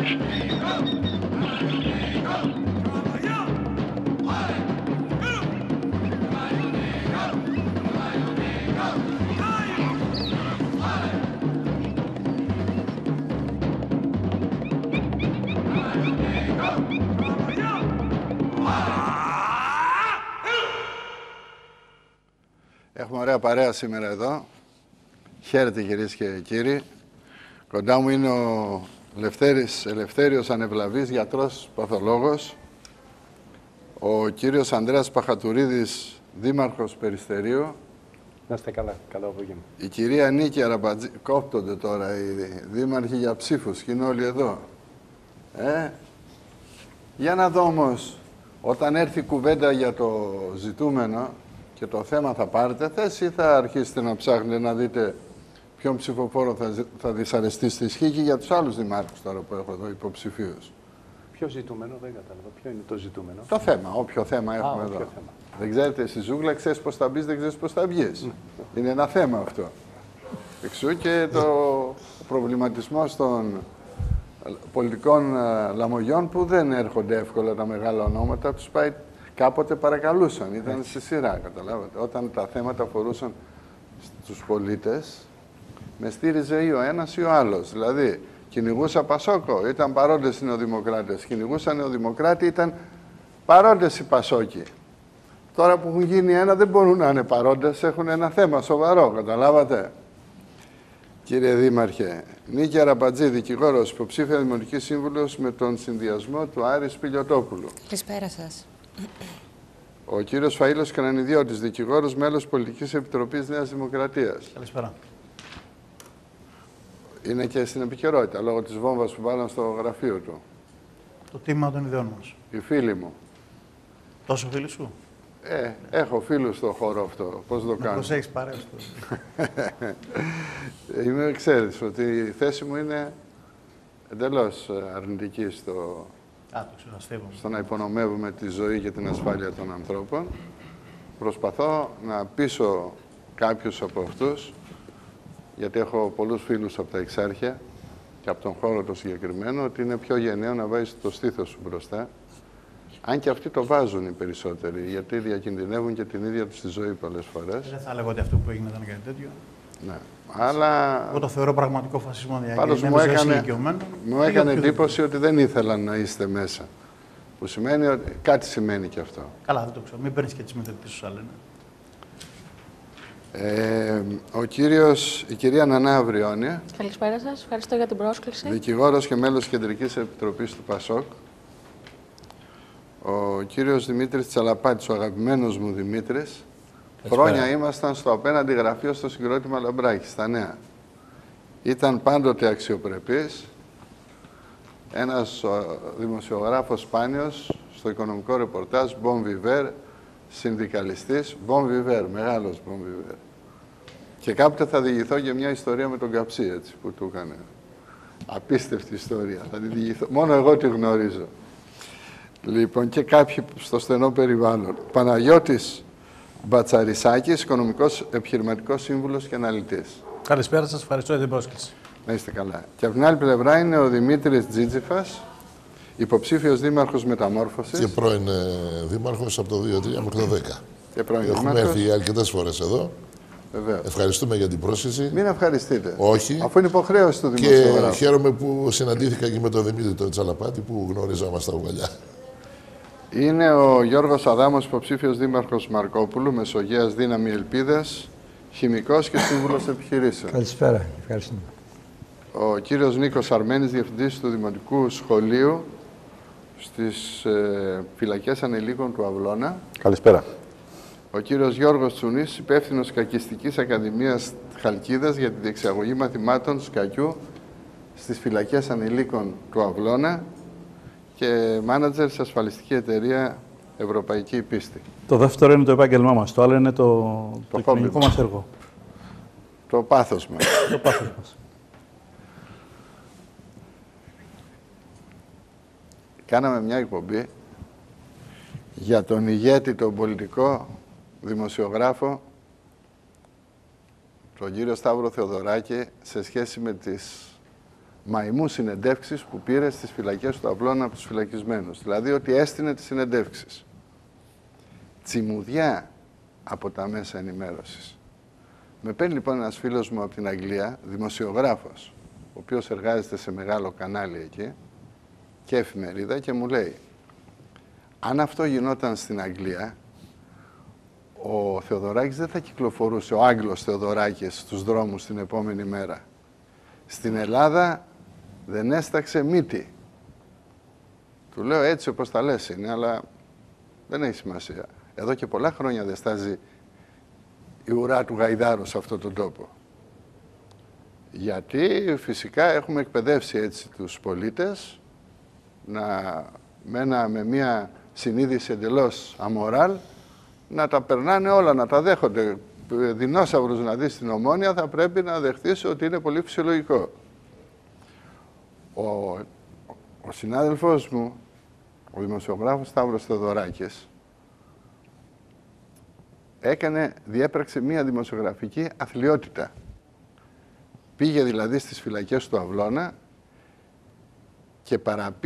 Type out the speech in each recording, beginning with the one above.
Έχουμε ωραία παρέα σήμερα εδώ. Χαίρετε κυρίες και κύριοι. Κοντά μου είναι ο Ελευθέριος Ανεβλαβής, γιατρός παθολόγος. Ο κύριος Ανδρέας Παχατουρίδης, δήμαρχος Περιστερίου. Να είστε καλά, καλό απόγευμα. Η κυρία Νίκη Αραμπατζή, κόπτονται τώρα οι δήμαρχοι για ψήφους και είναι όλοι εδώ. Για να δω όμως, όταν έρθει η κουβέντα για το ζητούμενο και το θέμα θα πάρετε θέση ή θα αρχίσετε να ψάχνετε να δείτε ποιον ψηφοφόρο θα δυσαρεστήσει. Ισχύει και για τους άλλους δημάρχους τώρα που έχω εδώ υποψηφίους. Ποιο ζητούμενο, δεν κατάλαβα. Ποιο είναι το ζητούμενο? Το θέμα, όποιο θέμα έχουμε εδώ. Θέμα. Δεν ξέρετε, στη ζούγκλα ξέρεις πώς θα μπεις, δεν ξέρεις πώς θα βγεις. Είναι ένα θέμα αυτό. Εξού και το προβληματισμός των πολιτικών λαμογιών που δεν έρχονται εύκολα τα μεγάλα ονόματα, τους πάει. Κάποτε παρακαλούσαν, ήταν στη σειρά, καταλάβατε. Όταν τα θέματα αφορούσαν στους πολίτες, με στήριζε ή ο ένας ή ο άλλος. Δηλαδή, κυνηγούσα Πασόκο, ήταν παρόντες οι νεοδημοκράτες. Κυνηγούσαν νεοδημοκράτη, ήταν παρόντες οι Πασόκοι. Τώρα που έχουν γίνει ένα, δεν μπορούν να είναι παρόντες, έχουν ένα θέμα σοβαρό, καταλάβατε. Κύριε Δήμαρχε, Νίκη Αραμπατζή, δικηγόρος, υποψήφια δημοτική σύμβουλος με τον συνδυασμό του Άρη Σπηλιοτόπουλου. Καλησπέρα σας. Ο κύριος Φαΐλος Κρανιδιώτης, δικηγόρος, μέλος Πολιτικής Επιτροπής Νέας Δημοκρατίας. Καλησπέρα. Είναι και στην επικαιρότητα, λόγω της βόμβας που βάλαν στο γραφείο του. Το τίμημα των ιδεών μας. Οι φίλοι μου. Τόσο φίλοι σου? Έχω φίλους στο χώρο αυτό. Πώς το κάνω? Πώς έχεις παρέσει τώρα? Ξέρεις ότι η θέση μου είναι εντελώς αρνητική στο να υπονομεύουμε τη ζωή και την ασφάλεια των ανθρώπων. Προσπαθώ να πείσω κάποιους από αυτούς, γιατί έχω πολλούς φίλους από τα Εξάρχεια και από τον χώρο το συγκεκριμένο, ότι είναι πιο γενναίο να βάζεις το στήθος σου μπροστά. Αν και αυτοί το βάζουν οι περισσότεροι, γιατί διακινδυνεύουν και την ίδια τους τη ζωή πολλές φορές. Δεν θα έλεγα ότι αυτό που έγινε ήταν κάτι τέτοιο. Ναι. Αλλά... Εγώ το θεωρώ πραγματικό φασισμό. Πάντως μου έκανε εντύπωση ότι δεν ήθελαν να είστε μέσα. Που σημαίνει ότι κάτι σημαίνει και αυτό. Καλά, δεν το ξέρω. Μην παίρνεις και τις μεθετήσεις σου, λένε. Η κυρία Νανά Αυριώνη. Καλησπέρα σας. Ευχαριστώ για την πρόσκληση. Δικηγόρος και μέλος Κεντρικής Επιτροπής του ΠΑΣΟΚ. Ο κύριος Δημήτρης Τσαλαπάτης, ο αγαπημένος μου Δημήτρης. Χρόνια ήμασταν στο απέναντι γραφείο στο συγκρότημα Λαμπράκη, στα Νέα. Ήταν πάντοτε αξιοπρεπής. Ένας δημοσιογράφος σπάνιος στο οικονομικό ρεπορτάζ, bon vivant, συνδικαλιστής, bon vivant, μεγάλος bon vivant. Και κάποτε θα διηγηθώ και μια ιστορία με τον Καψί, έτσι, που του έκανε. Απίστευτη ιστορία, θα τη διηγηθώ. Μόνο εγώ τη γνωρίζω. Λοιπόν, και κάποιοι στο στενό περιβάλλον. Παναγιώτης Μπατσαρισάκης, οικονομικός επιχειρηματικός σύμβουλος και αναλυτής. Καλησπέρα σας, ευχαριστώ για την πρόσκληση. Να είστε καλά. Και από την άλλη πλευρά είναι ο Δημήτρης Τζίτζιφας, υποψήφιος δήμαρχος Μεταμόρφωσης. Και πρώην δήμαρχος από το 2003 μέχρι το 2010. Και πρώην Έχουμε έρθει αρκετές φορές εδώ. Βεβαίως. Ευχαριστούμε για την πρόσκληση. Μην ευχαριστείτε. Όχι. Αφού είναι υποχρέωση του δημοσιογράφου. Και χαίρομαι που συναντήθηκα και με τον Δημήτρη τον Τσαλαπάτη που γνώριζαμε τα παλιά. Είναι ο Γιώργος Αδάμος, υποψήφιος δήμαρχος Μαρκόπουλου, Μεσογείας Δύναμη Ελπίδας, χημικός και σύμβουλος επιχειρήσεων. Καλησπέρα. Ευχαριστούμε. Ο κύριος Νίκος Αρμένης, διευθυντής του Δημοτικού Σχολείου στις φυλακές ανηλίκων του Αυλώνα. Καλησπέρα. Ο κύριος Γιώργος Τσουνής, υπεύθυνος Κακιστικής Ακαδημίας Χαλκίδας για τη διεξαγωγή μαθημάτων σκακιού στις φυλακές ανηλίκων του Αυλώνα και μάνατζερ σε ασφαλιστική εταιρεία Ευρωπαϊκή Πίστη. Το δεύτερο είναι το επάγγελμά μας, το άλλο είναι το κοινωνικό μας έργο. Το πάθος μας. Το πάθος μας. Κάναμε μια εκπομπή για τον ηγέτη, τον πολιτικό δημοσιογράφο, τον κύριο Σταύρο Θεοδωράκη, σε σχέση με τις μαϊμού συνεντεύξεις που πήρε στις φυλακές του Αυλώνα από τους φυλακισμένους. Δηλαδή ότι έστεινε τις συνεντεύξεις. Τσιμουδιά από τα μέσα ενημέρωσης. Με παίρνει λοιπόν ένας φίλος μου από την Αγγλία, δημοσιογράφος, ο οποίος εργάζεται σε μεγάλο κανάλι εκεί και εφημερίδα και μου λέει, αν αυτό γινόταν στην Αγγλία, ο Θεοδωράκης δεν θα κυκλοφορούσε, ο Άγγλος Θεοδωράκης, στους δρόμους την επόμενη μέρα. Στην Ελλάδα δεν έσταξε μύτη. Του λέω έτσι όπως τα λες είναι, αλλά δεν έχει σημασία. Εδώ και πολλά χρόνια δεν στάζει η ουρά του Γαϊδάρου σε αυτόν τον τόπο. Γιατί φυσικά έχουμε εκπαιδεύσει έτσι τους πολίτες με μια συνείδηση εντελώς αμοράλ να τα περνάνε όλα, να τα δέχονται. Δεινόσαυρους να δεις στην Ομόνια θα πρέπει να δεχτείς ότι είναι πολύ φυσιολογικό. Ο συνάδελφός μου, ο δημοσιογράφος Σταύρος Θεοδωράκης, διέπραξε μία δημοσιογραφική αθλιότητα. Πήγε δηλαδή στις φυλακές του Αυλώνα και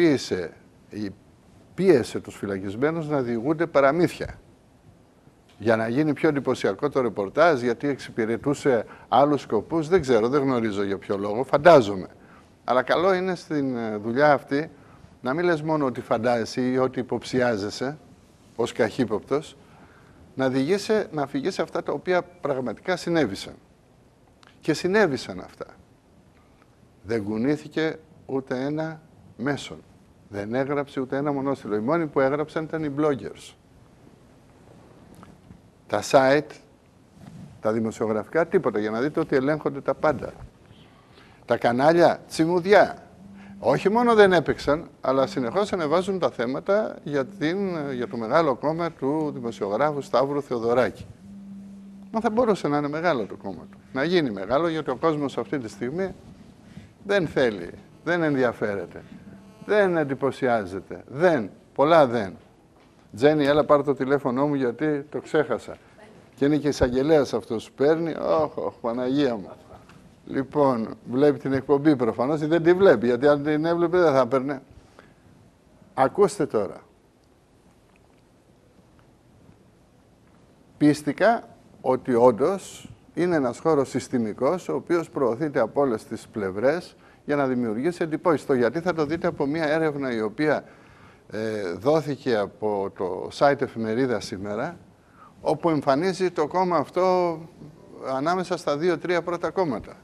πίεσε τους φυλακισμένους να διηγούνται παραμύθια. Για να γίνει πιο εντυπωσιακό το ρεπορτάζ, γιατί εξυπηρετούσε άλλους σκοπούς, δεν ξέρω, δεν γνωρίζω για ποιο λόγο, φαντάζομαι. Αλλά καλό είναι στην δουλειά αυτή να μην λες μόνο ότι φαντάζεσαι ή ότι υποψιάζεσαι ως καχύποπτος, να φυγείς σε αυτά τα οποία πραγματικά συνέβησαν. Και συνέβησαν αυτά. Δεν κουνήθηκε ούτε ένα μέσον. Δεν έγραψε ούτε ένα μονόστιλο. Οι μόνοι που έγραψαν ήταν οι bloggers. Τα site, τα δημοσιογραφικά, τίποτα, για να δείτε ότι ελέγχονται τα πάντα. Τα κανάλια, τσιμουδιά. Όχι μόνο δεν έπαιξαν, αλλά συνεχώς ανεβάζουν τα θέματα για το μεγάλο κόμμα του δημοσιογράφου Σταύρου Θεοδωράκη. Μα θα μπορούσε να είναι μεγάλο το κόμμα του. Να γίνει μεγάλο, γιατί ο κόσμος αυτή τη στιγμή δεν θέλει, δεν ενδιαφέρεται, δεν εντυπωσιάζεται, πολλά δεν. Τζένι, έλα πάρε το τηλέφωνο μου γιατί το ξέχασα. Και είναι και εισαγγελέας αυτός που παίρνει. Όχ, Παναγία μου. Λοιπόν, βλέπει την εκπομπή προφανώς ή δεν τη βλέπει, γιατί αν την έβλεπε δεν θα παίρνε. Ακούστε τώρα. Πίστηκα ότι όντως είναι ένας χώρος συστημικός, ο οποίος προωθείται από όλες τις πλευρές για να δημιουργήσει εντυπώσεις. Γιατί θα το δείτε από μια έρευνα η οποία δόθηκε από το site εφημερίδα σήμερα, όπου εμφανίζει το κόμμα αυτό ανάμεσα στα 2-3 πρώτα κόμματα.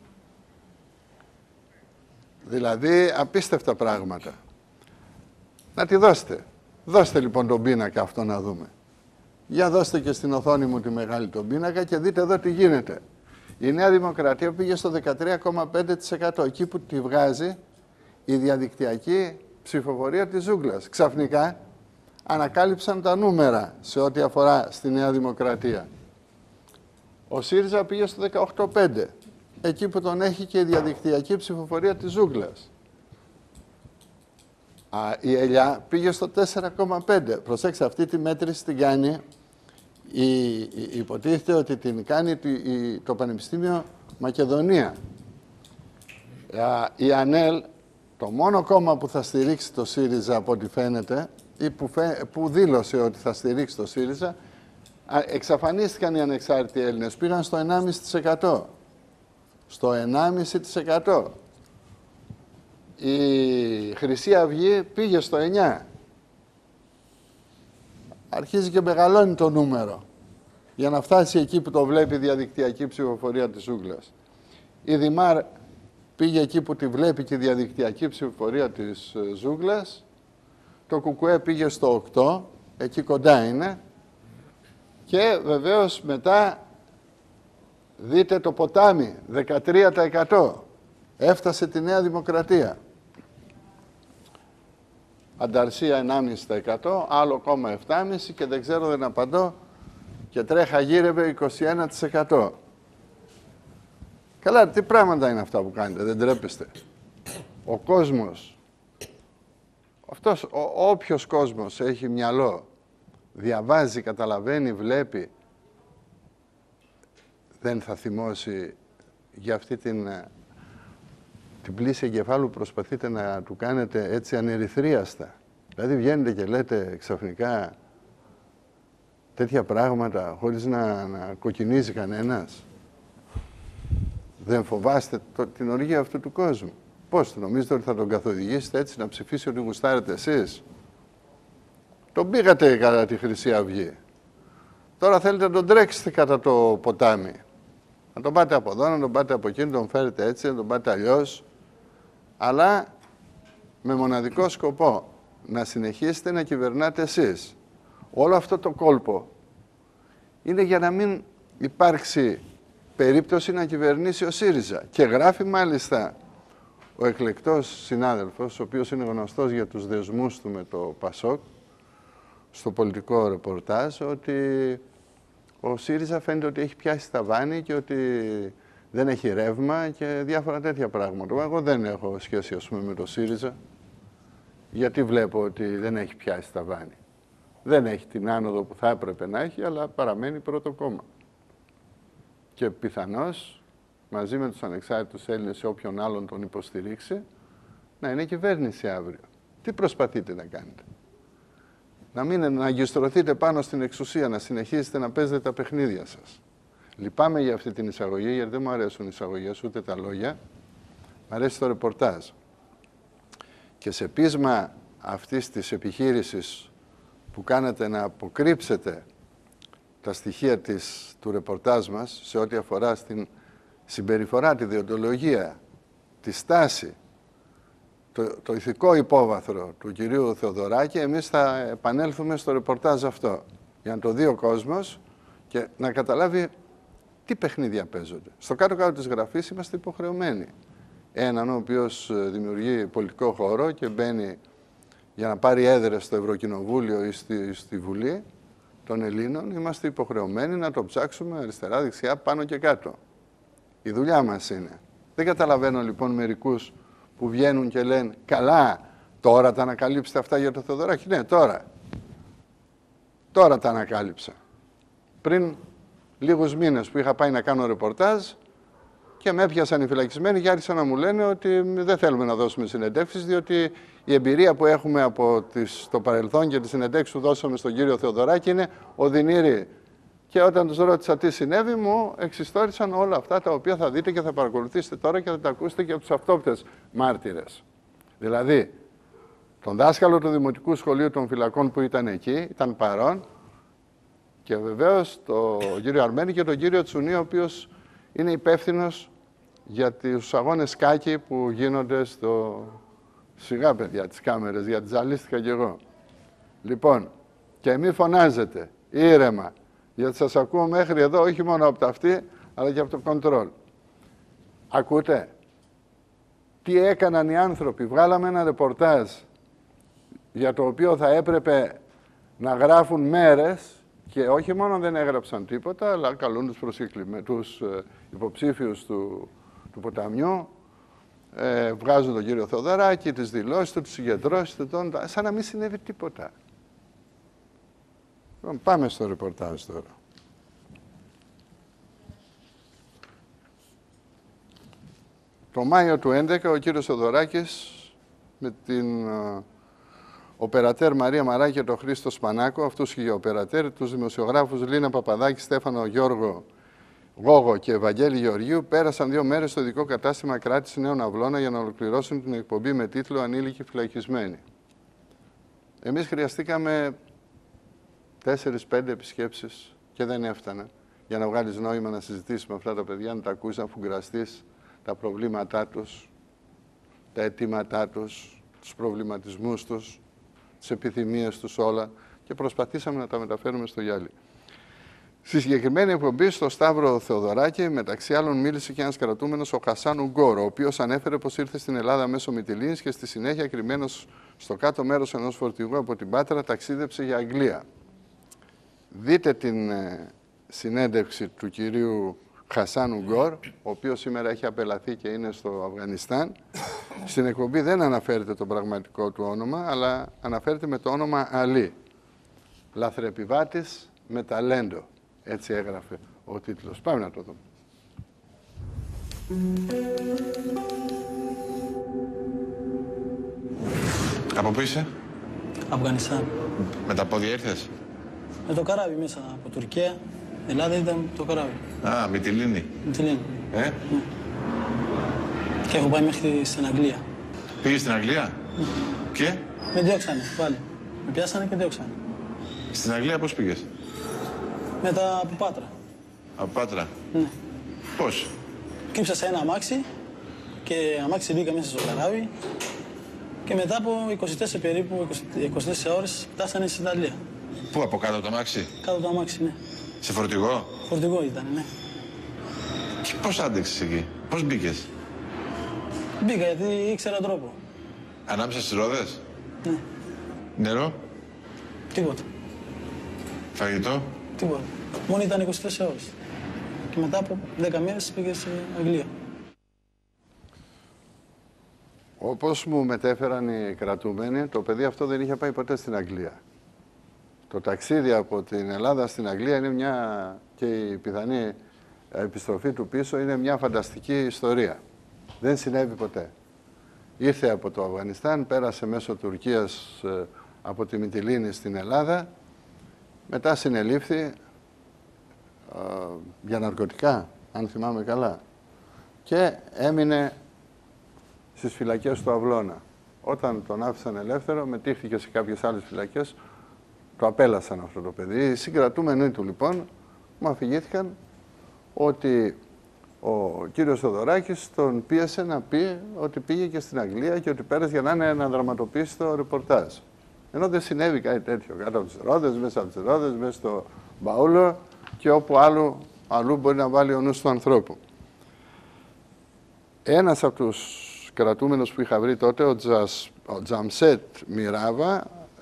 Δηλαδή, απίστευτα πράγματα. Να τη δώσετε. Δώστε λοιπόν τον πίνακα αυτό να δούμε. Για δώστε και στην οθόνη μου τη μεγάλη τον πίνακα και δείτε εδώ τι γίνεται. Η Νέα Δημοκρατία πήγε στο 13,5%. Εκεί που τη βγάζει η διαδικτυακή ψηφοφορία της Ζούγκλας. Ξαφνικά ανακάλυψαν τα νούμερα σε ό,τι αφορά στη Νέα Δημοκρατία. Ο ΣΥΡΙΖΑ πήγε στο 18,5%. Εκεί που τον έχει και η διαδικτυακή ψηφοφορία της Ζούγκλας. Η ΕΛΙΑ πήγε στο 4,5%. Προσέξτε, αυτή τη μέτρηση την κάνει, υποτίθεται ότι την κάνει το Πανεπιστήμιο Μακεδονία. Η ΑΝΕΛ, το μόνο κόμμα που θα στηρίξει το ΣΥΡΙΖΑ από ό,τι φαίνεται, ή που δήλωσε ότι θα στηρίξει το ΣΥΡΙΖΑ, εξαφανίστηκαν οι ανεξάρτητοι Έλληνες, πήγαν στο 1,5%. Στο 1,5%. Η Χρυσή Αυγή πήγε στο 9%. Αρχίζει και μεγαλώνει το νούμερο για να φτάσει εκεί που το βλέπει η διαδικτυακή ψηφοφορία της Ζούγκλας. Η Δημάρ πήγε εκεί που τη βλέπει και η διαδικτυακή ψηφοφορία της Ζούγκλας. Το ΚΚΕ πήγε στο 8%, εκεί κοντά είναι. Και βεβαίως μετά δείτε το ποτάμι, 13%. Έφτασε τη Νέα Δημοκρατία. Ανταρσία 1,5%, άλλο κόμμα 7,5% και δεν ξέρω, δεν απαντώ, και τρέχα γύρευε 21%. Καλά, τι πράγματα είναι αυτά που κάνετε, δεν τρέπεστε. Ο κόσμος, όποιος κόσμος έχει μυαλό, διαβάζει, καταλαβαίνει, βλέπει, δεν θα θυμώσει για αυτή την πλήση εγκεφάλου προσπαθείτε να του κάνετε έτσι ανερυθρίαστα. Δηλαδή βγαίνετε και λέτε ξαφνικά τέτοια πράγματα χωρίς να κοκκινίζει κανένας. Δεν φοβάστε την οργή αυτού του κόσμου. Πώς νομίζετε ότι θα τον καθοδηγήσετε έτσι να ψηφίσει ότι γουστάρετε εσείς? Τον πήγατε κατά τη Χρυσή Αυγή. Τώρα θέλετε να τον τρέξετε κατά το ποτάμι. Να τον πάτε από εδώ, να τον πάτε από εκεί, να τον φέρετε έτσι, να τον πάτε αλλιώς. Αλλά με μοναδικό σκοπό να συνεχίσετε να κυβερνάτε εσείς. Όλο αυτό το κόλπο είναι για να μην υπάρξει περίπτωση να κυβερνήσει ο ΣΥΡΙΖΑ. Και γράφει μάλιστα ο εκλεκτός συνάδελφος, ο οποίος είναι γνωστός για τους δεσμούς του με το ΠΑΣΟΚ, στο πολιτικό ρεπορτάζ, ότι ο ΣΥΡΙΖΑ φαίνεται ότι έχει πιάσει ταβάνι και ότι δεν έχει ρεύμα και διάφορα τέτοια πράγματα. Εγώ δεν έχω σχέση, ας πούμε, με το ΣΥΡΙΖΑ, γιατί βλέπω ότι δεν έχει πιάσει ταβάνι. Δεν έχει την άνοδο που θα έπρεπε να έχει, αλλά παραμένει πρώτο κόμμα. Και πιθανώς, μαζί με τους ανεξάρτητους Έλληνες ή όποιον άλλον τον υποστηρίξει, να είναι κυβέρνηση αύριο. Τι προσπαθείτε να κάνετε? Να αγκιστρωθείτε πάνω στην εξουσία, να συνεχίσετε να παίζετε τα παιχνίδια σας. Λυπάμαι για αυτή την εισαγωγή, γιατί δεν μου αρέσουν οι εισαγωγές ούτε τα λόγια. Μ' αρέσει το ρεπορτάζ. Και σε πείσμα αυτής της επιχείρησης που κάνετε να αποκρύψετε τα στοιχεία του ρεπορτάζ μας σε ό,τι αφορά στην συμπεριφορά, τη δεοντολογία, τη στάση, το ηθικό υπόβαθρο του κυρίου Θεοδωράκη, εμείς θα επανέλθουμε στο ρεπορτάζ αυτό για να το δει ο κόσμος και να καταλάβει τι παιχνίδια παίζονται. Στο κάτω-κάτω της γραφής είμαστε υποχρεωμένοι. Έναν ο οποίος δημιουργεί πολιτικό χώρο και μπαίνει για να πάρει έδρες στο Ευρωκοινοβούλιο ή στη Βουλή των Ελλήνων, είμαστε υποχρεωμένοι να το ψάξουμε αριστερά, δεξιά, πάνω και κάτω. Η δουλειά μας είναι. Δεν καταλαβαίνω λοιπόν μερικούς που βγαίνουν και λένε «Καλά, τώρα τα ανακαλύψετε αυτά για το Θεοδωράκη?» Ναι, τώρα. Τώρα τα ανακάλυψα. Πριν λίγους μήνες που είχα πάει να κάνω ρεπορτάζ και με έπιασαν οι φυλακισμένοι και άρχισαν να μου λένε ότι δεν θέλουμε να δώσουμε συνεντεύξεις, διότι η εμπειρία που έχουμε από το παρελθόν και τις συνεντεύξεις που δώσαμε στον κύριο Θεοδωράκη είναι οδυνηρή. Και όταν τους ρώτησα τι συνέβη, μου εξιστόρισαν όλα αυτά τα οποία θα δείτε και θα παρακολουθήσετε τώρα και θα τα ακούσετε και από τους αυτόπτες μάρτυρες. Δηλαδή, τον δάσκαλο του Δημοτικού Σχολείου των Φυλακών που ήταν εκεί, ήταν παρόν, και βεβαίως τον κύριο Αρμένη και τον κύριο Τσουνή, ο οποίος είναι υπεύθυνος για τους αγώνες σκάκι που γίνονται στο... Σιγά, παιδιά, τις κάμερες, γιατί ζαλίστηκα κι εγώ. Λοιπόν, και μη φωνάζετε, ήρεμα, γιατί σας ακούω μέχρι εδώ, όχι μόνο από τα αυτή, αλλά και από το κοντρόλ. Ακούτε? Τι έκαναν οι άνθρωποι? Βγάλαμε ένα ρεπορτάζ για το οποίο θα έπρεπε να γράφουν μέρες και όχι μόνο δεν έγραψαν τίποτα, αλλά καλούν τους υποψήφιους του ποταμιού, βγάζουν τον κύριο Θεοδωράκη, τις δηλώσεις του, τις συγκεντρώσεις του, σαν να μην συνέβη τίποτα. Πάμε στο ρεπορτάζ τώρα. Το Μάιο του 2011 ο κύριος Θεοδωράκης με την οπερατέρ Μαρία Μαράκη και τον Χρήστο Σπανάκο, αυτούς και οι οπερατέρ, τους δημοσιογράφους Λίνα Παπαδάκη, Στέφανο Γιώργο Γόγο και Ευαγγέλη Γεωργίου, πέρασαν 2 μέρες στο ειδικό κατάστημα κράτηση Νέων Αυλώνα για να ολοκληρώσουν την εκπομπή με τίτλο «Ανήλικοι φυλακισμένοι». Εμείς χρειαστήκαμε 4-5 επισκέψεις και δεν έφτανα για να βγάλεις νόημα να συζητήσεις με αυτά τα παιδιά, να τα ακούσεις, να φουγκραστείς τα προβλήματά τους, τα αιτήματά τους, τους προβληματισμούς τους, τις επιθυμίες τους όλα και προσπαθήσαμε να τα μεταφέρουμε στο γυάλι. Στη συγκεκριμένη εκπομπή, στο Σταύρο Θεοδωράκη, μεταξύ άλλων, μίλησε και ένας κρατούμενος, ο Χασάν Ουγκόρ, ο οποίος ανέφερε πως ήρθε στην Ελλάδα μέσω Μυτιλήνης και στη συνέχεια, κρυμμένος στο κάτω μέρος ενός φορτηγού από την Πάτρα, ταξίδεψε για Αγγλία. Δείτε την συνέντευξη του κυρίου Χασάν Ουγκόρ, ο οποίος σήμερα έχει απελαθεί και είναι στο Αφγανιστάν. Στην εκπομπή δεν αναφέρεται το πραγματικό του όνομα, αλλά αναφέρεται με το όνομα Αλή. Λαθρεπιβάτης με ταλέντο. Έτσι έγραφε ο τίτλος. Πάμε να το δούμε. Από πού είσαι? Αφγανιστάν. Με τα πόδια ήρθες? Με το καράβι μέσα από Τουρκία. Ελλάδα ήταν το καράβι. Α, Μυτιλήνη. Μυτιλήνη. Ναι. Και έχω πάει μέχρι στην Αγγλία. Πήγες στην Αγγλία? Και? Με διώξανε πάλι. Με πιάσανε και διώξανε. Στην Αγγλία πώς πήγες? Μετά από Πάτρα. Από Πάτρα. Ναι. Πώς? Κρύψα σε ένα αμάξι και αμάξι μπήκα μέσα στο καράβι και μετά από 24 περίπου 24 ώρες φτάσανε στην Ιταλία. Πού, από κάτω το αμάξι? Κάτω το αμάξι, ναι. Σε φορτηγό? Φορτηγό ήταν, ναι. Και πώς άντεξες εκεί? Πώς μπήκες? Μπήκα γιατί ήξερα τρόπο. Ανάμεσα στις ρόδες? Ναι. Νερό? Τίποτα. Φαγητό? Τίποτα. Μόνο ήταν 24 ώρες. Και μετά από 10 μέρες πήγε στην Αγγλία. Όπως μου μετέφεραν οι κρατούμενοι, το παιδί αυτό δεν είχε πάει ποτέ στην Αγγλία. Το ταξίδι από την Ελλάδα στην Αγγλία είναι και η πιθανή επιστροφή του πίσω είναι μια φανταστική ιστορία. Δεν συνέβη ποτέ. Ήρθε από το Αφγανιστάν, πέρασε μέσω Τουρκίας από τη Μυτιλήνη στην Ελλάδα, μετά συνελήφθη για ναρκωτικά, αν θυμάμαι καλά, και έμεινε στις φυλακές του Αυλώνα. Όταν τον άφησαν ελεύθερο, μετήχθηκε σε κάποιες άλλες φυλακές, το απέλασαν αυτό το παιδί. Οι συγκρατούμενοι του λοιπόν μου αφηγήθηκαν ότι ο κύριος Θοδωράκης τον πίεσε να πει ότι πήγε και στην Αγγλία και ότι πέρασε για να δραματοποιήσει το ρεπορτάζ. Ενώ δεν συνέβη κάτι τέτοιο. Κάτω από τις ρόδες, μέσα από τις ρόδες, μέσα στο μπαούλο και όπου αλλού μπορεί να βάλει ο νους του ανθρώπου. Ένας από τους κρατούμενους που είχα βρει τότε, ο Τζαμσέτ Μιράβα,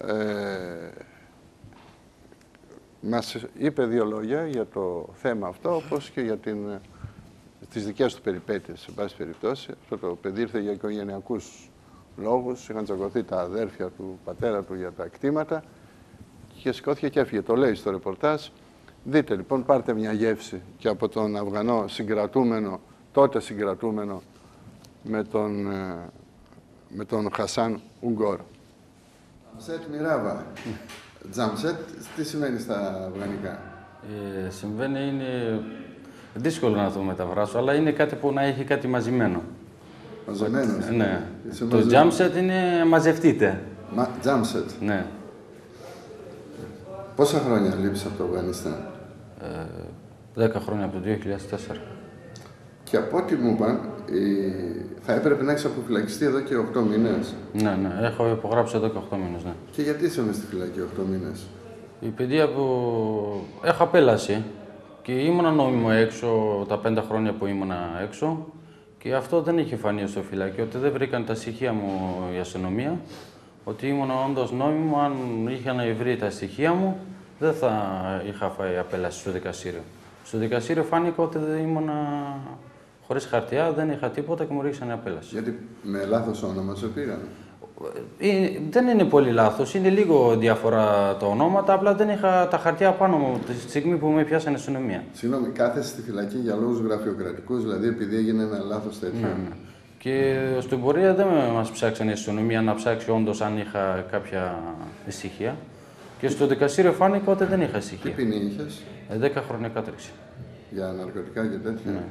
μας είπε 2 λόγια για το θέμα αυτό, όπως και για τις δικές του περιπέτειες, σε πάση περιπτώσει. Αυτό το παιδί ήρθε για οικογενειακούς λόγους, είχαν τσακωθεί τα αδέρφια του πατέρα του για τα κτήματα και σηκώθηκε και έφυγε. Το λέει στο ρεπορτάζ. Δείτε λοιπόν, πάρτε μια γεύση και από τον Αφγανό συγκρατούμενο, τότε συγκρατούμενο, με τον Χασάν Ουγγόρ. Τζαμσέτ Μιράβα. Τζαμσέτ, τι σημαίνει στα αφγανικά? Συμβαίνει, είναι δύσκολο να το μεταφράσω, αλλά είναι κάτι που να έχει κάτι μαζεμένο. Μαζεμένος? Ναι. Το Τζάμσετ είναι μαζευτείτε. Τζάμσετ. Ναι. Πόσα χρόνια λείπεις από το Αφγανιστάν? 10 χρόνια, από το 2004. Και από ό,τι μου είπαν, θα έπρεπε να έχεις αποφυλακιστεί εδώ και 8 μήνες. Ναι, έχω υπογράψει εδώ και 8 μήνες, ναι. Και γιατί είσαι μες στη φυλακή 8 μήνες? Η παιδεία που έχω απέλαση και ήμουνα νόμιμο έξω τα 5 χρόνια που ήμουνα έξω και αυτό δεν είχε φανεί στο φυλακή, ότι δεν βρήκαν τα στοιχεία μου η αστυνομία, ότι ήμουνα όντως νόμιμο, αν είχαν βρει τα στοιχεία μου, δεν θα είχα φάει απέλαση στο δικαστήριο. Στο δικαστήριο φάνηκε ότι δεν ήμουνα χωρίς χαρτιά, δεν είχα τίποτα και μου ρίξανε απέλαση. Γιατί με λάθος όνομα σε πήγαν? Δεν είναι πολύ λάθος, είναι λίγο διαφορά τα ονόματα, απλά δεν είχα τα χαρτιά πάνω μου τη στιγμή που με πιάσανε η αστυνομία. Συγγνώμη, κάθεσαι στη φυλακή για λόγους γραφειοκρατικούς, δηλαδή επειδή έγινε ένα λάθος τέτοιο? Ναι. Και στην πορεία δεν μας ψάξανε η αστυνομία να ψάξει όντως αν είχα κάποια στοιχεία. Και στο δικαστήριο φάνηκε ότι δεν είχα στοιχεία. Τι ποινή είχες? 10 χρόνια κάτρυξη. Για ναρκωτικά και τέτοια? Ναι.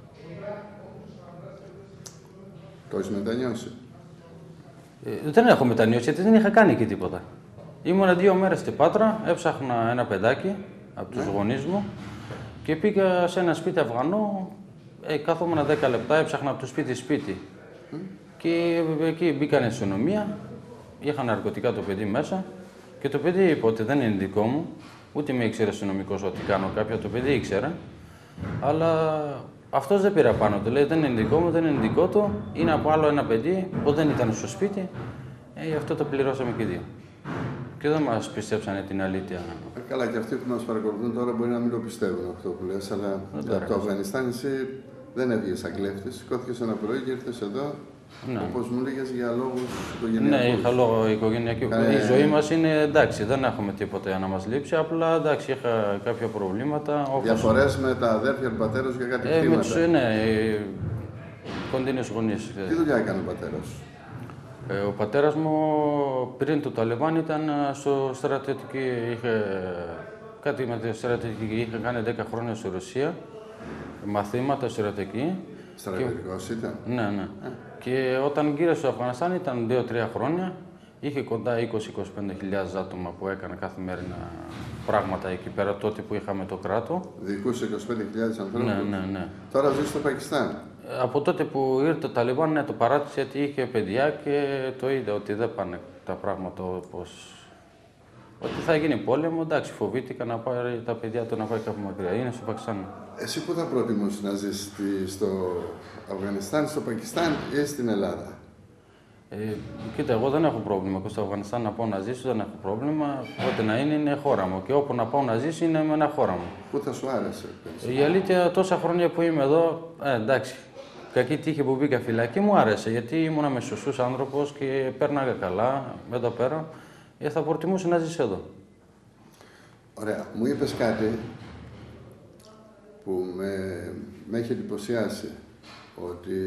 Το έχεις μετανιώσει? Δεν έχω μετανιώσει γιατί δεν είχα κάνει και τίποτα. Ήμουνα 2 μέρες στην Πάτρα, έψαχνα ένα παιδάκι από τους γονείς μου και πήγα σε ένα σπίτι Αφγανό. Κάθομουν 10 λεπτά, έψαχνα από το σπίτι. Και εκεί μπήκανε αστυνομία, είχαν ναρκωτικά το παιδί μέσα και το παιδί είπε ότι δεν είναι δικό μου, ούτε με ήξερε αστυνομικός ότι κάνω κάποια, το παιδί ήξερε. Αλλά αυτός δεν πήρε πάνω του, λέει δεν είναι δικό μου, δεν είναι δικό του, είναι από άλλο ένα παιδί που δεν ήταν στο σπίτι, γι' αυτό το πληρώσαμε και 2. Και δεν μας πιστέψανε την αλήθεια. Καλά, και αυτοί που μας παρακολουθούν τώρα μπορεί να μην το πιστεύουν αυτό που λες, αλλά από το Αφγανιστάν εσύ δεν έβγες σαν κλέφτης. Σηκώθηκες ένα πρωί και ήρθες εδώ, όπως μου λέγες, για λόγους οικογενειακούς. Ναι, είχα λόγο οικογενειακού. Η ζωή μας είναι εντάξει, δεν έχουμε τίποτα να μας λείψει, απλά εντάξει, είχα κάποια προβλήματα. Διαφορές με τα αδέρφια του πατέρα σου για κάτι κτήματα? Ναι, κοντινές γονείς. Τι δουλειά έκανε ο πατέρας σου? Ο πατέρας μου πριν του Ταλιμπάν ήταν στο στρατιωτική, κάτι με τη στρατιωτική, είχε κάνει 10 χρόνια στη Ρωσία, μαθήματα στρατιωτική. Στρατιωτικός ήταν. Ναι, ναι. Και όταν γύρισε στο Αφγανιστάν ήταν 2-3 χρόνια. Είχε κοντά 20-25 άτομα που έκανα καθημερινά πράγματα εκεί πέρα, τότε που είχαμε το κράτο. Διοικούσε 25.000 ανθρώπους. Ναι. Τώρα ζει στο Πακιστάν. Από τότε που ήρθε το Ταλιμπάν, ναι, το παράτησε γιατί είχε παιδιά και το είδε ότι δεν πάνε τα πράγματα όπως... Ότι θα γίνει πόλεμο, εντάξει, φοβήθηκα να πάρει τα παιδιά του να πάει κάπου μακριά. Είναι στο Πακιστάν. Εσύ πού θα προτιμούσες να ζεις, στο Αφγανιστάν, στο Πακιστάν ή στην Ελλάδα? Κοίτα, εγώ δεν έχω πρόβλημα. Και στο Αφγανιστάν να πάω να ζήσω δεν έχω πρόβλημα. Ό,τι να είναι χώρα μου. Και όπου να πάω να ζήσω είναι με ένα χώρα μου. Πού θα σου άρεσε? Η αλήθεια, τόσα χρόνια που είμαι εδώ, εντάξει. Κακή τύχη που μπήκα φυλακή μου άρεσε. Γιατί ήμουν με σωστούς άνθρωπος και πέρναγα καλά εδώ πέρα. Θα προτιμούσα να ζήσω εδώ. Ωραία. Μου είπες κάτι που με έχει εντυπωσιάσει. Ότι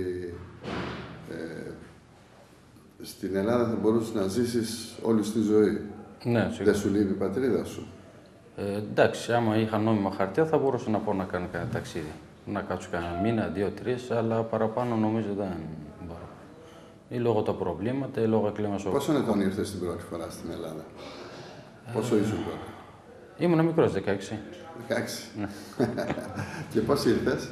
στην Ελλάδα θα μπορούσες να ζήσεις όλη τη ζωή. Ναι, σίγουρα. Δεν σου λείπει η πατρίδα σου? Εντάξει, άμα είχα νόμιμα χαρτιά θα μπορούσα να πω να κάνω κανένα ταξίδι. Να κάτσω κανένα μήνα, 2-3, αλλά παραπάνω νομίζω δεν μπορώ. Ή λόγω τα προβλήματα, ή λόγω κλίματος. Πόσο ετών ήρθες την πρώτη φορά στην Ελλάδα? Πόσο ήσουν τότε? Ήμουν μικρός, 16. 16. Ναι. Και πώς ήρθες?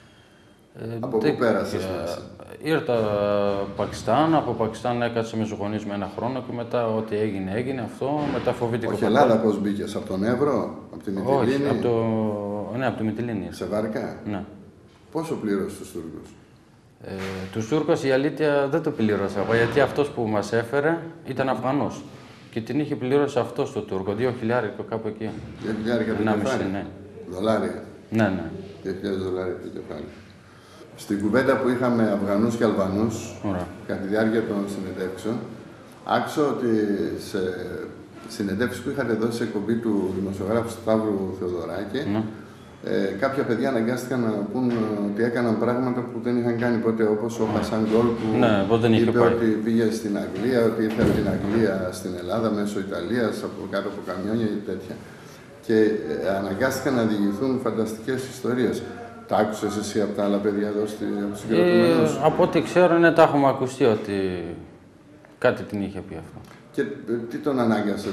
Από πού πέρασες μέσα? Ήρθα Πακιστάν, από Πακιστάν έκατσα με τους γονείς με 1 χρόνο και μετά ό,τι έγινε αυτό, μετά φοβήθηκα. Όχι Ελλάδα, πώς μπήκες, από τον Εύρο, από τη Μυτιλήνη? Όχι, από τη Μυτιλήνη. Σε βάρκα? Ναι. Πόσο πλήρωσες τους Τούρκους? Τους Τούρκους η αλήθεια δεν το πλήρωσα εγώ, γιατί αυτός που μας έφερε ήταν Αφγανός. Και την είχε πληρώσει αυτό στο Τούρκο, 2.000 κάπου εκεί. 2.000 το κεφάλι? Ναι. Δολάρια? Ναι. 2.000 δολάρια το κεφάλι. Στην κουβέντα που είχαμε Αφγανούς και Αλβανούς, κατά τη διάρκεια των συνεντεύξεων, άκουσα ότι σε συνεντεύξεις που είχατε δώσει σε εκπομπή του δημοσιογράφου Σταύρου Θεοδωράκη, κάποια παιδιά αναγκάστηκαν να πούν ότι έκαναν πράγματα που δεν είχαν κάνει ποτέ, όπως ο Χασάν Γκολ που είπε ότι πήγε στην Αγγλία, ότι ήρθε από την Αγγλία στην Ελλάδα μέσω Ιταλίας, από κάτω από καμιόνια ή τέτοια. Και αναγκάστηκαν να διηγηθούν φανταστικές ιστορίες. Τα άκουσες εσύ από τα άλλα παιδιά εδώ από τους συγκροτημένους? Από ό,τι ξέρω, ναι, τα έχουμε ακουστεί ότι κάτι την είχε πει αυτό. Και τι τον ανάγκασε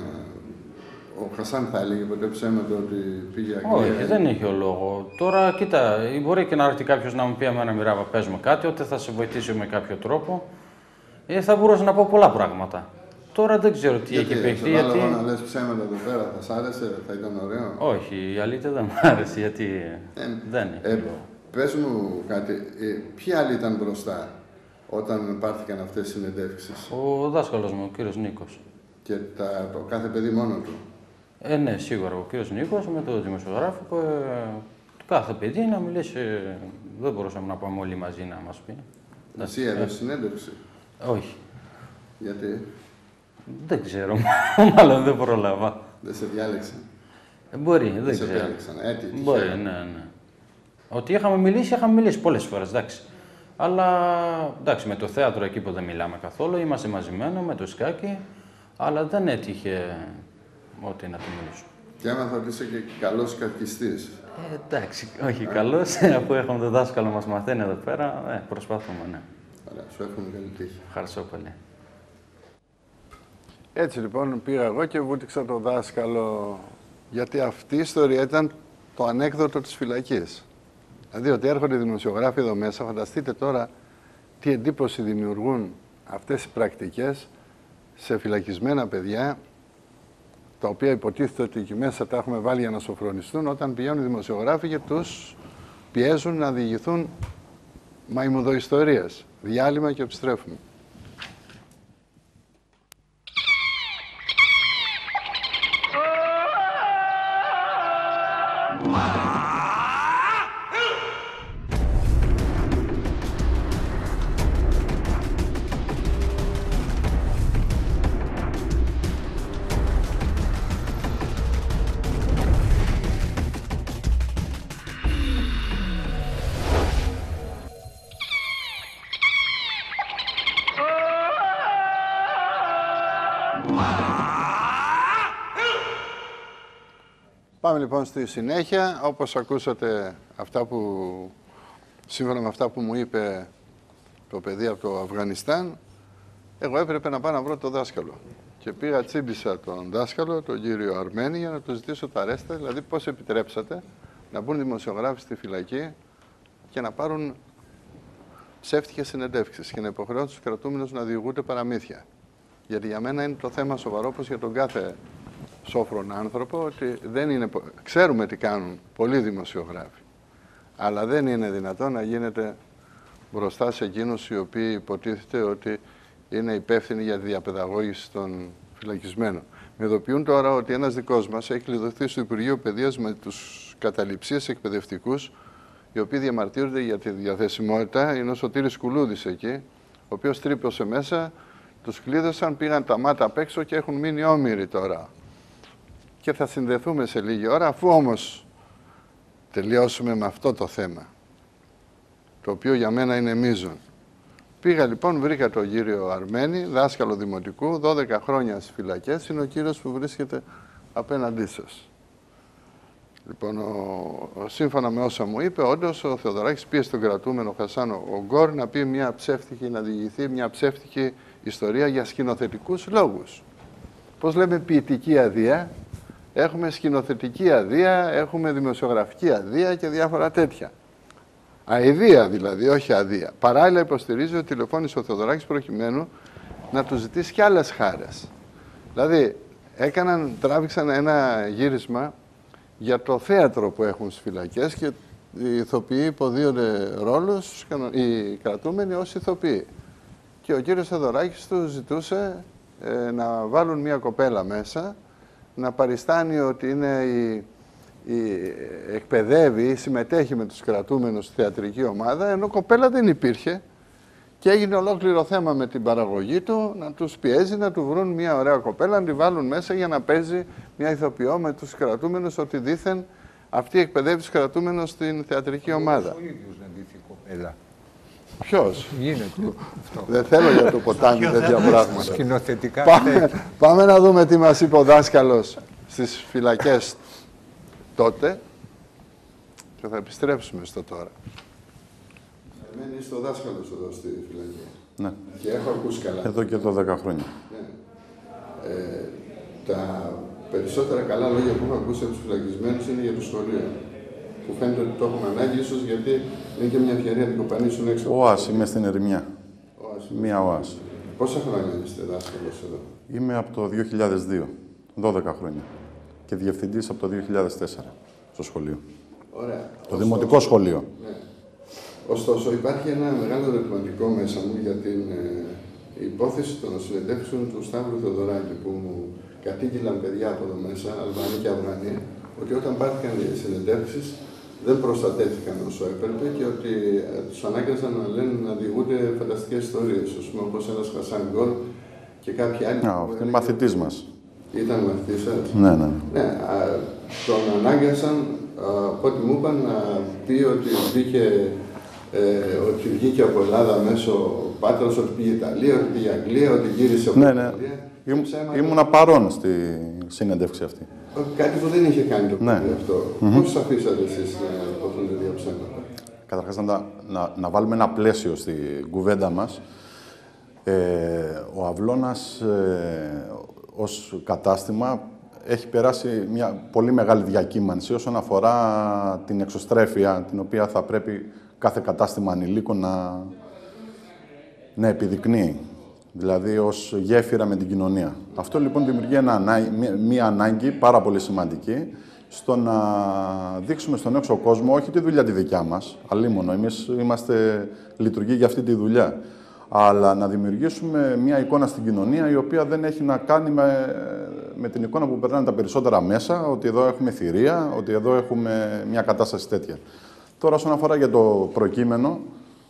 ο Χασάν, θα έλεγε ποτέ ψέματα ότι πήγε Αγγλία? Όχι, δεν είχε λόγο. Τώρα, κοίτα, μπορεί και να έρθει κάποιος να μου πει εμένα Μοιράβα, πες μου κάτι, ότι θα σε βοηθήσει με κάποιο τρόπο. Θα μπορούσα να πω πολλά πράγματα. Τώρα δεν ξέρω τι έχει παιχτεί. Γιατί να λες ψέματα εδώ πέρα, θα σ' άρεσε, θα ήταν ωραίο? Όχι, η αλήθεια δεν μου άρεσε, γιατί δεν έχει λόγο. Πες μου κάτι, ποιοι άλλοι ήταν μπροστά όταν πάρθηκαν αυτές οι συνεντεύξεις? Ο δάσκαλος μου, ο κύριος Νίκος. Και το κάθε παιδί μόνο του? Ναι, σίγουρα. Ο κύριος Νίκος με τον δημοσιογράφο, το κάθε παιδί να μιλήσει. Δεν μπορούσαμε να πάμε όλοι μαζί να μας πει. Εσύ έδωσες συνέντευξη? Όχι. Γιατί? Δεν ξέρω, μάλλον δεν πρόλαβα. Δεν σε διάλεξαν? Μπορεί, δεν σε ξέρω. διάλεξαν, τυχαία. Μπορεί, ναι. Ότι είχαμε μιλήσει πολλές φορές, εντάξει. Αλλά εντάξει, με το θέατρο εκεί που δεν μιλάμε καθόλου, είμαστε μαζεμένοι με το σκάκι, αλλά δεν έτυχε ότι να του μιλήσω. Και έμαθα ότι είσαι και καλός καυκιστής. Εντάξει, όχι καλός, αφού έχουμε τον δάσκαλο μας μαθαίνει εδώ πέρα, προσπαθούμε, ναι. Ωραία, σου εύχομαι καλή τύχη. Ευχαριστώ πολύ. Έτσι λοιπόν πήγα εγώ και βούτυξα τον δάσκαλο, γιατί αυτή η ιστορία ήταν το ανέκδοτο της φυλακής. Δηλαδή ότι έρχονται οι δημοσιογράφοι εδώ μέσα, φανταστείτε τώρα τι εντύπωση δημιουργούν αυτές οι πρακτικές σε φυλακισμένα παιδιά, τα οποία υποτίθεται ότι εκεί μέσα τα έχουμε βάλει για να σοφρονιστούν, όταν πηγαίνουν οι δημοσιογράφοι και τους πιέζουν να διηγηθούν μαϊμουδοϊστορίες. Διάλειμμα και επιστρέφουμε. Πάμε λοιπόν στη συνέχεια. Όπως ακούσατε, σύμφωνα με αυτά που μου είπε το παιδί από το Αφγανιστάν, εγώ έπρεπε να πάω να βρω το δάσκαλο. Και πήγα, τσίμπησα τον δάσκαλο, τον κύριο Αρμένη, για να του ζητήσω τα αρέστα, δηλαδή πώς επιτρέψατε να μπουν δημοσιογράφοι στη φυλακή και να πάρουν ψεύτικες συνεντεύξεις και να υποχρεώνουν τους κρατούμενους να διηγούνται παραμύθια. Γιατί για μένα είναι το θέμα σοβαρό, όπως για τον κάθε σόφρον άνθρωπο, ότι δεν είναι... Ξέρουμε τι κάνουν πολλοί δημοσιογράφοι, αλλά δεν είναι δυνατόν να γίνεται μπροστά σε εκείνους οι οποίοι υποτίθεται ότι είναι υπεύθυνοι για τη διαπαιδαγώγηση των φυλακισμένων. Με ειδοποιούν τώρα ότι ένας δικός μας έχει κλειδωθεί στο Υπουργείο Παιδείας με τους καταληψίες εκπαιδευτικούς, οι οποίοι διαμαρτύρονται για τη διαθεσιμότητα. Είναι ο Σωτήρης Κουλούδης εκεί, ο οποίος τρύπωσε μέσα, τους κλείδωσαν, πήγαν τα μάτα απ' έξω και έχουν μείνει όμοιροι τώρα. Και θα συνδεθούμε σε λίγη ώρα, αφού όμως τελειώσουμε με αυτό το θέμα, το οποίο για μένα είναι μείζον. Πήγα λοιπόν, βρήκα τον κύριο Αρμένη, δάσκαλο δημοτικού, 12 χρόνια στις φυλακές, είναι ο κύριος που βρίσκεται απέναντί σας. Λοιπόν, σύμφωνα με όσα μου είπε, όντως ο Θεοδωράκης πίεσε τον κρατούμενο Χασάν Ογκόρ να πει να διηγηθεί μια ψεύτικη ιστορία για σκηνοθετικούς λόγους. Πώς λέμε ποιητική αδεία, έχουμε σκηνοθετική αδεία, έχουμε δημοσιογραφική αδεία και διάφορα τέτοια. Αηδία δηλαδή, όχι αδεία. Παράλληλα υποστηρίζει ότι τηλεφώνησε ο Θεοδωράκης προκειμένου να του ζητήσει κι άλλες χάρες. Δηλαδή, τράβηξαν ένα γύρισμα για το θέατρο που έχουν στις φυλακές και οι ηθοποιοί υποδίονται ρόλους, οι κρατούμενοι ως ηθοποιοί. Και ο κύριος Θεοδωράκης του ζητούσε να βάλουν μια κοπέλα μέσα, να παριστάνει ότι είναι εκπαιδεύει ή συμμετέχει με τους κρατούμενους στη θεατρική ομάδα, ενώ κοπέλα δεν υπήρχε και έγινε ολόκληρο θέμα με την παραγωγή του να τους πιέζει να του βρουν μια ωραία κοπέλα, να τη βάλουν μέσα για να παίζει μια ηθοποιό με τους κρατούμενους, ότι δήθεν αυτή εκπαιδεύει τους κρατούμενους στην θεατρική ομάδα. Ο ίδιος να ντύθει κοπέλα. Ποιος? Γίνεται αυτό. Δεν θέλω για το ποτάμι τέτοια πράγματα. Σκηνοθετικά. Πάμε να δούμε τι μας είπε ο δάσκαλος στις φυλακές τότε και θα επιστρέψουμε στο τώρα. Εμένα είσαι ο δάσκαλος εδώ στη φυλακή. Ναι. Και έχω ακούσει καλά. Εδώ και 12 χρόνια. Ναι. Τα περισσότερα καλά λόγια που έχω ακούσει από τους φυλακισμένους είναι για το σχολείο. Που φαίνεται ότι το έχουμε ανάγκη, ίσως γιατί είναι και μια ευκαιρία να την κοπανίσουν έξω. ΟΑΣ, είμαι στην Ερημιά. Μία ΟΑΣ. Πόσα χρόνια είστε δάσκαλος εδώ? Είμαι από το 2002, 12 χρόνια. Και διευθυντής από το 2004 στο σχολείο. Ωραία. Το δημοτικό σχολείο. Ναι. Ωστόσο, υπάρχει ένα μεγάλο ερωτηματικό μέσα μου για την υπόθεση των συνεντεύξεων του Σταύρου Θεοδωράκη, που μου κατήγγειλαν παιδιά από εδώ μέσα, Αλβανοί και Αφγανοί, ότι όταν πάρθηκαν οι συνεντεύξεις δεν προστατεύτηκαν όσο έπρεπε και ότι τους ανάγκασαν να λένε να διηγούνται φανταστικές ιστορίες, όπως ένας Χασάν Γκολ και κάποιοι άλλοι. Αυτό είναι μαθητής μας. Ήταν μαθητής σας? Ναι, ναι. Ναι, τον ανάγκασαν, από ό,τι μου είπαν, να πει ότι βγήκε από Ελλάδα μέσω Πάτρας, ότι πήγε Ιταλία, ότι πήγε Αγγλία, ότι γύρισε από Ιταλία. Ήμουνα παρόν στη συνέντευξη αυτή. Κάτι που δεν είχε κάνει το παιδί αυτό. Πώς αφήσατε εσείς να υποθούν τέτοια ψέματα? Καταρχάς, να βάλουμε ένα πλαίσιο στην κουβέντα μας. Ο Αυλώνας ως κατάστημα έχει περάσει μια πολύ μεγάλη διακύμανση όσον αφορά την εξωστρέφεια, την οποία θα πρέπει κάθε κατάστημα ανηλίκων να επιδεικνύει. Δηλαδή ως γέφυρα με την κοινωνία. Αυτό λοιπόν δημιουργεί μία ανάγκη πάρα πολύ σημαντική στο να δείξουμε στον έξω κόσμο όχι τη δουλειά τη δικιά μας, αλλήμωνο, εμείς είμαστε λειτουργοί για αυτή τη δουλειά, αλλά να δημιουργήσουμε μία εικόνα στην κοινωνία η οποία δεν έχει να κάνει με την εικόνα που περνάνε τα περισσότερα μέσα, ότι εδώ έχουμε θηρία, ότι εδώ έχουμε μια κατάσταση τέτοια. Τώρα, όσον αφορά για το προκείμενο,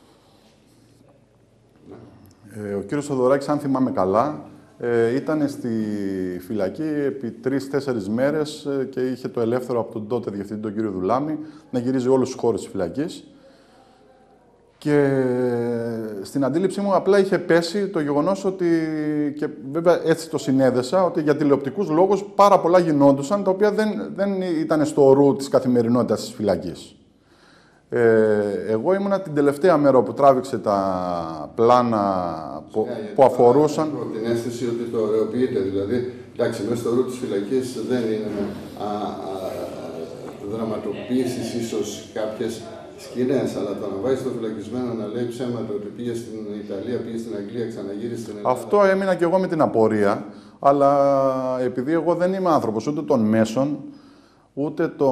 ο κύριος Θεοδωράκης, αν θυμάμαι καλά, ήταν στη φυλακή επί 3-4 μέρες και είχε το ελεύθερο από τον τότε διευθυντή, τον κύριο Δουλάμη, να γυρίζει όλους τους χώρους της φυλακής. Και στην αντίληψή μου απλά είχε πέσει το γεγονός ότι, και βέβαια έτσι το συνέδεσα, ότι για τηλεοπτικούς λόγους πάρα πολλά γινόντουσαν, τα οποία δεν ήταν στο ρου της καθημερινότητας της φυλακής. Εγώ ήμουνα την τελευταία μέρα που τράβηξε τα πλάνα που αφορούσαν... Την αίσθηση ότι το ωρεοποιείται, δηλαδή, εντάξει, μέσα στο ρου της φυλακής δεν είναι δραματοποίησεις ίσως κάποιες σκηνές, αλλά το να βάζει το φυλακισμένο να λέει ψέματα ότι πήγε στην Ιταλία, πήγε στην Αγγλία, ξαναγύρισε στην Ελλάδα. Αυτό έμεινα και εγώ με την απορία, αλλά επειδή εγώ δεν είμαι άνθρωπος ούτε των μέσων, ούτε το...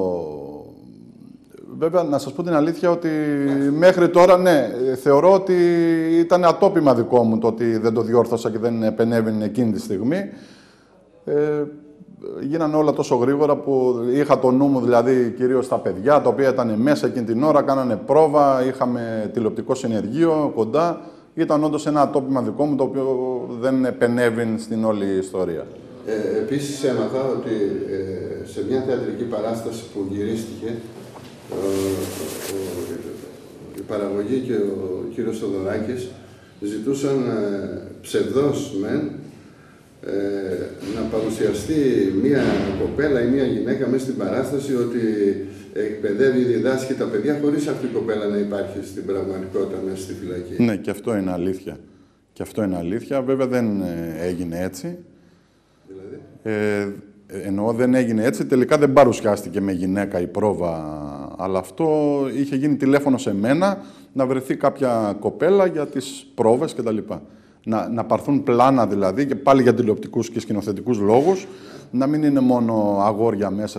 Βέβαια, να σας πω την αλήθεια ότι μέχρι τώρα, ναι, θεωρώ ότι ήταν ατόπιμα δικό μου το ότι δεν το διόρθωσα και δεν επενέβαινε εκείνη τη στιγμή. Γίνανε όλα τόσο γρήγορα που είχα το νου μου, δηλαδή κυρίως τα παιδιά, τα οποία ήταν μέσα εκείνη την ώρα, κάνανε πρόβα, είχαμε τηλεοπτικό συνεργείο κοντά. Ήταν όντως ένα ατόπιμα δικό μου, το οποίο δεν επενέβαινε στην όλη ιστορία. Επίσης έμαθα ότι σε μια θεατρική παράσταση που γυρίστηκε, η παραγωγή και ο κύριος Θοδωράκης ζητούσαν ψευδώς μεν να παρουσιαστεί μία κοπέλα ή μία γυναίκα μέσα στην παράσταση ότι εκπαιδεύει ή διδάσκει τα παιδιά χωρίς αυτή η κοπέλα να υπάρχει στην πραγματικότητα μέσα στη φυλακή. Ναι, και αυτό είναι αλήθεια. Και αυτό είναι αλήθεια. Βέβαια δεν έγινε έτσι. Δηλαδή? Εννοώ δεν έγινε έτσι. Τελικά δεν παρουσιάστηκε με γυναίκα η πρόβα. Αλλά αυτό είχε γίνει τηλέφωνο σε μένα να βρεθεί κάποια κοπέλα για τις πρόβες κτλ. Να πάρθουν πλάνα δηλαδή, και πάλι για τηλεοπτικούς και σκηνοθετικούς λόγους, να μην είναι μόνο αγόρια μέσα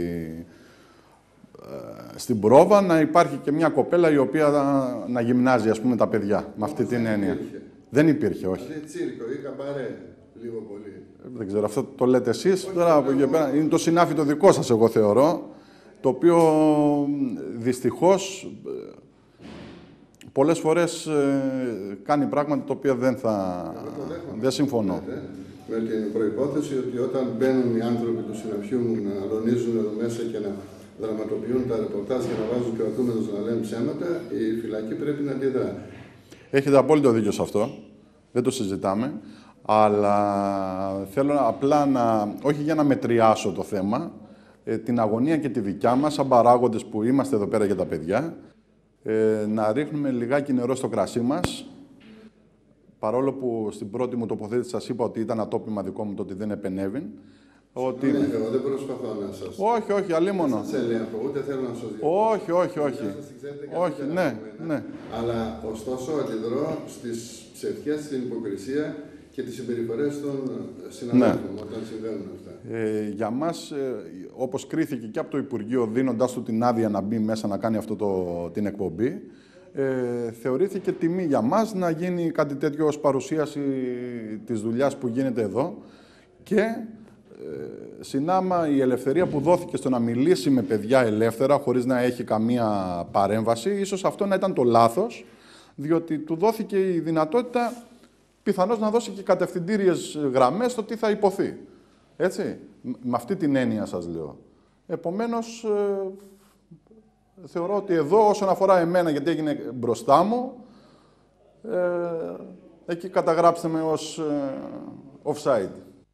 στην πρόβα, να υπάρχει και μια κοπέλα η οποία να γυμνάζει, ας πούμε, τα παιδιά, με αυτή την έννοια. Δεν υπήρχε, όχι. Δηλαδή τσίρκο ή καμπαρέ, λίγο πολύ. Δεν ξέρω, αυτό το λέτε εσείς. Τώρα, είναι το συνάφι το δικό σας, εγώ θεωρώ, το οποίο δυστυχώς πολλές φορές κάνει πράγματα τα οποία δεν συμφωνώ. Με την προϋπόθεση ότι όταν μπαίνουν οι άνθρωποι του συναφιού μου να αλωνίζουν εδώ μέσα και να δραματοποιούν τα ρεπορτάζ και να βάζουν κρατούμενους να λένε ψέματα, η φυλακή πρέπει να αντιδρά. Έχετε απόλυτο δίκιο σε αυτό. Δεν το συζητάμε. Αλλά θέλω απλά όχι για να μετριάσω το θέμα, την αγωνία και τη δικιά μας, σαν παράγοντες που είμαστε εδώ πέρα για τα παιδιά, να ρίχνουμε λιγάκι νερό στο κρασί μας, παρόλο που στην πρώτη μου τοποθέτηση σας είπα ότι ήταν ατόπιμα δικό μου το ότι δεν επενέβην. Ότι... Ναι, εγώ δεν προσπαθώ να σας... Όχι, αλίμονο. Δεν σας ελέγχω, ούτε θέλω να σας διαβάσω. Όχι, ναι. Αλλά ωστόσο αντιδρώ στις ψευτιές, στην υποκρισία και τις συμπεριφορές των συναδέλφων όταν συμβαίνουν αυτά. Για μας, όπως κρίθηκε και από το Υπουργείο, δίνοντάς του την άδεια να μπει μέσα να κάνει την εκπομπή, θεωρήθηκε τιμή για μας να γίνει κάτι τέτοιο ως παρουσίαση της δουλειάς που γίνεται εδώ και συνάμα η ελευθερία που δόθηκε στο να μιλήσει με παιδιά ελεύθερα, χωρίς να έχει καμία παρέμβαση, ίσως αυτό να ήταν το λάθος, διότι του δόθηκε η δυνατότητα πιθανώς να δώσει και κατευθυντήριες γραμμές στο τι θα υποθεί. Έτσι, με αυτή την έννοια σας λέω. Επομένως, θεωρώ ότι εδώ όσον αφορά εμένα, γιατί έγινε μπροστά μου, εκεί καταγράψτε με ως offside.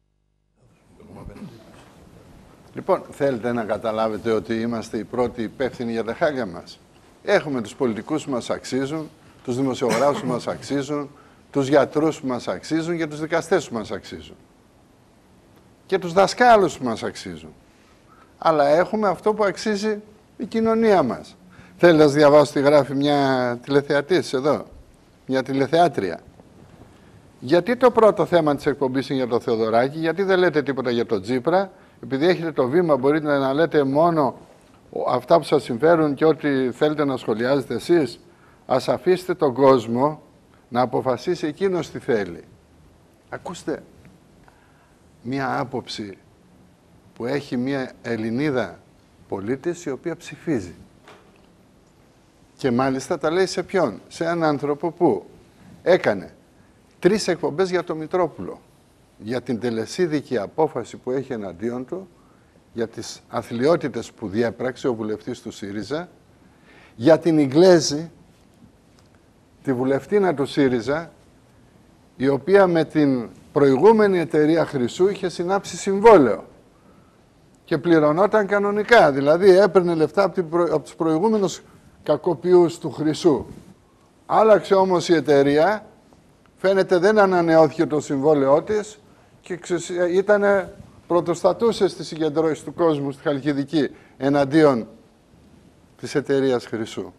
Λοιπόν, θέλετε να καταλάβετε ότι είμαστε οι πρώτοι υπεύθυνοι για τα χάλια μας. Έχουμε τους πολιτικούς που μας αξίζουν, τους δημοσιογράφους που μας αξίζουν, τους γιατρούς που μας αξίζουν και τους δικαστές που μας αξίζουν. Και τους δασκάλους που μας αξίζουν. Αλλά έχουμε αυτό που αξίζει η κοινωνία μας. Θέλετε να σας διαβάσω τι γράφει μια τηλεθεατής εδώ, μια τηλεθεάτρια. Γιατί το πρώτο θέμα της εκπομπής είναι για τον Θεοδωράκη, γιατί δεν λέτε τίποτα για τον Τσίπρα, επειδή έχετε το βήμα μπορείτε να λέτε μόνο αυτά που σας συμφέρουν και ό,τι θέλετε να σχολιάζετε εσείς. Ας αφήσετε τον κόσμο να αποφασίσει εκείνος τι θέλει. Ακούστε, μία άποψη που έχει μία Ελληνίδα πολίτης η οποία ψηφίζει. Και μάλιστα τα λέει σε ποιον? Σε έναν άνθρωπο που έκανε 3 εκπομπές για τον Μητρόπουλο. Για την τελεσίδικη απόφαση που έχει εναντίον του, για τις αθλιότητες που διέπραξε ο βουλευτής του ΣΥΡΙΖΑ, για την Ιγκλέζη, τη βουλευτήνα του ΣΥΡΙΖΑ, η οποία με την προηγούμενη εταιρεία Χρυσού είχε συνάψει συμβόλαιο και πληρωνόταν κανονικά. Δηλαδή έπαιρνε λεφτά από τους προηγούμενους κακοποιούς του Χρυσού. Άλλαξε όμως η εταιρεία, φαίνεται δεν ανανεώθηκε το συμβόλαιό της και πρωτοστατούσε στις συγκεντρώσεις του κόσμου στη Χαλκιδική εναντίον της εταιρείας Χρυσού.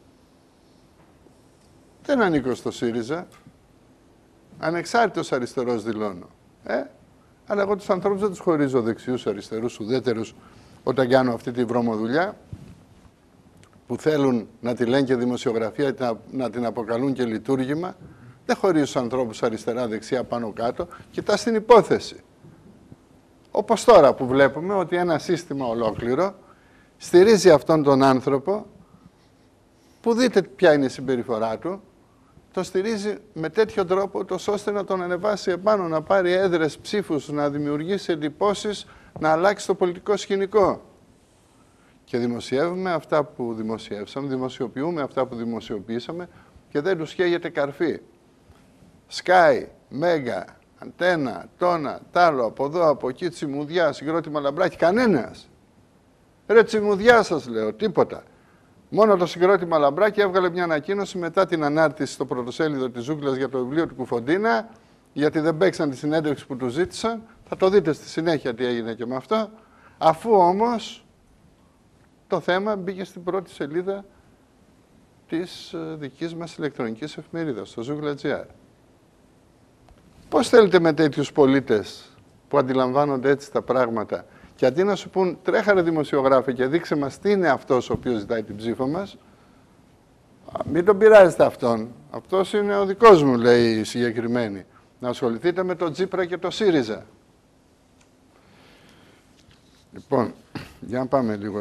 Δεν ανήκω στο ΣΥΡΙΖΑ. Ανεξάρτητος αριστερός δηλώνω. Αλλά εγώ τους ανθρώπους δεν τους χωρίζω δεξιούς, αριστερούς, ουδέτερους όταν κάνω αυτή τη βρωμοδουλειά που θέλουν να τη λένε και δημοσιογραφία, να την αποκαλούν και λειτουργήμα. Δεν χωρίζω τους ανθρώπους αριστερά, δεξιά, πάνω κάτω. Κοιτάς την υπόθεση. Όπως τώρα που βλέπουμε ότι ένα σύστημα ολόκληρο στηρίζει αυτόν τον άνθρωπο που δείτε ποια είναι η συμπεριφορά του, το στηρίζει με τέτοιο τρόπο τόσο ώστε να τον ανεβάσει επάνω, να πάρει έδρες, ψήφους, να δημιουργήσει εντυπώσεις, να αλλάξει το πολιτικό σκηνικό. Και δημοσιεύουμε αυτά που δημοσιεύσαμε, δημοσιοποιούμε αυτά που δημοσιοποιήσαμε και δεν τους καίγεται καρφί. Sky, Μέγα, Αντένα, Τόνα, Τάλο, από εδώ, από εκεί, Τσιμουδιά, Συγκρότημα Λαμπράκη, κανένας. Ρε Τσιμουδιά σας λέω, τίποτα. Μόνο το Συγκρότημα Λαμπράκη έβγαλε μια ανακοίνωση μετά την ανάρτηση στο πρωτοσέλιδο της Ζούγκλας για το βιβλίο του Κουφοντίνα, γιατί δεν παίξαν τη συνέντευξη που του ζήτησαν. Θα το δείτε στη συνέχεια τι έγινε και με αυτό. Αφού όμως το θέμα μπήκε στην πρώτη σελίδα της δικής μας ηλεκτρονικής εφημερίδας, στο Zoogla.gr. Πώς θέλετε με τέτοιους πολίτες που αντιλαμβάνονται έτσι τα πράγματα και αντί να σου πούν τρέχαρε δημοσιογράφε και δείξε μας τι είναι αυτός ο οποίος ζητάει την ψήφο μας, μην τον πειράζετε αυτόν. Αυτός είναι ο δικός μου, λέει η συγκεκριμένη. Να ασχοληθείτε με τον Τσίπρα και το ΣΥΡΙΖΑ. Λοιπόν, για να πάμε λίγο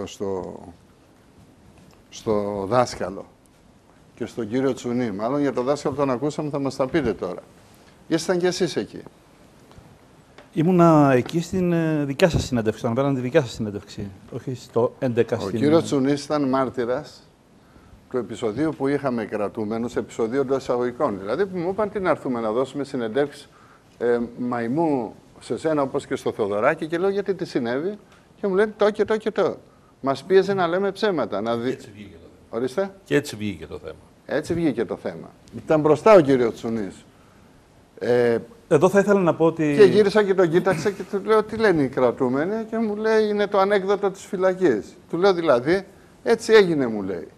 στο δάσκαλο και στον κύριο Τσουνή. Μάλλον για το δάσκαλο τον ακούσαμε, θα μας τα πείτε τώρα. Ήσταν κι εσείς εκεί. Ήμουνα εκεί στην δικιά σας συνέντευξη, όταν πέραν τη δικιά σας συνέντευξη, όχι στο 11 Ο κύριος Τσουνής ήταν μάρτυρας του επεισοδίου που είχαμε κρατούμενους, επεισοδίου εντός εισαγωγικών. Δηλαδή που μου είπαν τι να έρθουμε να δώσουμε συνεντεύξεις μαϊμού σε σένα όπως και στο Θεοδωράκη και λέω γιατί τι συνέβη και μου λένε το και το και το. Μας πίεζε να λέμε ψέματα. Έτσι βγήκε το θέμα. Ορίστε. Και έτσι βγήκε το θέμα. Έτσι βγήκε το θέμα. Ήταν μπροστά ο κύριος Τσουνής. Εδώ θα ήθελα να πω ότι... Και γύρισα και τον κοίταξα και του λέω τι λένε οι κρατούμενοι και μου λέει είναι το ανέκδοτο της φυλακής. Του λέω δηλαδή έτσι έγινε μου λέει.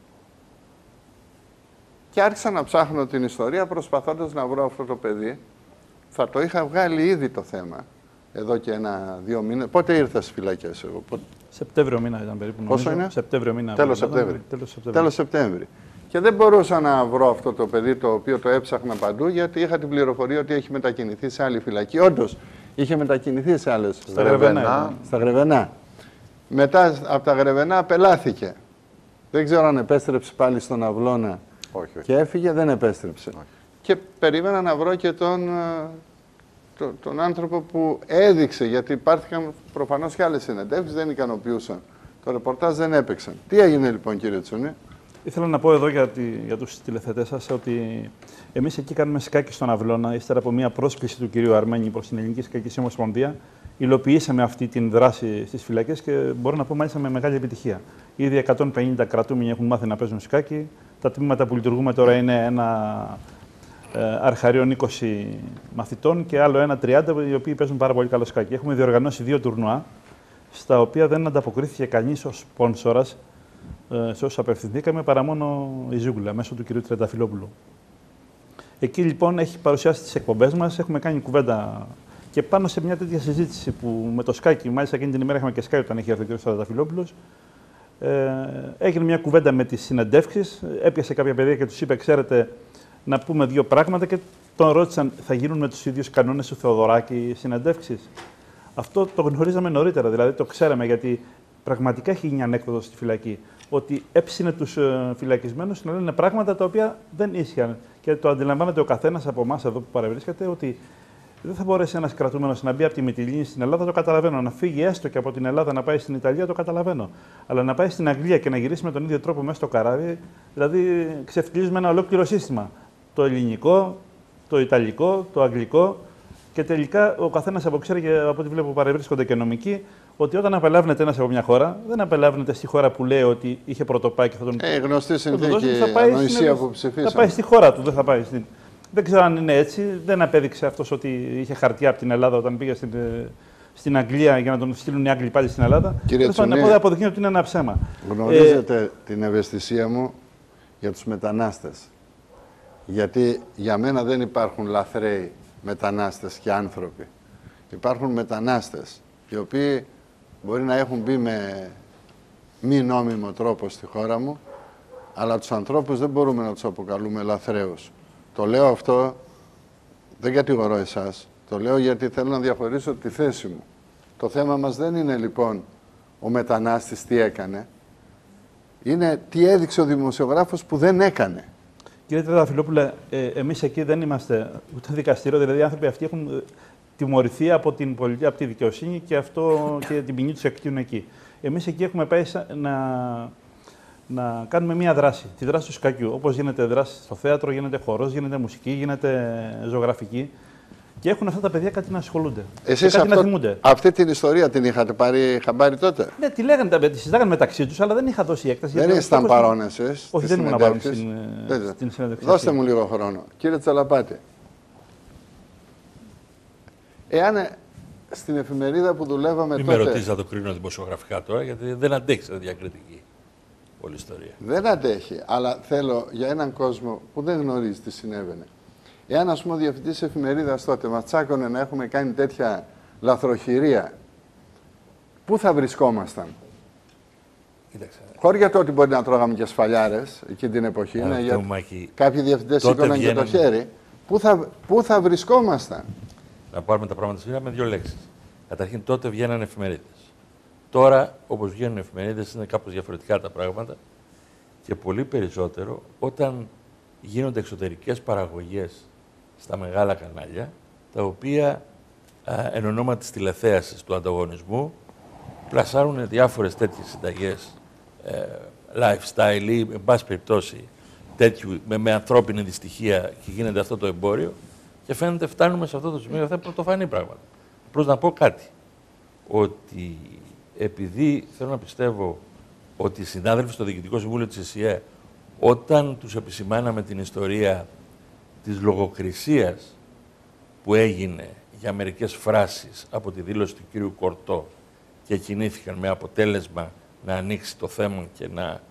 Και άρχισα να ψάχνω την ιστορία προσπαθώντας να βρω αυτό το παιδί. Θα το είχα βγάλει ήδη το θέμα εδώ και 1-2 μήνες. Πότε ήρθα στις φυλακές εγώ? Σεπτέμβριο μήνα ήταν περίπου. Πόσο είναι? Σεπτέμβριο μήνα. Τέλος Σεπτέμβρη. Τέλος Σεπτέμβρη. Και δεν μπορούσα να βρω αυτό το παιδί το οποίο το έψαχνα παντού γιατί είχα την πληροφορία ότι έχει μετακινηθεί σε άλλη φυλακή. Όντως, είχε μετακινηθεί σε άλλες. Στα Γρεβενά. Μετά από τα Γρεβενά απελάθηκε. Δεν ξέρω αν επέστρεψε πάλι στον Αυλώνα και έφυγε, δεν επέστρεψε. Και περίμενα να βρω και τον άνθρωπο που έδειξε, γιατί υπάρχαν προφανώς και άλλες συνεντεύξεις, δεν ικανοποιούσαν. Το ρεπορτάζ δεν έπαιξαν. Τι έγινε λοιπόν κύριε Τσουνή? Ήθελα να πω εδώ για τους τηλεθετές σας ότι εμείς εκεί κάνουμε σκάκι στον Αυλώνα, ύστερα από μια πρόσκληση του κυρίου Αρμένη προς την Ελληνική Σκακική Ομοσπονδία. Υλοποιήσαμε αυτή την δράση στις φυλακές και μπορώ να πω μάλιστα με μεγάλη επιτυχία. Ήδη 150 κρατούμενοι έχουν μάθει να παίζουν σκάκι. Τα τμήματα που λειτουργούμε τώρα είναι ένα αρχαρίων 20 μαθητών και άλλο ένα 30 οι οποίοι παίζουν πάρα πολύ καλό σκάκι. Έχουμε διοργανώσει 2 τουρνουά, στα οποία δεν ανταποκρίθηκε κανείς ως σπόνσορας σε όσους απευθυνθήκαμε παρά μόνο η Ζούγκλα μέσω του κυρίου Τρενταφυλόπουλου. Εκεί λοιπόν έχει παρουσιάσει τις εκπομπές μας, έχουμε κάνει κουβέντα και πάνω σε μια τέτοια συζήτηση που με το σκάκι, μάλιστα εκείνη την ημέρα είχαμε και σκάκι όταν είχε έρθει ο κ. Τρενταφυλόπουλος, έγινε μια κουβέντα με τις συνεντεύξεις, έπιασε κάποια παιδιά και τους είπε, ξέρετε, να πούμε 2 πράγματα και τον ρώτησαν, θα γίνουν με τους ίδιους κανόνες του Θεοδωράκη οι συνεντεύξεις? Αυτό το γνωρίζαμε νωρίτερα, δηλαδή το ξέραμε, γιατί πραγματικά έχει γίνει ανέκδοτο στη φυλακή. Ότι έψινε τους φυλακισμένους να λένε πράγματα τα οποία δεν ίσχυαν. Και το αντιλαμβάνεται ο καθένας από εμάς εδώ που παρευρίσκεται, ότι δεν θα μπορέσει ένας κρατούμενος να μπει από τη Μυτιλήνη στην Ελλάδα, το καταλαβαίνω. Να φύγει έστω και από την Ελλάδα να πάει στην Ιταλία, το καταλαβαίνω. Αλλά να πάει στην Αγγλία και να γυρίσει με τον ίδιο τρόπο μέσα στο καράβι, δηλαδή ξεφτιλίζουμε ένα ολόκληρο σύστημα. το ελληνικό, το ιταλικό, το αγγλικό και τελικά ο καθένας αποκξέρει και από ό,τι βλέπω παρευρίσκονται και νομικοί ότι όταν απελάβνεται ένας από μια χώρα, δεν απελάβνεται στη χώρα που λέει ότι είχε πρωτοπάει και θα τον γνωστή συνθήκη, ανοησία που ψηφίσαμε. Θα πάει στη χώρα του, δεν θα πάει στην... Δεν ξέρω αν είναι έτσι. Δεν απέδειξε αυτός ότι είχε χαρτιά από την Ελλάδα όταν πήγε στην Αγγλία για να τον στείλουν οι Άγγλοι πάλι στην Ελλάδα. Κύριε Τσουνή, αποδεικνύει ότι είναι ένα ψέμα. Γνωρίζετε την ευαισθησία μου για τους μετανάστες. Γιατί για μένα δεν υπάρχουν λαθρέοι μετανάστες και άνθρωποι. Υπάρχουν μετανάστες οι οποίοι μπορεί να έχουν μπει με μη νόμιμο τρόπο στη χώρα μου, αλλά τους ανθρώπους δεν μπορούμε να τους αποκαλούμε λαθρέους. Το λέω αυτό, δεν κατηγορώ εσάς, το λέω γιατί θέλω να διαχωρίσω τη θέση μου. Το θέμα μας δεν είναι λοιπόν ο μετανάστης τι έκανε, είναι τι έδειξε ο δημοσιογράφος που δεν έκανε. Κύριε Τρενταφυλόπουλε, εμείς εκεί δεν είμαστε ούτε δικαστήριο, δηλαδή οι άνθρωποι αυτοί έχουν τιμωρηθεί από την πολιτεία, από τη δικαιοσύνη και, και την ποινή τους εκτείνουν εκεί. Εμείς εκεί έχουμε πάει να κάνουμε μία δράση, τη δράση του σκακιού. Όπως γίνεται δράση στο θέατρο, γίνεται χορός, γίνεται μουσική, γίνεται ζωγραφική. Και έχουν αυτά τα παιδιά κάτι να ασχολούνται. Εσείς αυτή την ιστορία την είχατε πάρει χαμπάρι τότε? Ναι, τη λέγανε, τη συζητάγανε μεταξύ τους, αλλά δεν είχα δώσει έκταση. Δεν ήσταν παρόν εσείς? Όχι, δεν ήμουν παρόν στην συνέντευξη. Δώστε μου λίγο χρόνο. Κύριε Τσαλαπάτη, εάν στην εφημερίδα που δουλεύαμε τότε... Μην με ρωτήσεις να το κρίνω δημοσιογραφικά τώρα, γιατί δεν αντέχει διακριτική όλη ιστορία. Δεν αντέχει, αλλά θέλω για έναν κόσμο που δεν γνωρίζει τι συνέβαινε. Εάν, ας πούμε, ο διευθυντής εφημερίδας τότε μας τσάκωνε να έχουμε κάνει τέτοια λαθροχειρία, πού θα βρισκόμασταν? Κοίταξε. Χωρίς για το ότι μπορεί να τρώγαμε και σφαλιάρες εκείνη την εποχή, κάποιοι διευθυντές σήκωναν και το χέρι, πού θα βρισκόμασταν? Να πάρουμε τα πράγματα σήμερα με δύο λέξεις. Καταρχήν, τότε βγαίνανε εφημερίδες. Τώρα, όπως βγαίνουν εφημερίδες, είναι κάπως διαφορετικά τα πράγματα και πολύ περισσότερο όταν γίνονται εξωτερικές παραγωγές στα μεγάλα κανάλια, τα οποία εν ονόματι της τηλεθέασης του ανταγωνισμού πλασάρουν διάφορες τέτοιες συνταγές lifestyle ή, εν πάση περιπτώσει, τέτοιου, με ανθρώπινη δυστυχία και γίνεται αυτό το εμπόριο και φαίνεται φτάνουμε σε αυτό το σημείο, αυτά είναι πρωτοφανή πράγματα. Απλώς να πω κάτι, ότι επειδή θέλω να πιστεύω ότι οι συνάδελφοι στο Διοικητικό Συμβούλιο της ΕΣΥΕ, όταν τους επισημάναμε την ιστορία της λογοκρισίας που έγινε για μερικές φράσεις από τη δήλωση του κύριου Κορτό και κινήθηκαν με αποτέλεσμα να ανοίξει το θέμα και να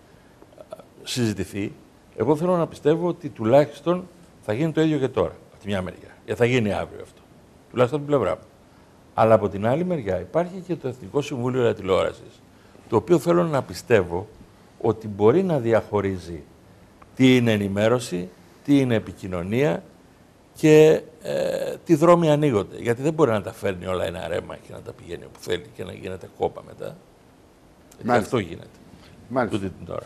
συζητηθεί, εγώ θέλω να πιστεύω ότι τουλάχιστον θα γίνει το ίδιο και τώρα, από τη μια μεριά. Θα γίνει αύριο αυτό, τουλάχιστον από την πλευρά μου. Αλλά από την άλλη μεριά υπάρχει και το Εθνικό Συμβούλιο Ραδιοτηλεόρασης, το οποίο θέλω να πιστεύω ότι μπορεί να διαχωρίζει τι είναι ενημέρωση, τι είναι επικοινωνία και τι δρόμοι ανοίγονται. Γιατί δεν μπορεί να τα φέρνει όλα ένα ρέμα και να τα πηγαίνει όπου θέλει και να γίνεται κόπα μετά. Γιατί αυτό γίνεται. Μάλιστα. Τούτη την τώρα.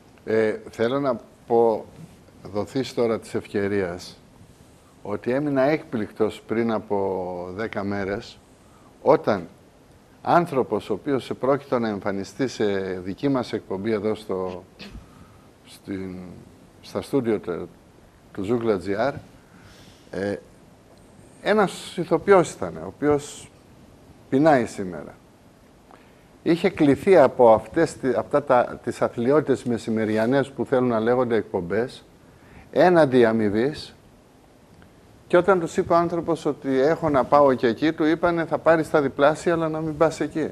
Θέλω να πω, δοθείς τώρα της ευκαιρίας, ότι έμεινα έκπληκτος πριν από 10 μέρες, όταν άνθρωπος ο οποίος επρόκειτο να εμφανιστεί σε δική μας εκπομπή εδώ στα στούντιο του Zoogla.gr, ένας ηθοποιός ήταν, ο οποίος πεινάει σήμερα. Είχε κληθεί από τις αθλιώτες μεσημεριανές που θέλουν να λέγονται εκπομπές, έναντι αμοιβής, και όταν τους είπε ο άνθρωπος ότι έχω να πάω και εκεί, του είπανε θα πάρεις τα διπλάσια, αλλά να μην πας εκεί.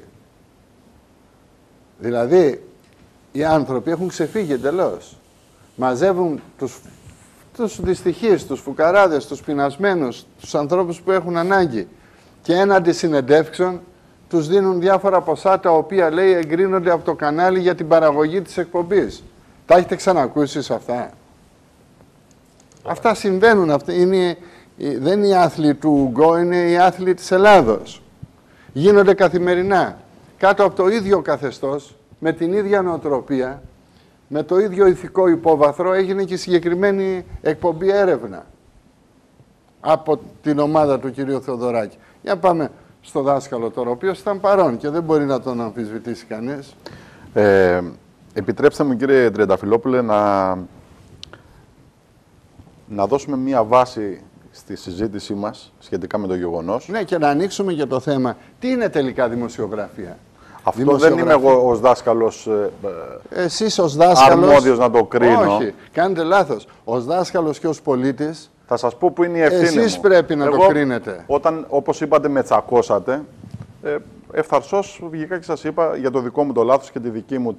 Δηλαδή, οι άνθρωποι έχουν ξεφύγει εντελώς. Μαζεύουν τους δυστυχείς, τους φουκαράδες, τους πεινασμένους, τους ανθρώπους που έχουν ανάγκη και έναντι συνεντεύξεων τους δίνουν διάφορα ποσά τα οποία, λέει, εγκρίνονται από το κανάλι για την παραγωγή της εκπομπής. Τα έχετε ξανακούσει σε αυτά? Αυτά συμβαίνουν. Δεν είναι οι άθλοι του Ουγκό, είναι οι άθλοι της Ελλάδος. Γίνονται καθημερινά. Κάτω από το ίδιο καθεστώς, με την ίδια νοοτροπία, με το ίδιο ηθικό υπόβαθρο, έγινε και η συγκεκριμένη εκπομπή έρευνα από την ομάδα του κυρίου Θεοδωράκη. Για πάμε στο δάσκαλο τώρα, ο οποίος ήταν παρόν και δεν μπορεί να τον αμφισβητήσει κανείς. Επιτρέψτε μου, κύριε Τρενταφυλόπουλε, να δώσουμε μία βάση στη συζήτησή μας σχετικά με το γεγονός. Ναι, και να ανοίξουμε για το θέμα. Τι είναι τελικά δημοσιογραφία? Αυτό δεν είμαι εγώ ως δάσκαλος, εσείς ως δάσκαλος αρμόδιος να το κρίνω. Όχι, κάνετε λάθος. Ως δάσκαλος και ως πολίτης, θα σας πω που είναι η ευθύνη εσείς μου. πρέπει να εγώ, το κρίνετε. Όταν, όπως είπατε, με τσακώσατε, ευθαρσώς βγήκα και σας είπα για το δικό μου το λάθος και τη δική μου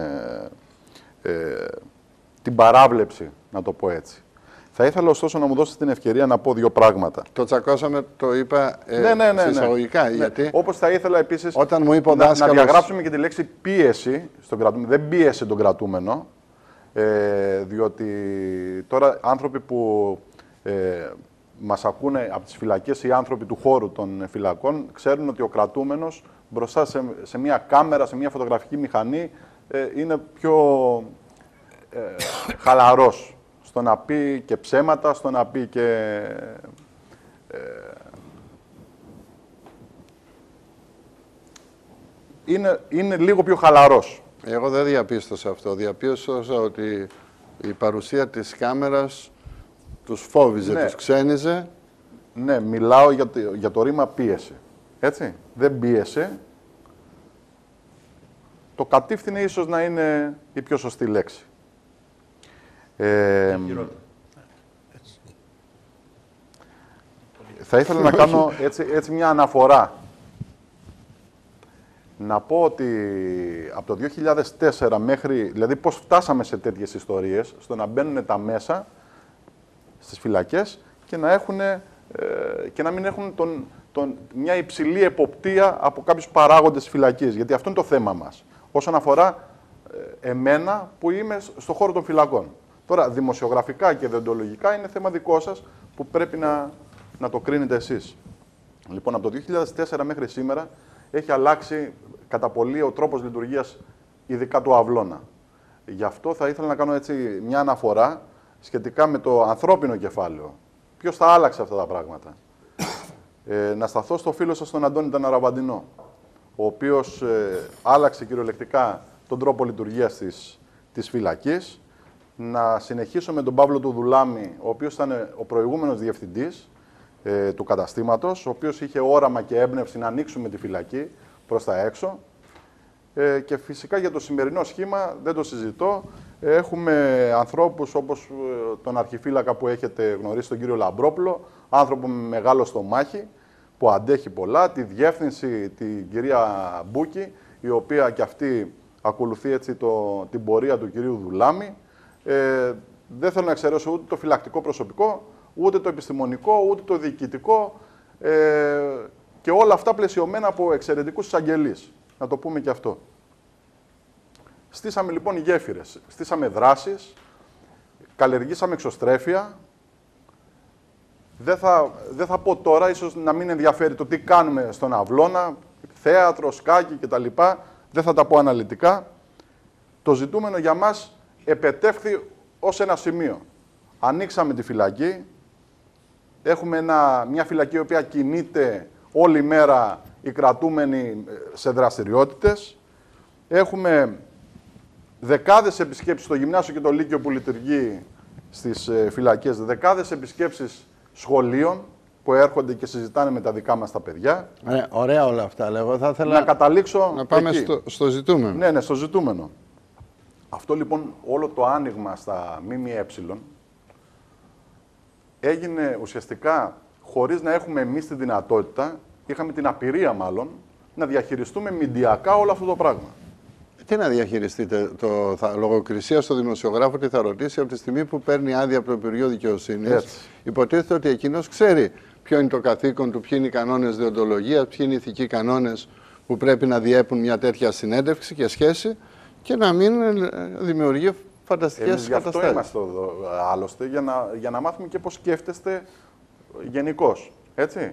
την παράβλεψη, να το πω έτσι. Θα ήθελα ωστόσο να μου δώσετε την ευκαιρία να πω δύο πράγματα. Το τσακώσαμε, το είπα εισαγωγικά. Γιατί όπως θα ήθελα επίσης όταν μου είπε ο να διαγράψουμε και τη λέξη πίεση στον κρατούμενο. Δεν πίεσε τον κρατούμενο, διότι τώρα άνθρωποι που μας ακούνε από τις φυλακές, οι άνθρωποι του χώρου των φυλακών, ξέρουν ότι ο κρατούμενος μπροστά σε μια κάμερα, σε μια φωτογραφική μηχανή, είναι πιο χαλαρός. Στο να πει και ψέματα, στο να πει και είναι λίγο πιο χαλαρός. Εγώ δεν διαπίστωσα αυτό. Διαπίστωσα ότι η παρουσία της κάμερας τους φόβιζε, τους ξένιζε. Ναι, μιλάω για το ρήμα πίεση. Έτσι, δεν πίεσε. Το κατήφθηνε ίσως να είναι η πιο σωστή λέξη. Θα ήθελα να κάνω έτσι μια αναφορά. Να πω ότι από το 2004 μέχρι, δηλαδή πώς φτάσαμε σε τέτοιες ιστορίες, στο να μπαίνουν τα μέσα στις φυλακές και να μην έχουν μια υψηλή εποπτεία από κάποιους παράγοντες φυλακής. Γιατί αυτό είναι το θέμα μας. Όσον αφορά εμένα που είμαι στον χώρο των φυλακών. Τώρα, δημοσιογραφικά και δεοντολογικά είναι θέμα δικό σας που πρέπει να το κρίνετε εσείς. Λοιπόν, από το 2004 μέχρι σήμερα έχει αλλάξει κατά πολύ ο τρόπος λειτουργίας, ειδικά του Αυλώνα. Γι' αυτό θα ήθελα να κάνω έτσι μια αναφορά σχετικά με το ανθρώπινο κεφάλαιο. Ποιος θα άλλαξε αυτά τα πράγματα. Να σταθώ στο φίλο σας τον Αντώνη τον Αραβαντινό, ο οποίος άλλαξε κυριολεκτικά τον τρόπο λειτουργίας της φυλακής. Να συνεχίσω με τον Παύλο του Δουλάμη, ο οποίος ήταν ο προηγούμενος διευθυντής του καταστήματος, ο οποίος είχε όραμα και έμπνευση να ανοίξουμε τη φυλακή προς τα έξω. Και φυσικά για το σημερινό σχήμα δεν το συζητώ. Έχουμε ανθρώπους όπως τον αρχιφύλακα που έχετε γνωρίσει, τον κύριο Λαμπρόπουλο, άνθρωπο με μεγάλο στομάχι, που αντέχει πολλά, τη διεύθυνση, την κυρία Μπούκη, η οποία και αυτή ακολουθεί έτσι την πορεία του κυρίου Δουλάμη. Δεν θέλω να εξαιρέσω ούτε το φυλακτικό προσωπικό, ούτε το επιστημονικό, ούτε το διοικητικό και όλα αυτά πλαισιωμένα από εξαιρετικούς εισαγγελείς. Να το πούμε και αυτό. Στήσαμε λοιπόν γέφυρες, στήσαμε δράσεις, καλλιεργήσαμε εξωστρέφεια. Δεν θα πω τώρα, ίσως να μην ενδιαφέρει το τι κάνουμε στον Αυλώνα, θέατρο, σκάκι κτλ. Δεν θα τα πω αναλυτικά. Το ζητούμενο για μας επετεύχθη ως ένα σημείο. Ανοίξαμε τη φυλακή. Έχουμε μια φυλακή η οποία κινείται όλη μέρα οι κρατούμενοι σε δραστηριότητες. Έχουμε δεκάδες επισκέψεις στο γυμνάσιο και το λύκειο που λειτουργεί στις φυλακές, δεκάδες επισκέψεις σχολείων που έρχονται και συζητάνε με τα δικά μας τα παιδιά. Ωραία όλα αυτά, αλλά εγώ θα ήθελα να καταλήξω να πάμε εκεί. στο ζητούμενο. Ναι, στο ζητούμενο. Αυτό λοιπόν όλο το άνοιγμα στα ΜΜΕ έγινε ουσιαστικά χωρίς να έχουμε εμείς τη δυνατότητα, είχαμε την απειρία μάλλον, να διαχειριστούμε μηντιακά όλο αυτό το πράγμα. Τι να διαχειριστείτε, λογοκρισία στο δημοσιογράφο τι θα ρωτήσει από τη στιγμή που παίρνει άδεια από το Υπουργείο Δικαιοσύνης. Υποτίθεται ότι εκείνος ξέρει ποιο είναι το καθήκον του, ποιοι είναι οι κανόνες δεοντολογίας, ποιοι είναι οι ηθικοί κανόνες που πρέπει να διέπουν μια τέτοια συνέντευξη και σχέση και να μην δημιουργεί φανταστικές καταστάσεις. Γι' αυτό είμαστε εδώ άλλωστε, για να μάθουμε και πώς σκέφτεστε γενικώς, έτσι,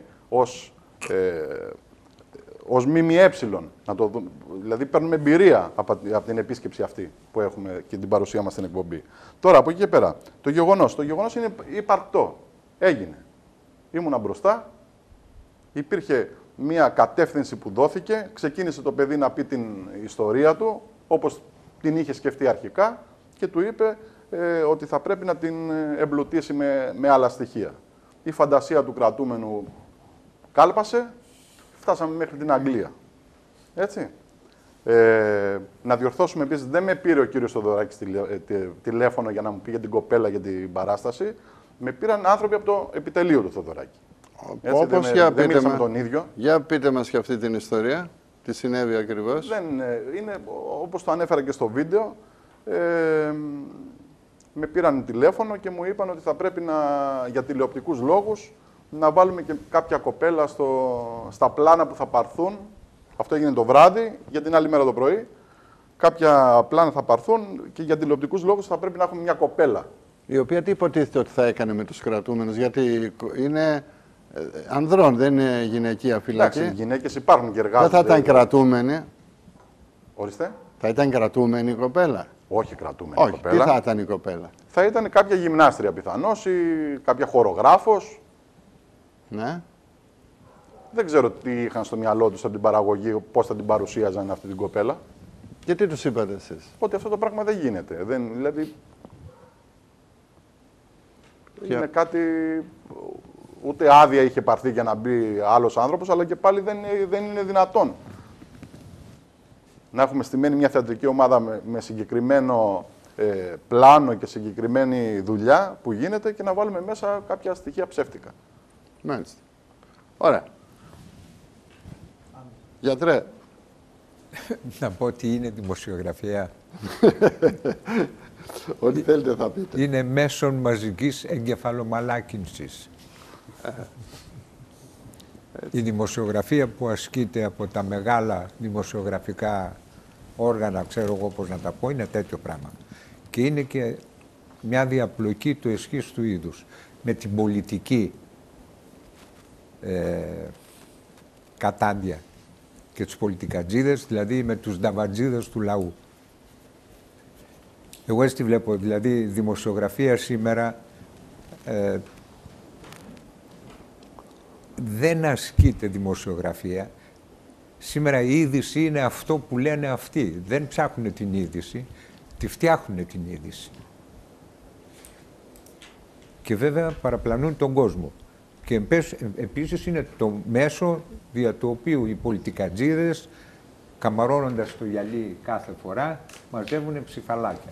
ως ΜΜΕ, δηλαδή παίρνουμε εμπειρία από την επίσκεψη αυτή που έχουμε και την παρουσία μας στην εκπομπή. Τώρα, από εκεί και πέρα, το γεγονός είναι υπαρκτό. Έγινε. Ήμουνα μπροστά, υπήρχε μία κατεύθυνση που δόθηκε, ξεκίνησε το παιδί να πει την ιστορία του, όπως την είχε σκεφτεί αρχικά και του είπε ότι θα πρέπει να την εμπλουτίσει με άλλα στοιχεία. Η φαντασία του κρατούμενου κάλπασε, φτάσαμε μέχρι την Αγγλία. Έτσι. Να διορθώσουμε επίσης, δεν με πήρε ο κύριος Θοδωράκης τηλέφωνο για να μου πει για την κοπέλα για την παράσταση. Με πήραν άνθρωποι από το επιτελείο του Θοδωράκη. Όπως, δεν μίλησα με τον ίδιο. Για πείτε μας και αυτή την ιστορία. Τι συνέβη ακριβώς. Είναι όπως το ανέφερα και στο βίντεο. Με πήραν τηλέφωνο και μου είπαν ότι θα πρέπει για τηλεοπτικούς λόγους να βάλουμε και κάποια κοπέλα στα πλάνα που θα πάρθουν. Αυτό έγινε το βράδυ, για την άλλη μέρα το πρωί. Κάποια πλάνα θα πάρθουν και για τηλεοπτικούς λόγους θα πρέπει να έχουμε μια κοπέλα. Η οποία τι υποτίθεται ότι θα έκανε με τους κρατούμενους, γιατί είναι ανδρών, δεν είναι γυναικεία φυλακή. Εντάξει, οι γυναίκες υπάρχουν και εργάζονται. Δεν θα ήταν κρατούμενη. Ορίστε. Θα ήταν κρατούμενη η κοπέλα. Όχι κρατούμενη η κοπέλα. Τι θα ήταν η κοπέλα. Θα ήταν κάποια γυμνάστρια πιθανώς ή κάποια χορογράφος. Ναι. Δεν ξέρω τι είχαν στο μυαλό τους από την παραγωγή, πώς θα την παρουσίαζαν αυτή την κοπέλα. Και τι τους είπατε εσείς. Ότι αυτό το πράγμα δεν γίνεται. Δηλαδή, είναι κάτι... Ούτε άδεια είχε πάρθει για να μπει άλλος άνθρωπος, αλλά και πάλι δεν είναι δυνατόν. Να έχουμε στημένη μια θεατρική ομάδα με συγκεκριμένο πλάνο και συγκεκριμένη δουλειά που γίνεται και να βάλουμε μέσα κάποια στοιχεία ψεύτικα. Μάλιστα. Ωραία. Γιατρέ. Να πω τι είναι δημοσιογραφία. Ό,τι θέλετε θα πείτε. Είναι μέσον μαζικής εγκεφαλομαλάκινσης. Η δημοσιογραφία που ασκείται από τα μεγάλα δημοσιογραφικά όργανα, ξέρω εγώ πώς να τα πω, είναι τέτοιο πράγμα. Και είναι και μια διαπλοκή του εσχής του είδους. Με την πολιτική κατάντια και τους πολιτικατζίδες, δηλαδή με τους νταβατζίδες του λαού. Εγώ έτσι τη βλέπω, δηλαδή δημοσιογραφία σήμερα δεν ασκείται δημοσιογραφία. Σήμερα η είδηση είναι αυτό που λένε αυτοί. Δεν ψάχνουν την είδηση, τη φτιάχνουν την είδηση. Και βέβαια παραπλανούν τον κόσμο. Και επίσης είναι το μέσο δια του οποίου οι πολιτικατζίδες, καμαρώνοντας το γυαλί κάθε φορά, μαζεύουν ψηφαλάκια.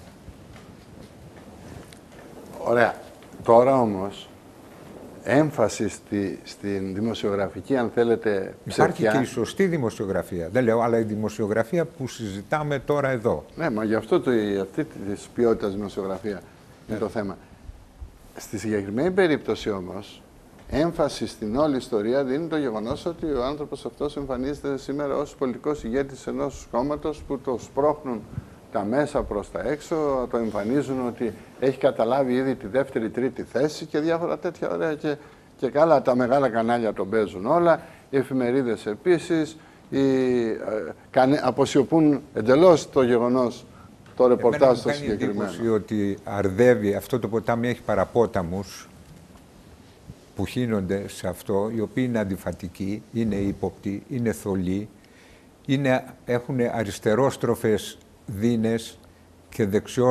Ωραία. Τώρα όμως, έμφαση στην δημοσιογραφική, αν θέλετε, ψευδιά. Υπάρχει και η σωστή δημοσιογραφία. Δεν λέω, αλλά η δημοσιογραφία που συζητάμε τώρα εδώ. Ναι, μα γι' αυτό αυτή της ποιότητας δημοσιογραφία είναι το θέμα. Στη συγκεκριμένη περίπτωση όμως, έμφαση στην όλη ιστορία δίνει το γεγονός ότι ο άνθρωπος αυτός εμφανίζεται σήμερα ως πολιτικός ηγέτης ενός κόμματος που το σπρώχνουν τα μέσα προς τα έξω, το εμφανίζουν ότι έχει καταλάβει ήδη τη δεύτερη, τρίτη θέση και διάφορα τέτοια ωραία και καλά. Τα μεγάλα κανάλια τον παίζουν όλα, οι εφημερίδες επίσης, αποσιωπούν εντελώς το γεγονός, το ρεπορτάζ στο συγκεκριμένο. Εμένα μου κάνει εντύπωση ότι αρδεύει, αυτό το ποτάμι έχει παραπόταμους που χύνονται σε αυτό, οι οποίοι είναι αντιφατικοί, είναι ύποπτοι, είναι θολοί, έχουν αριστερόστροφες δίνες και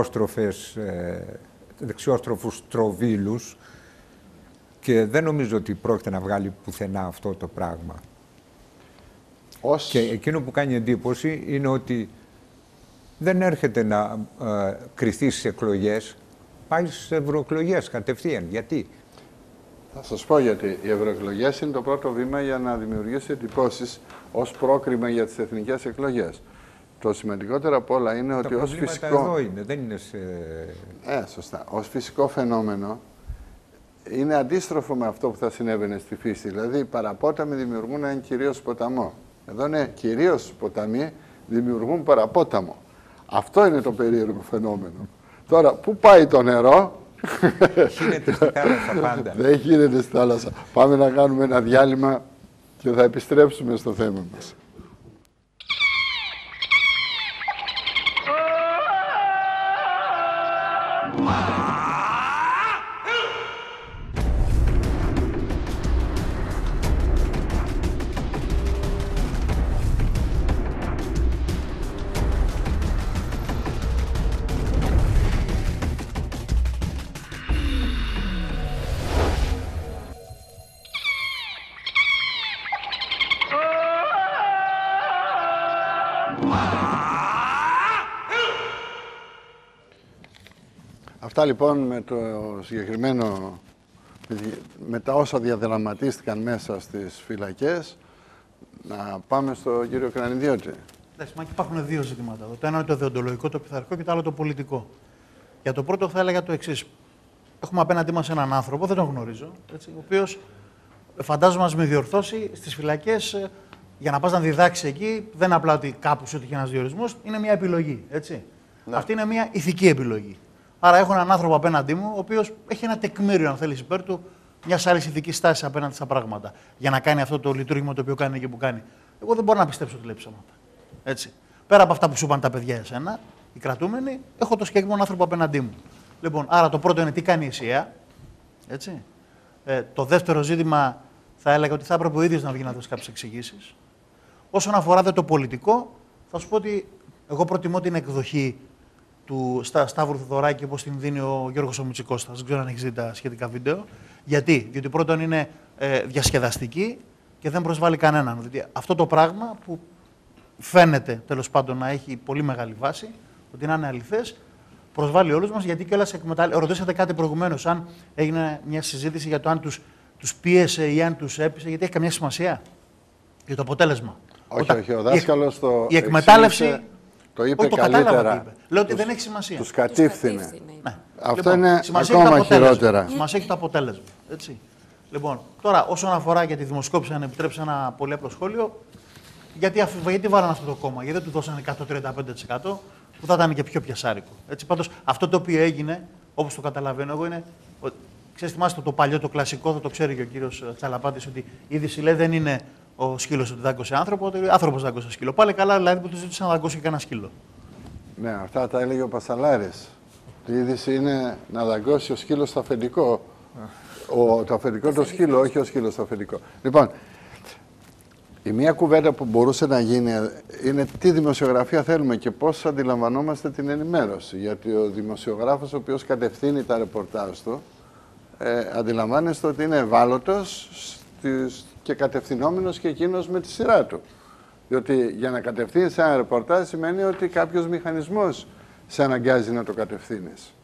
δεξιόστροφους τροβίλους και δεν νομίζω ότι πρόκειται να βγάλει πουθενά αυτό το πράγμα. Και εκείνο που κάνει εντύπωση είναι ότι δεν έρχεται να κριθεί στις εκλογές, πάει στις ευρωεκλογές κατευθείαν. Γιατί? Θα σας πω γιατί. Οι ευρωεκλογές είναι το πρώτο βήμα για να δημιουργήσει εντυπώσεις ως πρόκριμα για τις εθνικές εκλογές. Το σημαντικότερο από όλα είναι ότι ως φυσικό... εδώ είναι, δεν είναι σε... σωστά. Ως φυσικό φαινόμενο είναι αντίστροφο με αυτό που θα συνέβαινε στη φύση. Δηλαδή, οι παραπόταμοι δημιουργούν έναν κυρίως ποταμό. Εδώ είναι κυρίως ποταμοί δημιουργούν παραπόταμο. Αυτό είναι το περίεργο φαινόμενο. Τώρα, πού πάει το νερό... Γίνεται στη θάλασσα πάντα. Δεν γίνεται στη θάλασσα. Πάμε να κάνουμε ένα διάλειμμα και θα επιστρέψουμε στο θέμα μας. Αυτά λοιπόν με το συγκεκριμένο, με τα όσα διαδραματίστηκαν μέσα στις φυλακές. Να πάμε στο κύριο Κρανιδιώτη. Εντάξει, Μάκη, υπάρχουν δύο ζητήματα. Το ένα είναι το δεοντολογικό, το πειθαρχικό και το άλλο το πολιτικό. Για το πρώτο θα έλεγα το εξής. Έχουμε απέναντί μας έναν άνθρωπο, δεν τον γνωρίζω, έτσι, ο οποίος φαντάζομαι μας με διορθώσει στις φυλακές για να πας να διδάξει εκεί. Δεν είναι απλά ότι κάπου σου έτυχε ένας διορισμός, είναι μια επιλογή. Έτσι. Ναι. Αυτή είναι μια ηθική επιλογή. Άρα έχω έναν άνθρωπο απέναντί μου, ο οποίος έχει ένα τεκμήριο, αν θέλει, υπέρ του μια άλλη ηθική στάση απέναντι στα πράγματα. Για να κάνει αυτό το λειτουργήμα το οποίο κάνει και που κάνει. Εγώ δεν μπορώ να πιστέψω ότι λέει ψέματα. Έτσι. Πέρα από αυτά που σου είπαν τα παιδιά εσένα, οι κρατούμενοι, έχω το συγκεκριμένο άνθρωπο απέναντί μου. Λοιπόν, άρα το πρώτο είναι τι κάνει η ΕΣΥΑ. Έτσι. Το δεύτερο ζήτημα θα έλεγα ότι θα έπρεπε ο ίδιος να βγει να δώσει κάποιες εξηγήσεις. Όσον αφορά το πολιτικό, θα σου πω ότι εγώ προτιμώ την εκδοχή του Σταύρου Θοδωράκη όπως την δίνει ο Γιώργος ο Μητσικώστας. Δεν ξέρω αν έχεις δει τα σχετικά βίντεο. Γιατί? Διότι πρώτον είναι διασκεδαστική και δεν προσβάλλει κανέναν. Δηλαδή, αυτό το πράγμα που φαίνεται τέλος πάντων να έχει πολύ μεγάλη βάση, ότι να είναι αληθές, προσβάλλει όλους μας, γιατί κιόλας ρωτήσατε κάτι προηγουμένως, αν έγινε μια συζήτηση για το αν τους πίεσε ή αν τους έπεισε, γιατί έχει καμιά σημασία για το αποτέλεσμα. Όχι, ο δάσκαλος η εκμετάλλευση το είπε καλύτερα. Είπε. Λέω ότι δεν έχει σημασία. Τους κατήφθηνε. Ναι. Αυτό λοιπόν, είναι ακόμα χειρότερα. Σημασία έχει το αποτέλεσμα. Έτσι. Λοιπόν, τώρα όσον αφορά για τη δημοσκόπηση, αν επιτρέψει ένα πολύ απλό σχόλιο, γιατί βάλανε αυτό το κόμμα, γιατί δεν του δώσανε 135% που θα ήταν και πιο πιασάρικο. Έτσι, πάντως, αυτό το οποίο έγινε, όπως το καταλαβαίνω εγώ, είναι. Ξέρεις, θυμάστε το παλιό, το κλασικό, θα το ξέρει και ο κύριος Τσαλαπάτης, ότι η είδηση λέει δεν είναι ο σκύλος ότι δάγκωσε άνθρωπο, ότι ο άνθρωπος δάγκωσε σκύλο. Πάλι καλά, δηλαδή που του ζήτησαν να δαγκώσει και ένα σκύλο. Ναι, αυτά τα έλεγε ο Πασαλάρης. Η είδηση είναι να δαγκώσει ο σκύλος στο αφεντικό. Το αφεντικό το σκύλο, όχι ο σκύλος στο αφεντικό. Λοιπόν, η μία κουβέντα που μπορούσε να γίνει είναι τι δημοσιογραφία θέλουμε και πώς αντιλαμβανόμαστε την ενημέρωση. Γιατί ο δημοσιογράφος ο οποίος κατευθύνει τα ρεπορτάζ του, αντιλαμβάνεστε ότι είναι ευάλωτος και κατευθυνόμενος και εκείνος με τη σειρά του. Διότι για να κατευθύνεις ένα ρεπορτάζ σημαίνει ότι κάποιος μηχανισμός σε αναγκάζει να το κατευθύνεις.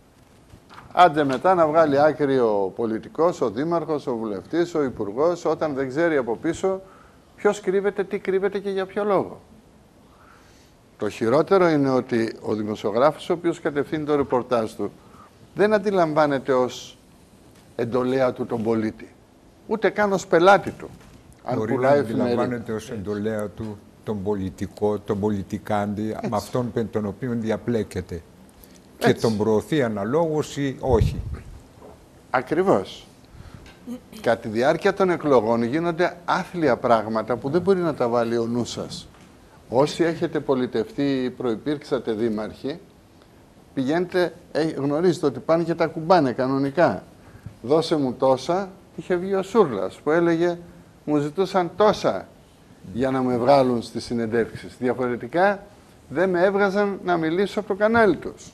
Άντε μετά να βγάλει άκρη ο πολιτικός, ο δήμαρχος, ο βουλευτής, ο υπουργός, όταν δεν ξέρει από πίσω ποιος κρύβεται, τι κρύβεται και για ποιο λόγο. Το χειρότερο είναι ότι ο δημοσιογράφος ο οποίος κατευθύνει το ρεπορτάζ του δεν αντιλαμβάνεται ως εντολέα του τον πολίτη, ούτε καν ως πελάτη του. Αν μπορεί να αντιλαμβάνεται ως εντολέα του τον πολιτικό, τον πολιτικάντη, με αυτόν τον οποίο διαπλέκεται. Και τον προωθεί αναλόγως ή όχι. Ακριβώς. Κατά τη διάρκεια των εκλογών γίνονται άθλια πράγματα που δεν μπορεί να τα βάλει ο νους σας. Όσοι έχετε πολιτευτεί ή προϋπήρξατε δήμαρχοι, πηγαίνετε, γνωρίζετε ότι πάνε και τα κουμπάνε κανονικά. Δώσε μου τόσα, είχε βγει ο Σούρλας που έλεγε μου ζητούσαν τόσα για να με βγάλουν στις συνεντεύξεις. Διαφορετικά δεν με έβγαζαν να μιλήσω από το κανάλι τους.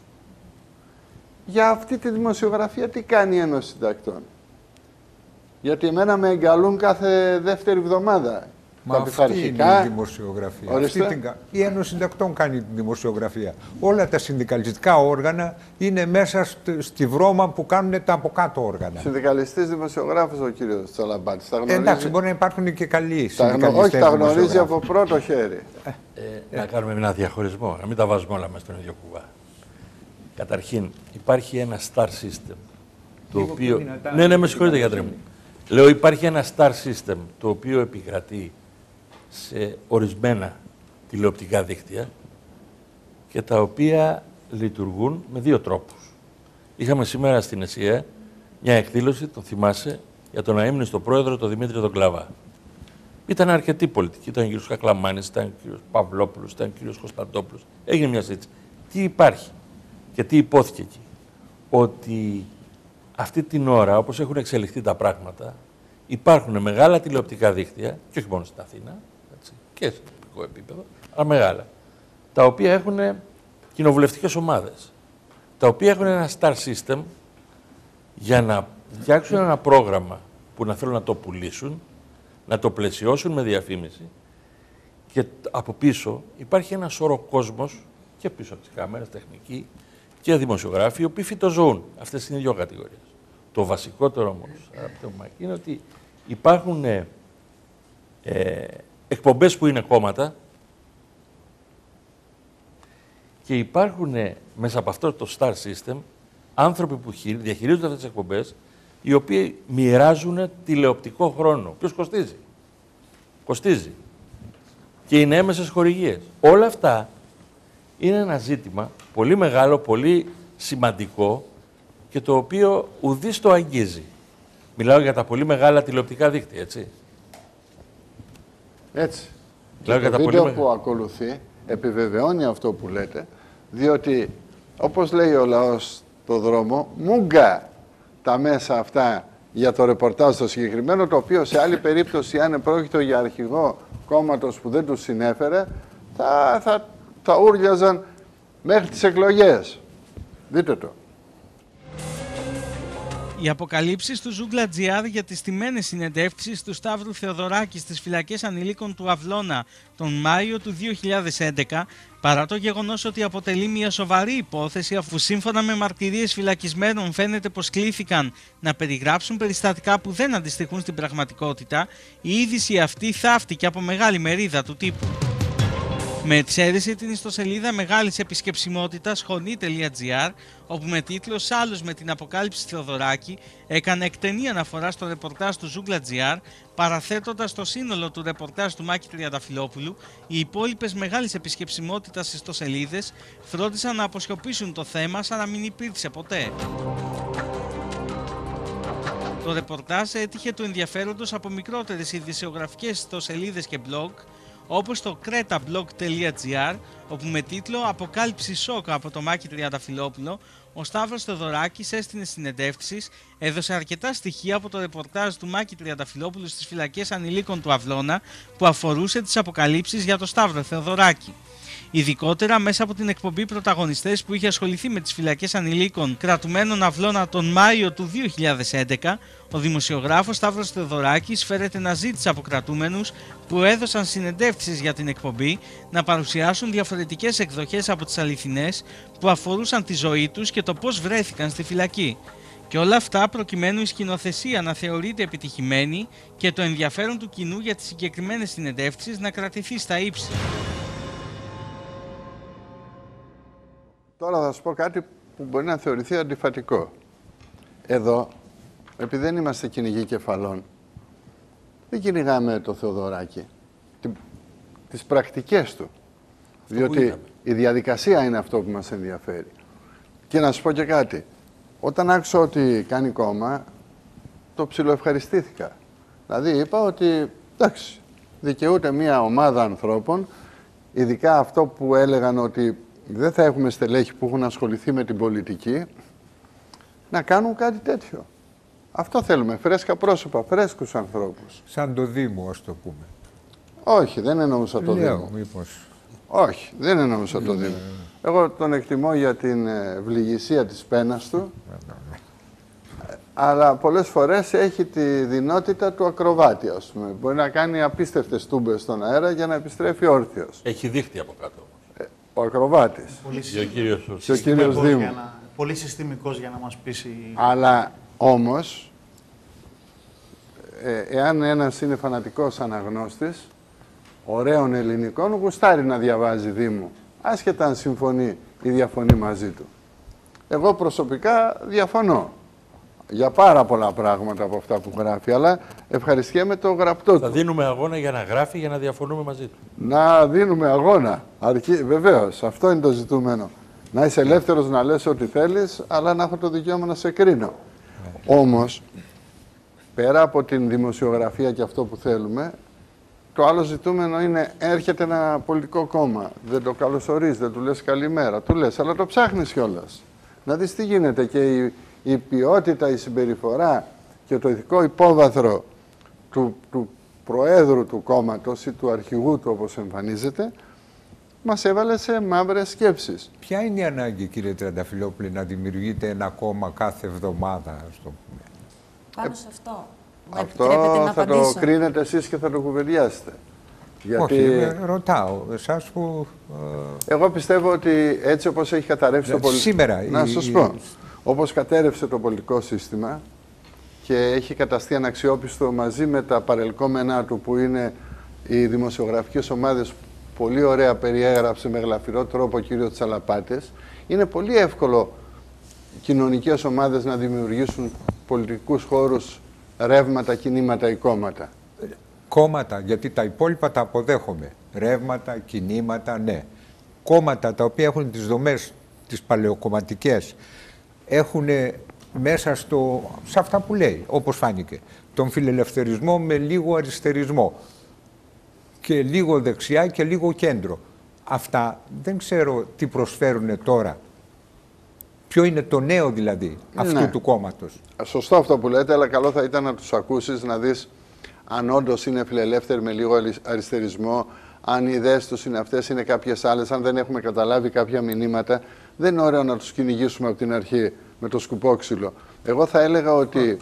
Για αυτή τη δημοσιογραφία τι κάνει η Ένωση Συντακτών? Γιατί εμένα με εγκαλούν κάθε δεύτερη εβδομάδα. Μα αυτή είναι η δημοσιογραφία. Η Ένωση Συντακτών κάνει τη δημοσιογραφία. Όλα τα συνδικαλιστικά όργανα είναι μέσα στη βρώμα που κάνουν τα από κάτω όργανα. Συνδικαλιστής δημοσιογράφος ο κύριος Τσαλαμπάτης. Εντάξει, μπορεί να υπάρχουν και καλοί συνδικαλιστές. Όχι, τα γνωρίζει από πρώτο χέρι. Να κάνουμε ένα διαχωρισμό, να μην τα βάζουμε όλα μέσα στον ίδιο κουβά. Καταρχήν, υπάρχει ένα star system. Το οποίο... Ναι, με συγχωρείτε, γιατρέ μου. Λέω, υπάρχει ένα star system το οποίο επικρατεί σε ορισμένα τηλεοπτικά δίκτυα και τα οποία λειτουργούν με δύο τρόπους. Είχαμε σήμερα στην ΕΣΥΑ μια εκδήλωση, τον θυμάσαι, για τον αείμνηστο πρόεδρο, τον Δημήτρη τον Κλαβά. Ήταν αρκετοί πολιτικοί, ήταν ο κ. Κακλαμάνης, ήταν ο κ. Παυλόπουλος, ήταν ο κ. Κωνσταντόπουλος. Έγινε μια συζήτηση. Τι υπάρχει και τι υπόθηκε εκεί? Ότι αυτή την ώρα, όπως έχουν εξελιχθεί τα πράγματα, υπάρχουν μεγάλα τηλεοπτικά δίκτυα, και όχι μόνο στην Αθήνα, έτσι, και σε τοπικό επίπεδο, αλλά μεγάλα, τα οποία έχουν κοινοβουλευτικές ομάδες, τα οποία έχουν ένα star system για να φτιάξουν ένα πρόγραμμα που να θέλουν να το πουλήσουν, να το πλαισιώσουν με διαφήμιση και από πίσω υπάρχει ένα σώρο κόσμος και πίσω από τις κάμερες, τεχνική και δημοσιογράφοι οι οποίοι φυτοζωούν. Αυτές είναι οι δύο κατηγορίες. Το βασικότερο όμως, αγαπητέ μου Μάκη, είναι ότι υπάρχουν εκπομπές που είναι κόμματα και υπάρχουν μέσα από αυτό το star system άνθρωποι που διαχειρίζονται αυτές τις εκπομπές, οι οποίοι μοιράζουν τηλεοπτικό χρόνο. Ποιος κοστίζει? Κοστίζει. Και είναι έμεσες χορηγίες. Όλα αυτά είναι ένα ζήτημα πολύ μεγάλο, πολύ σημαντικό και το οποίο ουδής το αγγίζει. Μιλάω για τα πολύ μεγάλα τηλεοπτικά δίκτυα, έτσι. Έτσι. Μιλάω Και για το τα βίντεο πολύ που ακολουθεί επιβεβαιώνει αυτό που λέτε, διότι όπως λέει ο λαός στο δρόμο, μούγκα τα μέσα αυτά για το ρεπορτάζ το συγκεκριμένο, το οποίο σε άλλη περίπτωση, αν πρόκειται για αρχηγό κόμματος που δεν τους συνέφερε, θα ούρλιαζαν μέχρι τις εκλογές. Δείτε το. Οι αποκαλύψεις του Ζούγκλα GR για τις τιμένες συνεντεύξεις του Σταύρου Θεοδωράκη στις φυλακές ανηλίκων του Αυλώνα τον Μάιο του 2011, παρά το γεγονός ότι αποτελεί μια σοβαρή υπόθεση, αφού σύμφωνα με μαρτυρίες φυλακισμένων φαίνεται πως κλήθηκαν να περιγράψουν περιστατικά που δεν αντιστοιχούν στην πραγματικότητα, η είδηση αυτή θαύτηκε από μεγάλη μερίδα του τύπου. Με εξαίρεση την ιστοσελίδα μεγάλης επισκεψιμότητας χωνή.gr, όπου με τίτλο «Σάλλος με την αποκάλυψη Θεοδωράκη» έκανε εκτενή αναφορά στο ρεπορτάζ του Ζούγκλα GR, παραθέτοντας το σύνολο του ρεπορτάζ του Μάκη Τριανταφυλόπουλου, οι υπόλοιπες μεγάλης επισκεψιμότητας ιστοσελίδες φρόντισαν να αποσιωπήσουν το θέμα σαν να μην υπήρξε ποτέ. Το ρεπορτάζ έτυχε του ενδιαφέροντος από μικρότερες ειδησιογραφικές ιστοσελίδες και blog, όπως το cretablog.gr, όπου με τίτλο «Αποκάλυψη σοκ από το Μάκη Τριανταφυλόπουλο», ο Σταύρος Θεοδωράκης έστεινε συνεντεύξεις, έδωσε αρκετά στοιχεία από το ρεπορτάζ του Μάκη Τριανταφυλόπουλου στις φυλακές ανηλίκων του Αυλώνα που αφορούσε τις αποκαλύψεις για τον Σταύρο Θεοδωράκη. Ειδικότερα μέσα από την εκπομπή Πρωταγωνιστές που είχε ασχοληθεί με τις φυλακές ανηλίκων κρατουμένων Αυλώνα τον Μάιο του 2011, ο δημοσιογράφος Σταύρος Θεοδωράκης φέρεται να ζήτησε από κρατούμενους που έδωσαν συνεντεύξεις για την εκπομπή να παρουσιάσουν διαφορετικές εκδοχές από τις αληθινές που αφορούσαν τη ζωή τους και το πώς βρέθηκαν στη φυλακή. Και όλα αυτά προκειμένου η σκηνοθεσία να θεωρείται επιτυχημένη και το ενδιαφέρον του κοινού για τις συγκεκριμένες συνεντεύξεις να κρατηθεί στα ύψη. Τώρα θα σας πω κάτι που μπορεί να θεωρηθεί αντιφατικό. Εδώ, επειδή δεν είμαστε κυνηγοί κεφαλών, δεν κυνηγάμε το Θεοδωράκη, τις πρακτικές του. Διότι η διαδικασία είναι αυτό που μας ενδιαφέρει. Και να σας πω και κάτι. Όταν άκουσα ότι κάνει κόμμα, το ψιλοευχαριστήθηκα. Δηλαδή είπα ότι, εντάξει, δικαιούται μια ομάδα ανθρώπων, ειδικά αυτό που έλεγαν ότι δεν θα έχουμε στελέχη που έχουν ασχοληθεί με την πολιτική, να κάνουν κάτι τέτοιο. Αυτό θέλουμε, φρέσκα πρόσωπα, φρέσκους ανθρώπους. Σαν το Δήμο, ας το πούμε. Όχι, δεν εννοούσα το Δήμο. Μήπως. Όχι, δεν εννοούσα το Δήμο. Εγώ τον εκτιμώ για την ευληγησία της πένας του, αλλά πολλές φορές έχει τη δυνότητα του ακροβάτη, ας πούμε. Μπορεί να κάνει απίστευτες τούμπες στον αέρα για να επιστρέφει όρθιος. Έχει δίχτυ από κάτω. Ο ακροβάτης. Και ο κύριος Δήμου. Πολύ συστημικός για να μας πείσει. Αλλά όμως, εάν ένας είναι φανατικός αναγνώστης, ωραίων ελληνικών, γουστάρει να διαβάζει Δήμου, άσχετα αν συμφωνεί ή διαφωνεί μαζί του. Εγώ προσωπικά διαφωνώ για πάρα πολλά πράγματα από αυτά που γράφει, αλλά ευχαριστιέμαι το γραπτό του. Θα δίνουμε αγώνα για να γράφει, για να διαφωνούμε μαζί του. Να δίνουμε αγώνα. Βεβαίως, αυτό είναι το ζητούμενο. Να είσαι ελεύθερος να λες ό,τι θέλεις, αλλά να έχω το δικαίωμα να σε κρίνω. Όμως, πέρα από την δημοσιογραφία και αυτό που θέλουμε, το άλλο ζητούμενο είναι, έρχεται ένα πολιτικό κόμμα, δεν το καλωσορίζεις, δεν του λες καλημέρα, του λες, αλλά το ψάχνεις κιόλας. Να δεις τι γίνεται και η ποιότητα, η συμπεριφορά και το ηθικό υπόβαθρο του προέδρου του κόμματος ή του αρχηγού του, όπως εμφανίζεται, μας έβαλε σε μαύρες σκέψεις. Ποια είναι η ανάγκη, κύριε Τριανταφυλόπουλε, να δημιουργείτε ένα κόμμα κάθε εβδομάδα, ας το πούμε? Πάνω σε αυτό. Αυτό θα το κρίνετε εσείς και θα το κουβεντιάσετε. Γιατί... Όχι, ρωτάω, εσάς που... Εγώ πιστεύω ότι έτσι όπως έχει καταρρεύσει το πολιτικό... Σήμερα... Να σας πω, όπως κατέρευσε το πολιτικό σύστημα και έχει καταστεί αναξιόπιστο μαζί με τα παρελκόμενά του που είναι οι δημοσιογραφικές ομάδες, πολύ ωραία περιέγραψε με γλαφυρό τρόπο ο κύριος Τσαλαπάτης, είναι πολύ εύκολο κοινωνικές ομάδες να δημιουργήσουν πολιτικούς χώρους, ρεύματα, κινήματα ή κόμματα. Κόμματα, γιατί τα υπόλοιπα τα αποδέχομαι. Ρεύματα, κινήματα, ναι. Κόμματα τα οποία έχουν τις δομές τις παλαιοκομματικές, έχουν μέσα σε αυτά που λέει, όπως φάνηκε, τον φιλελευθερισμό με λίγο αριστερισμό και λίγο δεξιά και λίγο κέντρο. Αυτά δεν ξέρω τι προσφέρουν τώρα. Ποιο είναι το νέο δηλαδή αυτού του κόμματος. Σωστό αυτό που λέτε, αλλά καλό θα ήταν να τους ακούσεις, να δεις αν όντως είναι φιλελεύθεροι με λίγο αριστερισμό, αν οι ιδέες τους είναι αυτές, είναι κάποιες άλλες, αν δεν έχουμε καταλάβει κάποια μηνύματα. Δεν είναι ωραίο να τους κυνηγήσουμε από την αρχή με το σκουπόξυλο. Εγώ θα έλεγα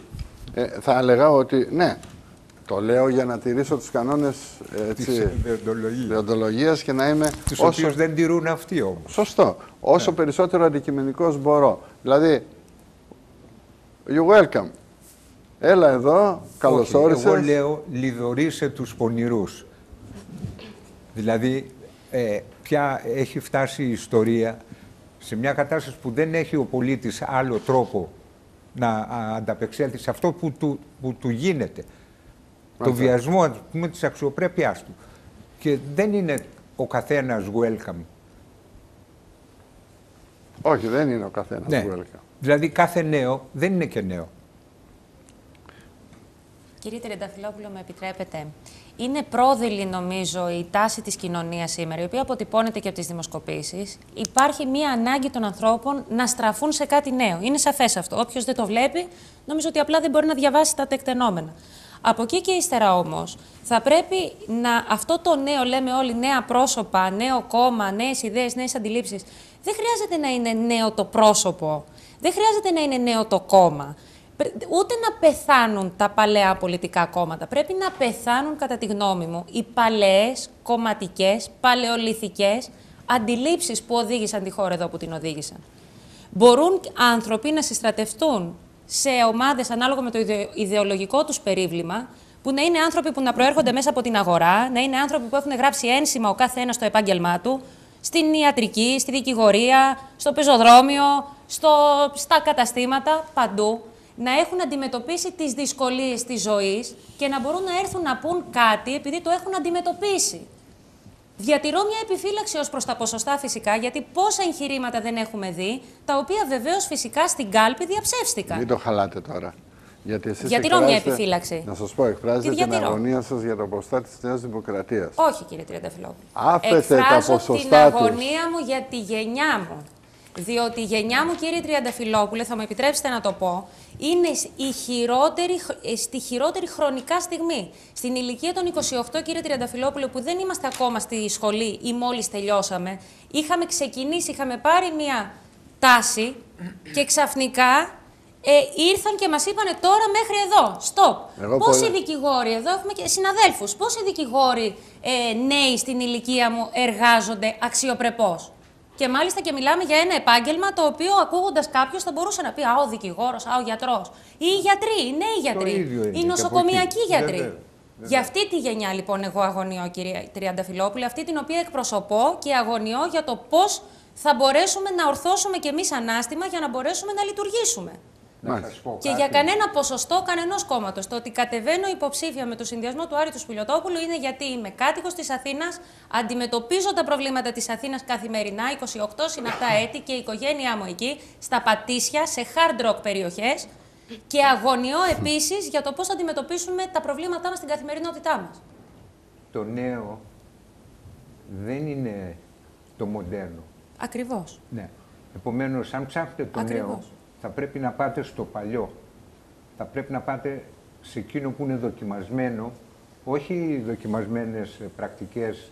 ότι, ναι, το λέω για να τηρήσω τους κανόνες της δεοντολογίας και να είμαι... Τους οποίους δεν τηρούν αυτοί όμως. Σωστό. Όσο περισσότερο αντικειμενικός μπορώ. Δηλαδή, you're welcome. Έλα εδώ, καλώς όρισες. Εγώ λέω, λιδωρήσε τους πονηρούς. Δηλαδή, πια έχει φτάσει η ιστορία σε μια κατάσταση που δεν έχει ο πολίτης άλλο τρόπο να ανταπεξέλθει σε αυτό που του γίνεται. Το βιασμό, ας πούμε, της αξιοπρέπειάς του. Και δεν είναι ο καθένας welcome. Όχι, δεν είναι ο καθένας welcome. Δηλαδή, κάθε νέο δεν είναι και νέο. Κύριε Τριανταφυλόπουλο, με επιτρέπετε. Είναι πρόδειλη, νομίζω, η τάση της κοινωνίας σήμερα, η οποία αποτυπώνεται και από τις δημοσκοπήσεις. Υπάρχει μία ανάγκη των ανθρώπων να στραφούν σε κάτι νέο. Είναι σαφές αυτό. Όποιος δεν το βλέπει, νομίζω ότι απλά δεν μπορεί να διαβάσει τα τεκτενόμενα. Από εκεί και ύστερα όμως, θα πρέπει αυτό το νέο, λέμε όλοι, νέα πρόσωπα, νέο κόμμα, νέες ιδέες, νέες αντιλήψεις. Δεν χρειάζεται να είναι νέο το πρόσωπο, δεν χρειάζεται να είναι νέο το κόμμα. Ούτε να πεθάνουν τα παλαιά πολιτικά κόμματα. Πρέπει να πεθάνουν, κατά τη γνώμη μου, οι παλαιές, κομματικές, παλαιολιθικές αντιλήψεις που οδήγησαν τη χώρα εδώ που την οδήγησαν. Μπορούν άνθρωποι να συστρατευτούν σε ομάδες ανάλογα με το ιδεολογικό τους περίβλημα, που να είναι άνθρωποι που να προέρχονται μέσα από την αγορά, να είναι άνθρωποι που έχουν γράψει ένσημα ο κάθε ένας στο επάγγελμά του, στην ιατρική, στη δικηγορία, στο πεζοδρόμιο, στα καταστήματα, παντού. Να έχουν αντιμετωπίσει τις δυσκολίες της ζωής και να μπορούν να έρθουν να πούν κάτι επειδή το έχουν αντιμετωπίσει. Διατηρώ μια επιφύλαξη ως προς τα ποσοστά φυσικά, γιατί πόσα εγχειρήματα δεν έχουμε δει, τα οποία βεβαίως φυσικά στην κάλπη διαψεύστηκαν. Μην το χαλάτε τώρα. Διατηρώ μια επιφύλαξη. Να σας πω, εκφράζετε την αγωνία σας για τα ποσοστά της Νέας Δημοκρατίας. Όχι, κύριε Τριανταφυλόπουλο. Εκφράζω την αγωνία μου για τη γενιά μου. Διότι η γενιά μου, κύριε Τριανταφυλόπουλε, θα μου επιτρέψετε να το πω, είναι στη χειρότερη χρονικά στιγμή. Στην ηλικία των 28, κύριε Τριανταφυλόπουλε, που δεν είμαστε ακόμα στη σχολή ή μόλις τελειώσαμε, είχαμε ξεκινήσει, είχαμε πάρει μια τάση και ξαφνικά ήρθαν και μας είπανε τώρα μέχρι εδώ, stop. Πόσοι δικηγόροι, εδώ έχουμε και συναδέλφους, πόσοι δικηγόροι νέοι στην ηλικία μου εργάζονται αξιοπρεπώς. Και μάλιστα και μιλάμε για ένα επάγγελμα το οποίο ακούγοντας κάποιος θα μπορούσε να πει «Α, ο δικηγόρος, α, ο γιατρός». Ή οι γιατροί, οι νέοι γιατροί, οι νοσοκομιακοί γιατροί. Για αυτή τη γενιά λοιπόν εγώ αγωνιώ, κύριε Τριανταφυλόπουλε, αυτή την οποία εκπροσωπώ και αγωνιώ για το πώς θα μπορέσουμε να ορθώσουμε κι εμείς ανάστημα για να μπορέσουμε να λειτουργήσουμε. Και για κανένα ποσοστό κανενός κόμματος. Το ότι κατεβαίνω υποψήφια με το συνδυασμό του Άρη του Σπηλιοτόπουλου είναι γιατί είμαι κάτοικος της Αθήνας, αντιμετωπίζω τα προβλήματα της Αθήνας καθημερινά, 28 συναπτά έτη και η οικογένειά μου εκεί, στα Πατήσια, σε hard rock περιοχές και αγωνιώ επίσης για το πώς θα αντιμετωπίσουμε τα προβλήματά μας στην καθημερινότητά μας. Το νέο δεν είναι το μοντέρνο. Ακριβώς. Ναι. Επομένως, αν ψάχνετε το νέο, θα πρέπει να πάτε στο παλιό. Θα πρέπει να πάτε σε εκείνο που είναι δοκιμασμένο, όχι δοκιμασμένες πρακτικές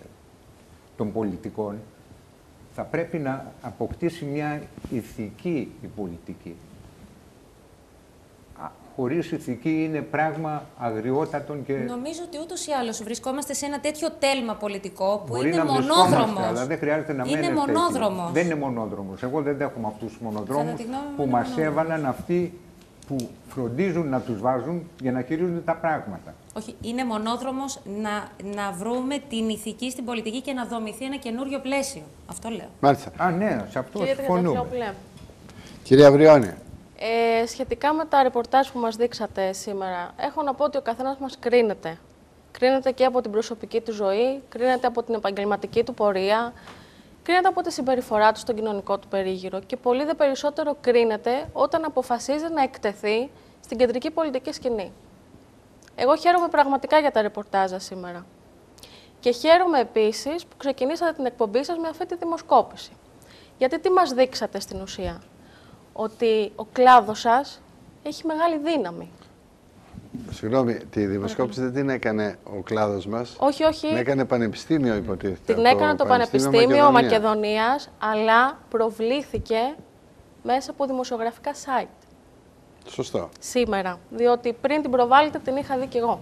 των πολιτικών. Θα πρέπει να αποκτήσει μια ηθική η πολιτική. χωρίς ηθική είναι πράγμα αγριότατον και... Νομίζω ότι ούτως ή άλλως βρισκόμαστε σε ένα τέτοιο τέλμα πολιτικό που μπορεί είναι να μονόδρομος. Αλλά δεν χρειάζεται να μένετε. Είναι μονόδρομος. Δεν είναι μονόδρομος. Εγώ δεν δέχομαι αυτούς τους μονοδρόμους που μας έβαλαν αυτοί που φροντίζουν να τους βάζουν για να χειρίζονται τα πράγματα. Όχι, είναι μονόδρομος να βρούμε την ηθική στην πολιτική και να δομηθεί ένα καινούριο πλαίσιο. Αυτό λέω. Μάλιστα. Ναι, σε αυτό συμφωνούμε. Κυρία Βριώνη. Σχετικά με τα ρεπορτάζ που μας δείξατε σήμερα, έχω να πω ότι ο καθένας μας κρίνεται. Κρίνεται και από την προσωπική του ζωή, κρίνεται από την επαγγελματική του πορεία, κρίνεται από τη συμπεριφορά του στον κοινωνικό του περίγυρο και πολύ δε περισσότερο κρίνεται όταν αποφασίζει να εκτεθεί στην κεντρική πολιτική σκηνή. Εγώ χαίρομαι πραγματικά για τα ρεπορτάζα σήμερα. Και χαίρομαι επίσης που ξεκινήσατε την εκπομπή σας με αυτή τη δημοσκόπηση. Γιατί τι μας δείξατε στην ουσία? Ότι ο κλάδος σας έχει μεγάλη δύναμη. Συγγνώμη, τη δημοσκόπηση δεν την έκανε ο κλάδος μας. Όχι, όχι. Την έκανε πανεπιστήμιο, υποτίθεται. Την έκανε το Πανεπιστήμιο Μακεδονίας, αλλά προβλήθηκε μέσα από δημοσιογραφικά site. Σωστό. Σήμερα, διότι πριν την προβάλλετε την είχα δει κι εγώ.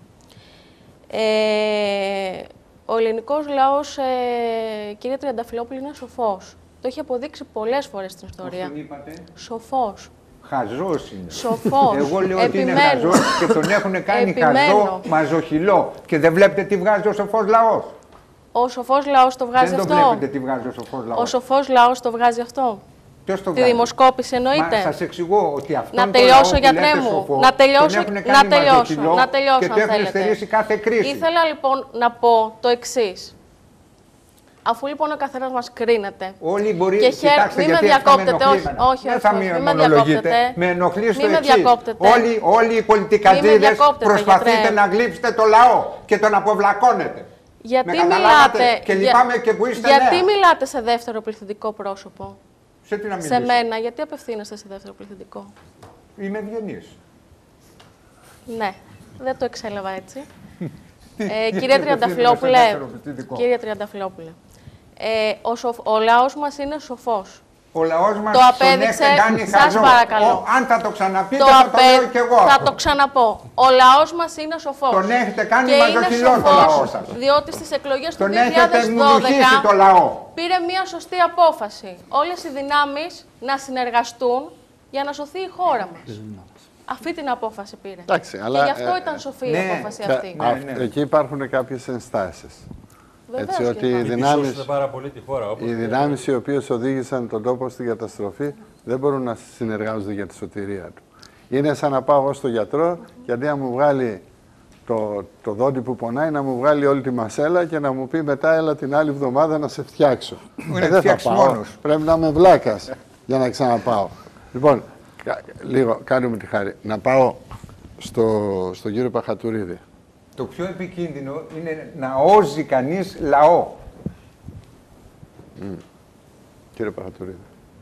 Ο ελληνικός λαός, κύριε Τριανταφυλόπουλη, είναι σοφός. Το έχει αποδείξει πολλές φορές στην ιστορία. Πώς τον είπατε? Σοφός. Χαζός είναι. Σοφός. Εγώ λέω ότι είναι χαζός και τον έχουν κάνει χαζό, μαζοχυλό. Και δεν βλέπετε τι βγάζει ο σοφός λαός. Ο σοφός λαός το βγάζει αυτό. Δεν το βλέπετε τι βγάζει ο σοφός λαός. Ο σοφός λαός το βγάζει αυτό. Ποιος το τη δημοσκόπηση εννοείται. Μα σας εξηγώ ότι αυτό να τελειώσω, γιατρέ μου. Να τελειώσω, αν θέλετε. Κάθε κρίση. Ήθελα λοιπόν να πω το εξής. Αφού λοιπόν ο καθένας μας κρίνεται. Όλοι μπορεί και μην με διακόπτετε, όχι, μην με διακόπτετε. Με ενοχλεί στο εξής. Όλοι οι πολιτικαντίδες προσπαθείτε να γλύψετε το λαό και τον αποβλακώνετε. Γιατί μιλάτε, και λυπάμαι και που είστε γιατί μιλάτε σε δεύτερο πληθυντικό πρόσωπο? Σε μένα, γιατί απευθύνεστε σε δεύτερο πληθυντικό? Είμαι ευγενής. Ναι, δεν το εξέλαβα έτσι. Κύριε Τριανταφυλόπουλε, ο λαός μας είναι σοφός. Ο λαός μας το απέδειξε, σας παρακαλώ. Αν θα το ξαναπείτε, θα το λέω κι εγώ. Θα το ξαναπώ. Ο λαός μας είναι σοφός. Τον έχετε κάνει μαζοχυλό το λαό σας. Διότι στις εκλογές του 2012 το λαό. πήρε μια σωστή απόφαση. Όλες οι δυνάμεις να συνεργαστούν για να σωθεί η χώρα μας. Αυτή την απόφαση πήρε. Εντάξει, αλλά, και γι' αυτό ήταν σοφή η απόφαση αυτή. Εκεί υπάρχουν κάποιες ενστάσεις. Βεβαίως, έτσι ότι οι δυνάμεις οι οποίες οδήγησαν τον τόπο στην καταστροφή δεν μπορούν να συνεργάζονται για τη σωτηρία του. Είναι σαν να πάω εγώ στο γιατρό και αντί να μου βγάλει το δόντι που πονάει, να μου βγάλει όλη τη μασέλα και να μου πει μετά έλα την άλλη εβδομάδα να σε φτιάξω. Δεν θα πάω. Πρέπει να είμαι βλάκας για να ξαναπάω. Λοιπόν, λίγο κάνουμε τη χάρη. Να πάω στον κύριο Παχατουρίδη. Το πιο επικίνδυνο είναι να όζει κανείς λαό. Κύριε Παχατουρίδη.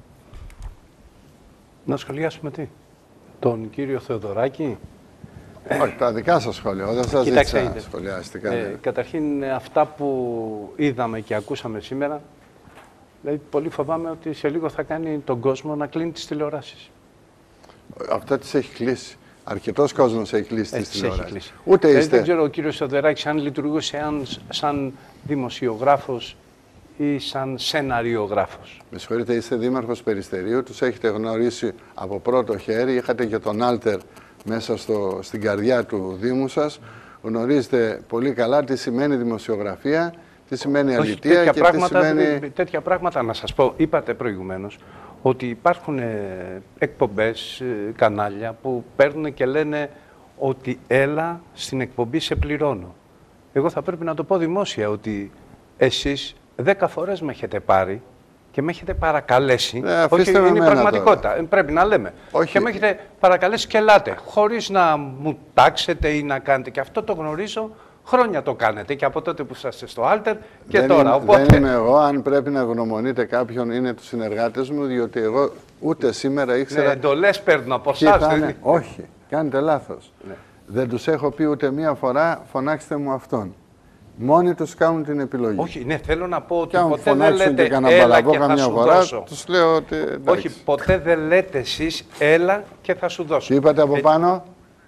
Να σχολιάσουμε τι? Τον κύριο Θεοδωράκη? Όχι, τα δικά σας σχόλια. Δεν σας ζήτησα να σχολιάσετε. Καταρχήν, αυτά που είδαμε και ακούσαμε σήμερα, δηλαδή πολύ φοβάμαι ότι σε λίγο θα κάνει τον κόσμο να κλείνει τις τηλεοράσεις. Αυτό τις έχει κλείσει. Αρκετός κόσμος έχει κλείσει τις τηλεοράσεις. Ούτε είστε. Δεν ξέρω ο κύριος Θεοδωράκης αν λειτουργούσε σαν δημοσιογράφος ή σαν σεναριογράφος. Με συγχωρείτε, είστε δήμαρχος Περιστερίου, τους έχετε γνωρίσει από πρώτο χέρι, είχατε και τον Άλτερ μέσα στην καρδιά του Δήμου σας. Γνωρίζετε πολύ καλά τι σημαίνει δημοσιογραφία, τι σημαίνει αλητεία και τι σημαίνει... Τέτοια πράγματα να σας πω. Είπατε προηγουμένως ότι υπάρχουν εκπομπές, κανάλια που παίρνουν και λένε ότι έλα στην εκπομπή σε πληρώνω. Εγώ θα πρέπει να το πω δημόσια ότι εσείς 10 φορές με έχετε πάρει και με έχετε παρακαλέσει. Όχι, είναι η πραγματικότητα. Τώρα. Πρέπει να λέμε. Όχι. Και με έχετε παρακαλέσει και ελάτε, χωρίς να μου τάξετε ή να κάνετε. Και αυτό το γνωρίζω. Χρόνια το κάνετε και από τότε που είσαστε στο Άλτερ και τώρα. Δεν είμαι εγώ. Αν πρέπει να γνωμονείτε κάποιον, είναι τους συνεργάτες μου, διότι εγώ ούτε σήμερα ήξερα. Ναι, εντολές παίρνω από εσάς. Όχι, κάνετε λάθος. Ναι. Δεν τους έχω πει ούτε μία φορά, φωνάξτε μου αυτόν. Μόνοι τους κάνουν την επιλογή. Όχι, ναι, θέλω να πω ότι και αν ποτέ δεν φωνάξουν λέτε και κανένα έλα παλαβό και θα καμιά σου φορά, δώσω. τους λέω ότι εντάξει. Όχι, ποτέ δεν λέτε εσείς έλα και θα σου δώσω. Τι είπατε από πάνω?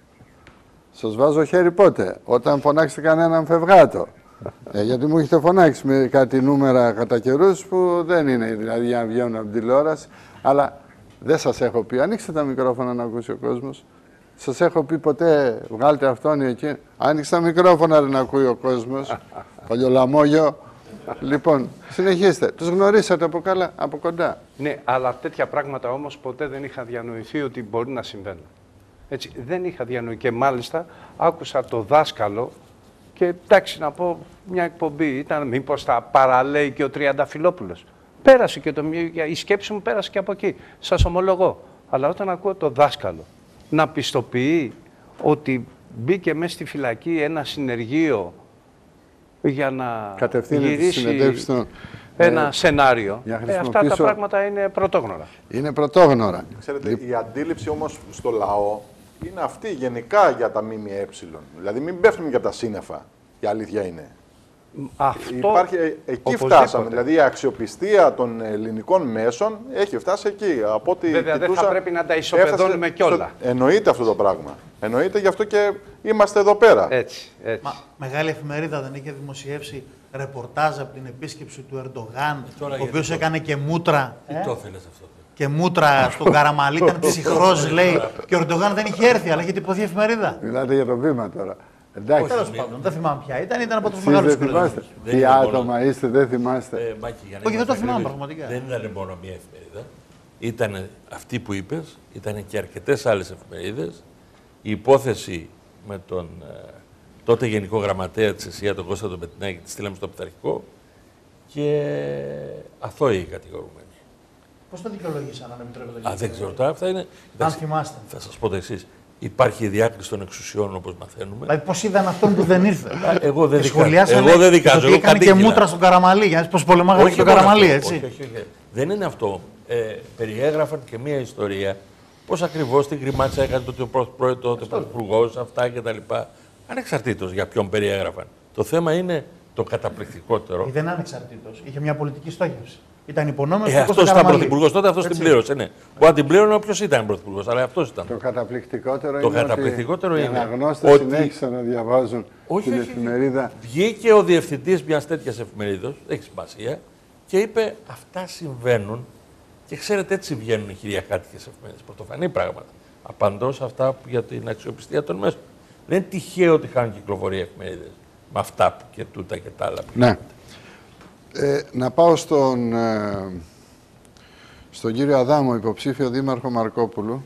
Σας βάζω χέρι πότε? Όταν φωνάξετε κανέναν φευγάτο. Γιατί μου έχετε φωνάξει με κάτι νούμερα κατά καιρούς που δεν είναι, δηλαδή για να βγαίνουν από την τηλεόραση. Αλλά δεν σας έχω πει, ανοίξτε τα μικρόφωνα να ακούσει ο κόσμος. Σας έχω πει ποτέ, βγάλτε αυτόν ή εκεί. Άνοιξε τα μικρόφωνα να ακούει ο κόσμος. Παλιολαμόγιο. Λοιπόν, συνεχίστε. Τους γνωρίσατε από κοντά. Ναι, αλλά τέτοια πράγματα όμως ποτέ δεν είχα διανοηθεί ότι μπορεί να συμβαίνουν. Έτσι, δεν είχα διανοηθεί και μάλιστα άκουσα το δάσκαλο και εντάξει να πω μια εκπομπή ήταν μήπως τα παραλέει και ο Τριανταφυλόπουλος. Πέρασε και η σκέψη μου πέρασε και από εκεί, σας ομολογώ. Αλλά όταν ακούω το δάσκαλο να πιστοποιεί ότι μπήκε μέσα στη φυλακή ένα συνεργείο για να γυρίσει ένα σενάριο, αυτά τα πράγματα είναι πρωτόγνωρα. Είναι πρωτόγνωρα. Ξέρετε, η αντίληψη όμως στο λαό είναι αυτή γενικά για τα ΜΜΕ. Δηλαδή μην πέφτουμε και από τα σύννεφα, η αλήθεια είναι. Αυτό, υπάρχει, εκεί φτάσαμε, δηλαδή η αξιοπιστία των ελληνικών μέσων έχει φτάσει εκεί. Από ό,τι βέβαια δεν θα πρέπει να τα ισοπεδώνουμε κιόλα. Εννοείται αυτό το πράγμα. Εννοείται, γι' αυτό και είμαστε εδώ πέρα. Έτσι. Μεγάλη εφημερίδα δεν είχε δημοσιεύσει ρεπορτάζ από την επίσκεψη του Ερντογάν, ο οποίος έκανε και μούτρα. Τι το ήθελες αυτό? Και μούτρα στον Καραμαλή, ήταν ψυχρός, λέει, και ο Ερντογάν δεν είχε έρθει, αλλά είχε τυπωθεί εφημερίδα. Μιλάτε για το βήμα τώρα. Εντάξει. Τέλος πάντων, δεν θυμάμαι πια. Ήταν από τους μεγάλους θυμάστε. Τι άτομα είστε, δεν θυμάστε. Όχι, δεν το θυμάμαι πραγματικά. Δεν ήταν μόνο μία εφημερίδα. Ήταν αυτή που είπες, ήταν και αρκετές άλλες εφημερίδες. Η υπόθεση με τον τότε Γενικό Γραμματέα της ΕΣΥΑ, τον Κώστα τον Πετινάκη, τη στείλαμε στο Πειθαρχικό και αθώοι οι κατηγορούμενοι. Πώς το δικαιολογήσαν, αν επιτρέπετε? Δεν ξέρω τώρα, αυτά είναι. Αν θυμάστε. Θα σας πω το εξής. Υπάρχει διάκριση των εξουσιών, όπως μαθαίνουμε. Δηλαδή, πώς είδαν αυτόν που δεν ήρθε? Εγώ δεν δικάζω. Εγώ έκανε και μούτρα στον Καραμαλή, γιατί πώς πολεμάγανε τον Καραμαλή, έτσι. Όχι. Δεν είναι αυτό. Περιέγραφαν και μία ιστορία πώς ακριβώς την κρυμάτσα έκανε τότε ο πρωθυπουργός, αυτά κτλ. Ανεξαρτήτως για ποιον περιέγραφαν. Το θέμα είναι το καταπληκτικότερο. Δεν είναι ανεξαρτήτως. Είχε μια πολιτική στόχευση. Ήταν υπονόμενος του αυτός ήταν πρωθυπουργός τότε, αυτός την πλήρωσε. Ναι. Που αν την πλήρωνε, όποιος ήταν πρωθυπουργός, αλλά αυτός ήταν. Το καταπληκτικότερο είναι ότι οι αναγνώστες συνέχισαν να διαβάζουν την εφημερίδα. Βγήκε ο διευθυντής μιας τέτοιας εφημερίδας, έχει σημασία, και είπε αυτά συμβαίνουν και ξέρετε έτσι βγαίνουν οι χιλιακάτικες εφημερίδες. Πρωτοφανή πράγματα. Απαντώ σε αυτά για την αξιοπιστία των μέσων. Δεν είναι τυχαίο ότι είχαν κυκλοφορία εφημερίδες με αυτά και τούτα και τα άλλα. Ναι. Να πάω στον κύριο Αδάμο, υποψήφιο δήμαρχο Μαρκόπουλου.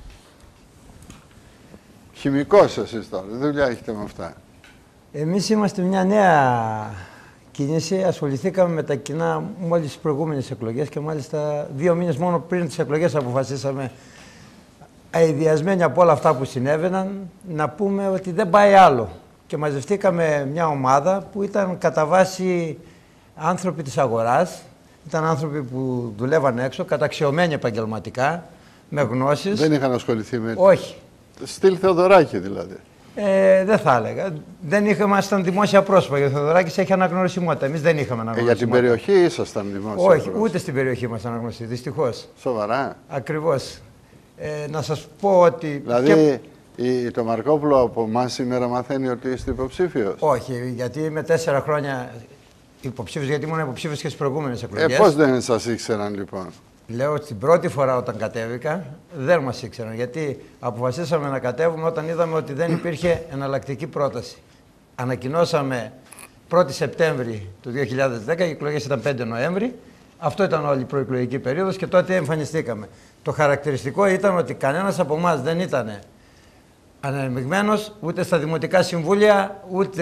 Χημικός εσείς τώρα, δεν δουλειά έχετε με αυτά. Εμείς είμαστε μια νέα κίνηση, ασχοληθήκαμε με τα κοινά μόλις τις προηγούμενες εκλογές και μάλιστα 2 μήνες μόνο πριν τις εκλογές αποφασίσαμε, αηδιασμένοι από όλα αυτά που συνέβαιναν, να πούμε ότι δεν πάει άλλο. Και μαζευτήκαμε μια ομάδα που ήταν κατά βάση άνθρωποι της αγοράς, ήταν άνθρωποι που δουλεύαν έξω, καταξιωμένοι επαγγελματικά, με γνώσεις. Δεν είχαν ασχοληθεί με... Όχι. Στυλ Θεοδωράκη δηλαδή. Δεν θα έλεγα. Δεν ήμασταν δημόσια πρόσωπα. Ο Θεοδωράκης έχει αναγνωρισιμότητα. Εμείς δεν είχαμε αναγνωρισιμότητα. Για την περιοχή ήσασταν δημόσια Όχι, πρόσωπα? ούτε στην περιοχή ήμασταν αναγνωριστοί, δυστυχώς. Σοβαρά? Ακριβώς. Να σας πω ότι... Δηλαδή το Μαρκόπουλο από εμάς σήμερα μαθαίνει ότι είστε υποψήφιος? Όχι, γιατί είμαι 4 χρόνια υποψήφιος, γιατί ήμουν υποψήφιος και στις προηγούμενες εκλογές. Πώς δεν σας ήξεραν λοιπόν? Λέω ότι την πρώτη φορά όταν κατέβηκα δεν μας ήξεραν, γιατί αποφασίσαμε να κατέβουμε όταν είδαμε ότι δεν υπήρχε εναλλακτική πρόταση. Ανακοινώσαμε 1η Σεπτέμβρη του 2010, οι εκλογές ήταν 5 Νοέμβρη. Αυτό ήταν όλη η προεκλογική περίοδος και τότε εμφανιστήκαμε. Το χαρακτηριστικό ήταν ότι κανένας από εμάς δεν ήταν ανεμειγμένος ούτε στα δημοτικά συμβούλια,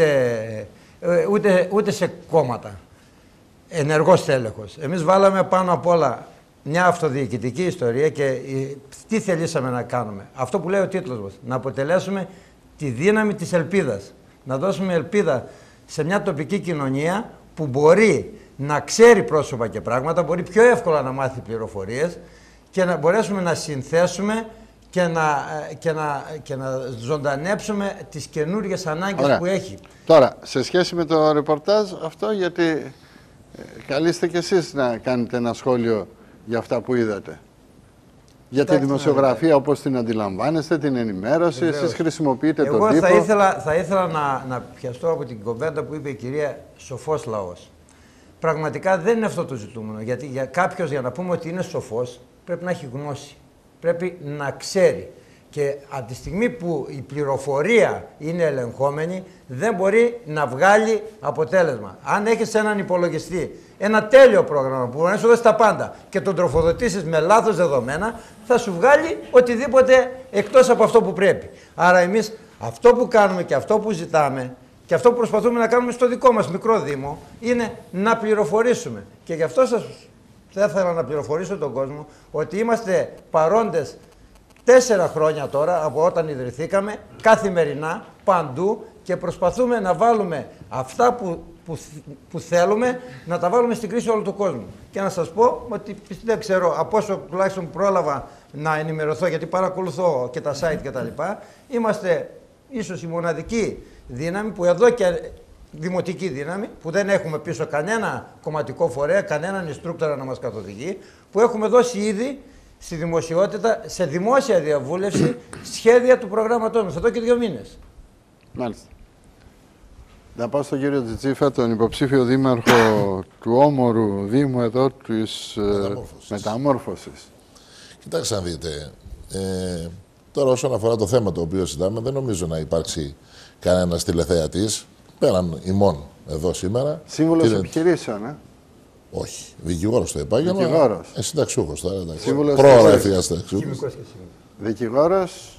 ούτε σε κόμματα. Ενεργός τέλεχος. Εμείς βάλαμε πάνω απ' όλα μια αυτοδιοικητική ιστορία και τι θελήσαμε να κάνουμε. Αυτό που λέει ο τίτλος μας, να αποτελέσουμε τη δύναμη της ελπίδας. Να δώσουμε ελπίδα σε μια τοπική κοινωνία που μπορεί να ξέρει πρόσωπα και πράγματα, μπορεί πιο εύκολα να μάθει πληροφορίες και να μπορέσουμε να συνθέσουμε και να ζωντανέψουμε τις καινούργιες ανάγκες που έχει. Τώρα, σε σχέση με το ρεπορτάζ αυτό, γιατί καλείστε κι εσείς να κάνετε ένα σχόλιο για αυτά που είδατε. Για τη δημοσιογραφία, όπως την αντιλαμβάνεστε, την ενημέρωση, εσείς χρησιμοποιείτε τον τύπο. Εγώ θα ήθελα να πιαστώ από την κουβέντα που είπε η κυρία «σοφός λαός». Πραγματικά δεν είναι αυτό το ζητούμενο, γιατί για κάποιος, για να πούμε ότι είναι σοφός, πρέπει να έχει γνώση, πρέπει να ξέρει. Και από τη στιγμή που η πληροφορία είναι ελεγχόμενη, δεν μπορεί να βγάλει αποτέλεσμα. Αν έχεις έναν υπολογιστή, ένα τέλειο πρόγραμμα που μπορεί να σου δώσει τα πάντα και τον τροφοδοτήσεις με λάθος δεδομένα, θα σου βγάλει οτιδήποτε εκτός από αυτό που πρέπει. Άρα εμείς αυτό που κάνουμε και αυτό που ζητάμε και αυτό που προσπαθούμε να κάνουμε στο δικό μας μικρό Δήμο είναι να πληροφορήσουμε. Και γι' αυτό θα ήθελα να πληροφορήσω τον κόσμο ότι είμαστε παρόντες 4 χρόνια τώρα από όταν ιδρυθήκαμε, καθημερινά, παντού, και προσπαθούμε να βάλουμε αυτά που θέλουμε, να τα βάλουμε στην κρίση όλου του κόσμου. Και να σας πω ότι δεν ξέρω, από όσο τουλάχιστον πρόλαβα να ενημερωθώ, γιατί παρακολουθώ και τα site και τα λοιπά, είμαστε ίσως η μοναδική δύναμη που εδώ και δημοτική δύναμη, που δεν έχουμε πίσω κανένα κομματικό φορέα, κανέναν instructor να μας καθοδηγεί, που έχουμε δώσει ήδη στη δημοσιότητα, σε δημόσια διαβούλευση, σχέδια του προγράμματός μας, εδώ και 2 μήνες. Μάλιστα. Να πάω στον κύριο Τζιτζίφα, τον υποψήφιο δήμαρχο του όμορου Δήμου εδώ της Μεταμόρφωσης. Κοιτάξτε να δείτε, τώρα όσον αφορά το θέμα το οποίο συζητάμε, δεν νομίζω να υπάρξει κανένας τηλεθεατής, πέραν ημών εδώ σήμερα. Σύμβουλος επιχειρήσεων, Όχι. Δικηγόρος το επάγγελμα. Δικηγόρος. Συνταξιούχος τώρα. Πρόωρα έφυγα συνταξιούχος. Δικηγόρος.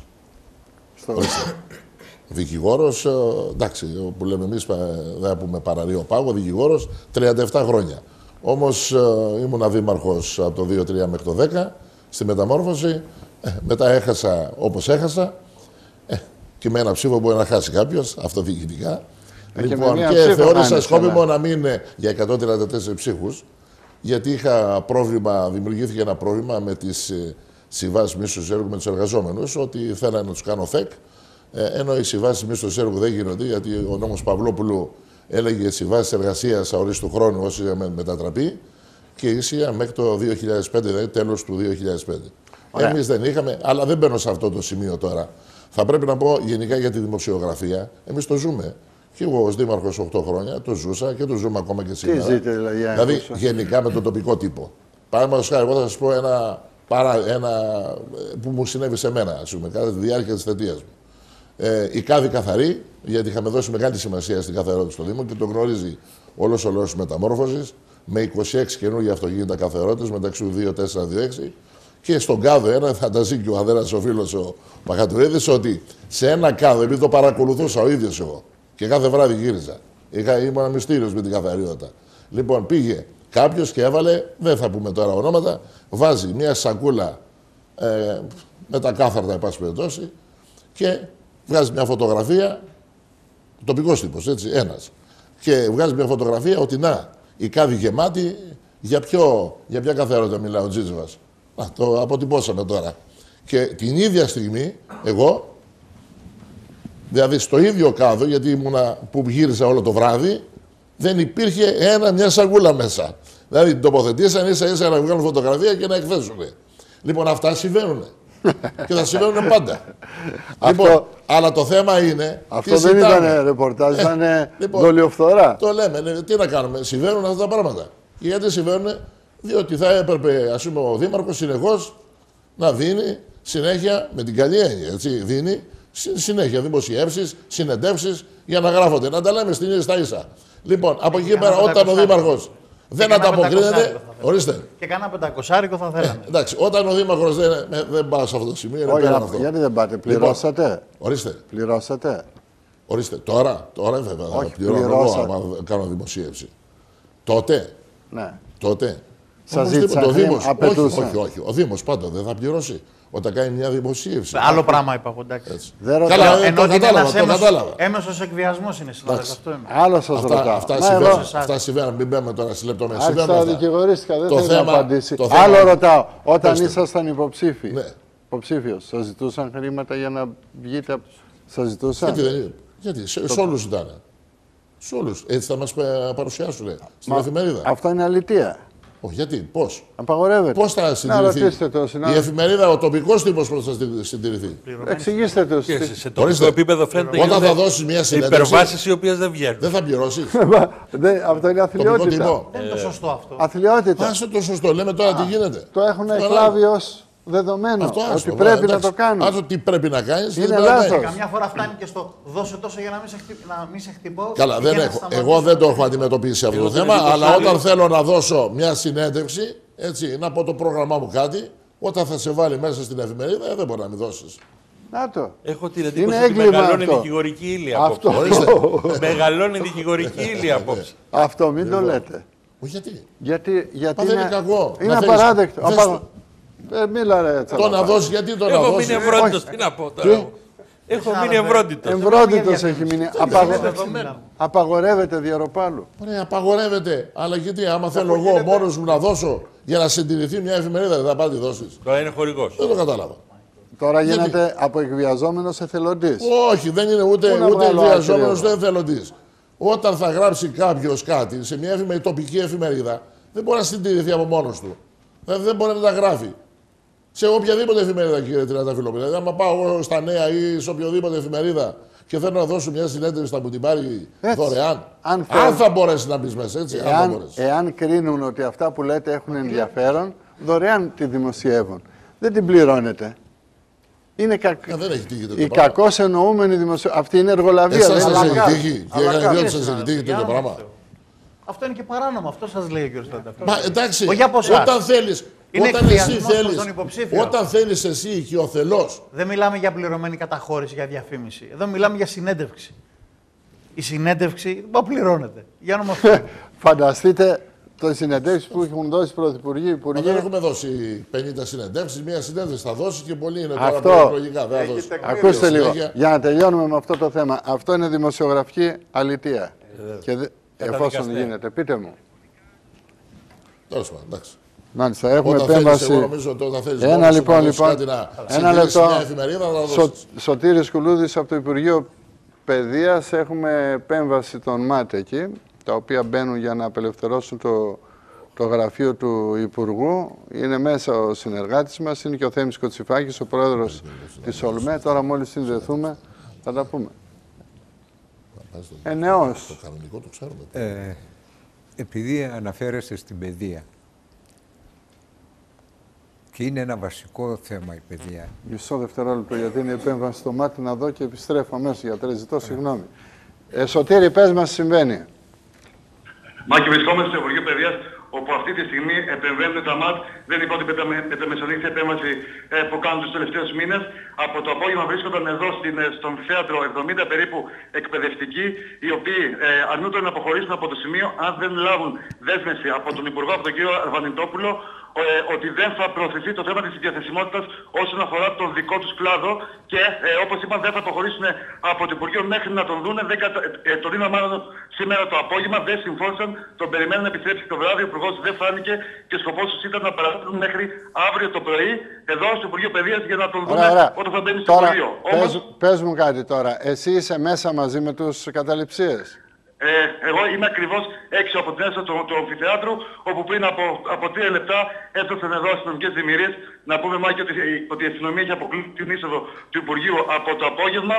Δικηγόρος, εντάξει, που λέμε εμείς, δεν πούμε παραλύο πάγο, δικηγόρος 37 χρόνια. Όμως ήμουνα δήμαρχος από το 2003 μέχρι το 10 στη Μεταμόρφωση. Μετά έχασα όπως έχασα. Και με ένα ψήφο μπορεί να χάσει κάποιος, αυτοδιοικητικά. Λοιπόν, και θεώρησα σκόπιμο να μην είναι για 134 ψήφους, γιατί είχα πρόβλημα, δημιουργήθηκε ένα πρόβλημα με τις συμβάσεις μίσθους έργου με τους εργαζόμενους, ότι θέλανε να τους κάνω ΦΕΚ, ενώ οι συμβάσεις μίσθους έργου δεν γίνονται, γιατί ο νόμος Παυλόπουλου έλεγε συμβάσεις εργασίας αορίστου χρόνου όσοι είχαμε μετατραπεί και ίσια μέχρι το 2005, δηλαδή τέλος του 2005. Εμείς δεν είχαμε, αλλά δεν μπαίνω σε αυτό το σημείο τώρα. Θα πρέπει να πω γενικά για τη δημοσιογραφία, εμείς το ζούμε. Και εγώ ως δήμαρχος 8 χρόνια το ζούσα και το ζούμε ακόμα και σήμερα. Τι ζείτε, δηλαδή γενικά με τον τοπικό τύπο. Παραδείγματος χάρη, εγώ θα σας πω ένα που μου συνέβη σε μένα, ας πούμε, κατά τη διάρκεια της θητείας μου. Η κάδη καθαρή, γιατί είχαμε δώσει μεγάλη σημασία στην καθαρότητα στο Δήμο και το γνωρίζει όλος ο λαός της Μεταμόρφωσης, με 26 καινούργια αυτοκίνητα καθαρότητες μεταξύ του 2-4-2-6. Και στον κάδο ένα, θα τα ζει και ο αδέρας ο φίλος ο Παχατουρίδης, ότι σε ένα κάδο, επειδή το παρακολουθούσα ο ίδιος εγώ, και κάθε βράδυ γύριζα. Ήμουν μυστήριος με την καθαριότητα. Λοιπόν, πήγε κάποιος και έβαλε, δεν θα πούμε τώρα ονόματα, βάζει μια σακούλα με τα κάθαρτα, εν πάση περιπτώσει, και βγάζει μια φωτογραφία, τοπικός τύπος, έτσι, ένας. Και βγάζει μια φωτογραφία ότι να, η κάδη γεμάτη, για ποια καθαριότητα μιλάω, ο Τζίτζεβας. Το αποτυπώσαμε τώρα. Και την ίδια στιγμή, εγώ, δηλαδή στο ίδιο κάδο, γιατί ήμουνα που γύρισα όλο το βράδυ, δεν υπήρχε μια σαγούλα μέσα. Δηλαδή την τοποθετήσαν ίσα-ίσα να βγάλουν φωτογραφία και να εκθέσουν. Λοιπόν, αυτά συμβαίνουν. Και θα συμβαίνουν πάντα. Λοιπόν, αλλά το θέμα είναι. Αυτό δεν ήταν ρεπορτάζ, ήταν δολιοφθορά. Το λέμε. Τι να κάνουμε, συμβαίνουν αυτά τα πράγματα. Και γιατί συμβαίνουν, διότι θα έπρεπε, ας πούμε, ο Δήμαρχος συνεχώς να δίνει συνέχεια, με την καλή έννοια, έτσι, δίνει συνέχεια δημοσιεύσεις, συνεντεύσεις για να γράφονται. Να τα λέμε στα ίσα. Λοιπόν, από εκεί πέρα, όταν ο Δήμαρχος δεν ανταποκρίνεται. Ορίστε. Και κάνα 500 θα θέλαμε. Εντάξει, όταν ο Δήμαρχος δεν πάει σε αυτό το σημείο. Όχι, γιατί δεν πάτε, πληρώσατε. Λοιπόν, ορίστε. Πληρώσατε. Ορίστε, τώρα βέβαια θα πληρώνω εγώ άμα κάνω δημοσίευση. Τότε. Ναι. Τότε. Σας ζήτησαν, όχι. Ο Δήμος πάντα δεν θα πληρώσει όταν κάνει μια δημοσίευση. Άλλο πράγμα είπα εγώ, εντάξει. Καλά, το κατάλαβα. Έμεσος εκβιασμός είναι αυτό. Άλλο σας ρωτάω. Αυτά συμβαίνουν, μην μπαίνουμε τώρα στις λεπτομέρειες. Άρχισα δικηγορίστηκα, δεν θέλω να απαντήσει. Άλλο ρωτάω, όταν ήσασταν υποψήφοι, υποψήφιος. Σας ζητούσαν χρήματα για να βγείτε. Σας ζητούσαν. Γιατί δεν είναι. Γιατί σε όλους ήταν. Σε όλους. Έτσι θα μας παρουσιάσουν στην εφημερίδα. Αυτό είναι αλήθεια. Όχι, γιατί, πώς. Απαγορεύεται. Πώς θα συντηρηθεί. Η εφημερίδα, ο τοπικός τύπος πώς θα συντηρηθεί. Εξηγήστε το. Σε τοπικό επίπεδο φαίνεται. Όταν θα δώσεις μια συνέντευξη. Υπερβάσεις οι οποίες δεν βγαίνουν. Δεν θα πληρώσεις. Αυτό είναι αθλιότητα. Δεν είναι το σωστό αυτό. Αθλιότητα. Άσε το σωστό. Λέμε τώρα τι γίνεται. Το έχουν εκλάβει ως δεδομένο. Ότι πρέπει να το κάνουν. Αυτό τι πρέπει να κάνεις. Είναι λάθος. Καμιά φορά φτάνει και στο δώσε τόσο για να μην σε χτυπώ. Καλά, εγώ δεν το έχω αντιμετωπίσει αυτό το θέμα, αλλά όταν θέλω να δώσω μια συνέντευξη, έτσι, να πω το πρόγραμμά μου κάτι, όταν θα σε βάλει μέσα στην εφημερίδα, δεν μπορεί να μην δώσεις. Να το. Έχω την εντύπωση ότι μεγαλώνει η δικηγορική ύλη απόψε. Μεγαλώνει η δικηγορική ύλη απόψε. Αυτό μην το λέτε. Γιατί είναι κακό. Είναι απαράδεκτο. Μίλα ρε. Το να δώσεις, γιατί το να δώσεις. Έχω μείνει ευρώντητος, τι να πω τώρα. Έχω μείνει ευρώντητος. Ευρώντητος έχει μείνει. Απαγορεύεται διαρροπάλου. Ωραία, απαγορεύεται. Αλλά γιατί άμα θέλω εγώ μόνος μου να δώσω για να συντηρηθεί μια εφημερίδα, δεν θα πάω τη δώσεις. Τώρα είναι χορηγός. Δεν το κατάλαβα. Τώρα γίνεται από εκβιαζόμενος εθελοντής. Όχι, δεν είναι ούτε εκβιαζόμενος ούτε εθελοντής. Όταν θα γράψει κάποιος κάτι σε μια τοπική εφημερίδα, δεν μπορεί να συντηρηθεί από μόνος του. Δεν μπορεί να τα γράφει. Σε οποιαδήποτε εφημερίδα, κύριε Τριανταφυλλόπουλε. Δηλαδή, άμα πάω εγώ στα Νέα ή σε οποιοδήποτε εφημερίδα και θέλω να δώσω μια συνέντευξη, θα μου την πάρει δωρεάν. Αν θα μπορέσει να μπει μέσα, έτσι. Εάν κρίνουν ότι αυτά που λέτε έχουν ενδιαφέρον, δωρεάν τη δημοσιεύουν. Δεν την πληρώνετε. Είναι η κακώς εννοούμενη δημοσιογραφία. Αυτή είναι εργολαβία. Εσάς σας έχει τύχει. Και έκανε ιδιότητα σας έχει τύχει τέτοιο πράγμα. Αυτό είναι και παράνομο. Αυτό σας λέει ο κ. Τριανταφυλλόπουλος. Μα εντάξει, όταν θέλεις εσύ οικειοθελώς. Δεν μιλάμε για πληρωμένη καταχώρηση, για διαφήμιση. Εδώ μιλάμε για συνέντευξη. Η συνέντευξη πληρώνεται. Για να φανταστείτε το συνεντεύξεις που έχουν δώσει πρωθυπουργοί, υπουργοί. Δεν έχουμε δώσει 50 συνεντεύξεις. Μία συνέντευξη θα δώσει και πολλοί είναι τώρα προεκλογικά. Ακούστε λίγο, για να τελειώνουμε με αυτό το θέμα. Αυτό είναι δημοσιογραφική αλητεία. Εφόσον γίνεται, πείτε μου. Τέλος πάντων, εντάξει. Μάλιστα, έχουμε επέμβαση. Ένα λεπτό. Σωτήρης Κουλούδης από το Υπουργείο Παιδείας. Έχουμε επέμβαση των ΜΑΤ εκεί, τα οποία μπαίνουν για να απελευθερώσουν το γραφείο του Υπουργού. Είναι μέσα ο συνεργάτης μας, είναι και ο Θέμης Κοτσιφάκης, ο πρόεδρος της ΟΛΜΕ. Τώρα μόλις συνδεθούμε θα τα πούμε. Νεός. Το κανονικό το ξέρουμε. Επειδή αναφέρεστε στην παιδεία και είναι ένα βασικό θέμα η παιδεία. Μισό δευτερόλεπτο, γιατί είναι επέμβαση στο μάτι να δω και επιστρέφω αμέσως, γιατρέ, ζητώ συγγνώμη. Σωτήρη, πες μας, συμβαίνει. Μάκη, βρισκόμαστε στο Υπουργείο Παιδείας, όπου αυτή τη στιγμή επεμβαίνουν τα ΜΑΤ. Δεν είπα ότι μεταμεσονύχθη επέμβαση που κάνουν τους τελευταίους μήνες. Από το απόγευμα βρίσκονταν εδώ στον θέατρο 70 περίπου εκπαιδευτικοί, οι οποίοι αρνούνται να αποχωρήσουν από το σημείο αν δεν λάβουν δέσμευση από τον Υπουργό, από τον κύριο Αρβανιτόπουλο, ότι δεν θα προωθηθεί το θέμα της διαθεσιμότητας όσον αφορά τον δικό τους κλάδο και όπως είπαν δεν θα αποχωρήσουν από το Υπουργείο μέχρι να τον δούνε. Τον είδα μάλλον σήμερα το απόγευμα, δεν συμφώνησαν, τον περιμένουν να επιστρέψει το βράδυ, ο Υπουργός δεν φάνηκε και σκοπός τους ήταν να παραμείνουν μέχρι αύριο το πρωί εδώ στο Υπουργείο Παιδείας για να τον δούνε όταν θα μπαίνει στο Υπουργείο. Πες μου κάτι τώρα, εσύ είσαι μέσα μαζί με τους καταληψίες. Εγώ είμαι ακριβώς έξω από την αίθουσα του αμφιθεάτρου, όπου πριν από 3 λεπτά έφτασαν εδώ αστυνομικές δημιουργίες. Να πούμε, Μάκη, ότι η αστυνομία έχει αποκλείσει την είσοδο του Υπουργείου από το απόγευμα.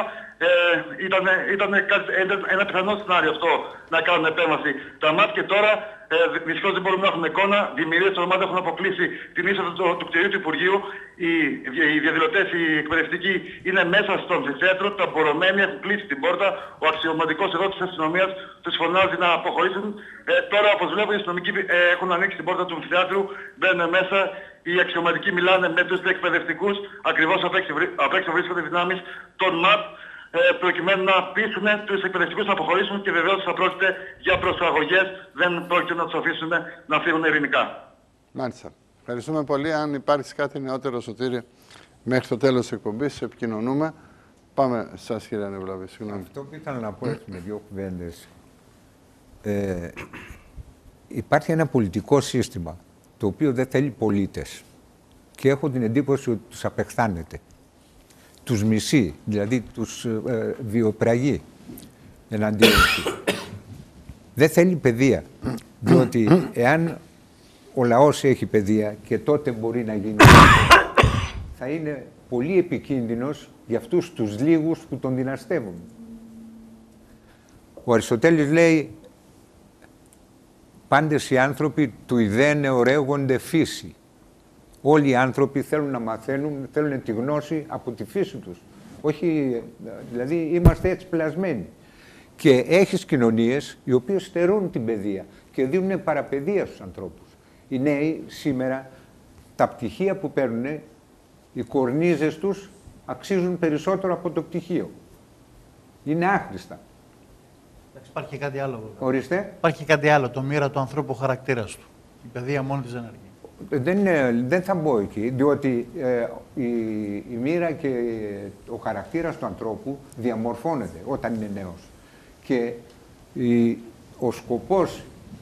Ήταν ένα πιθανό σενάριο αυτό να κάνουν επέμβαση τα ΜΑΤ και τώρα δυστυχώς δεν μπορούμε να έχουμε εικόνα. Δημιουργίες των ΜΑΤ έχουν αποκλείσει την είσοδο του κτηρίου του Υπουργείου. Οι διαδηλωτές, οι εκπαιδευτικοί είναι μέσα στο αμφιθέατρο, τα μπορωμένοι έχουν κλείσει την πόρτα. Ο αξιωματικός εδώ της αστυνομίας τους φωνάζει να αποχωρήσουν. Τώρα, όπως βλέπω, οι αστυνομικοί έχουν ανοίξει την πόρτα του αμφιθέατρου, μπαίνουν μέσα. Οι αξιωματικοί μιλάνε με τους εκπαιδευτικούς, ακριβώς απ' έξω βρίσκονται δυνάμεις των ΜΑΤ, προκειμένου να πείσουν τους εκπαιδευτικούς να αποχωρήσουν και βεβαίως θα πρόκειται για προσαγωγές, δεν πρόκειται να τους αφήσουν να φύγουν ειρηνικά. Μάλιστα. Ευχαριστούμε πολύ. Αν υπάρχει κάτι νεότερο, Σωτήρη, μέχρι το τέλος της εκπομπής, επικοινωνούμε. Πάμε σας, κύριε Ανεβλαβή. Συγγνώμη. Αυτό που ήθελα να πω με δύο κουβέντες. Υπάρχει ένα πολιτικό σύστημα το οποίο δεν θέλει πολίτες. και έχω την εντύπωση ότι τους απεχθάνεται. Τους μισεί, δηλαδή τους βιοπραγεί εναντίον του. Δεν θέλει παιδεία, διότι εάν ο λαός έχει παιδεία και τότε μπορεί να γίνει θα είναι πολύ επικίνδυνος για αυτούς τους λίγους που τον δυναστεύουν. Ο Αριστοτέλης λέει πάντες οι άνθρωποι του ιδένε ωραίγονται φύση. Όλοι οι άνθρωποι θέλουν να μαθαίνουν, θέλουν τη γνώση από τη φύση τους. Όχι, δηλαδή είμαστε έτσι πλασμένοι. Και έχεις κοινωνίες οι οποίες στερούν την παιδεία και δίνουν παραπαιδεία στους ανθρώπους. Οι νέοι σήμερα, τα πτυχία που παίρνουν, οι κορνίζες τους αξίζουν περισσότερο από το πτυχίο. Είναι άχρηστα. Υπάρχει και κάτι άλλο. Ορίστε. Υπάρχει και κάτι άλλο, το μοίρα του ανθρώπου χαρακτήρας του. Η παιδεία μόνη της δεν αρκεί. Δεν θα μπω εκεί, διότι η μοίρα και ο χαρακτήρας του ανθρώπου διαμορφώνεται όταν είναι νέος. Και ο σκοπός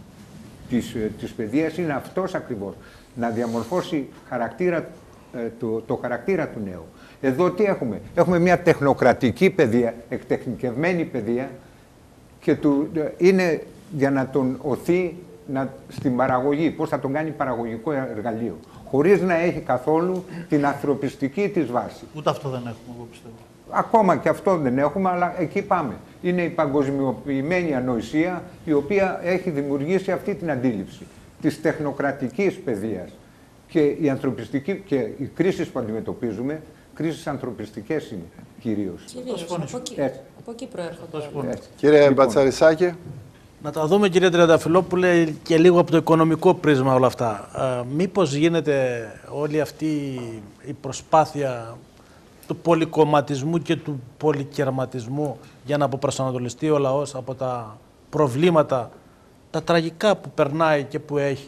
της παιδείας είναι αυτός ακριβώς, να διαμορφώσει το χαρακτήρα του νέου. Εδώ τι έχουμε? Έχουμε μια τεχνοκρατική παιδεία, εκτεχνικευμένη παιδεία και είναι για να τον οθεί στην παραγωγή, πώς θα τον κάνει παραγωγικό εργαλείο, χωρίς να έχει καθόλου την ανθρωπιστική της βάση. Ούτε αυτό δεν έχουμε, εγώ πιστεύω. Ακόμα και αυτό δεν έχουμε, αλλά εκεί πάμε. Είναι η παγκοσμιοποιημένη ανοησία η οποία έχει δημιουργήσει αυτή την αντίληψη της τεχνοκρατικής παιδείας. Και η ανθρωπιστική και οι κρίσεις που αντιμετωπίζουμε, κρίσεις ανθρωπιστικές είναι κυρίως. Από εκεί προέρχονται. Κύριε Μπατσαρισάκη. Να τα δούμε, κύριε Τριανταφυλόπουλε, και λίγο από το οικονομικό πρίσμα όλα αυτά. Μήπως γίνεται όλη αυτή η προσπάθεια του πολυκομματισμού και του πολυκερματισμού για να αποπροσανατολιστεί ο λαός από τα προβλήματα, τα τραγικά που περνάει και που έχει.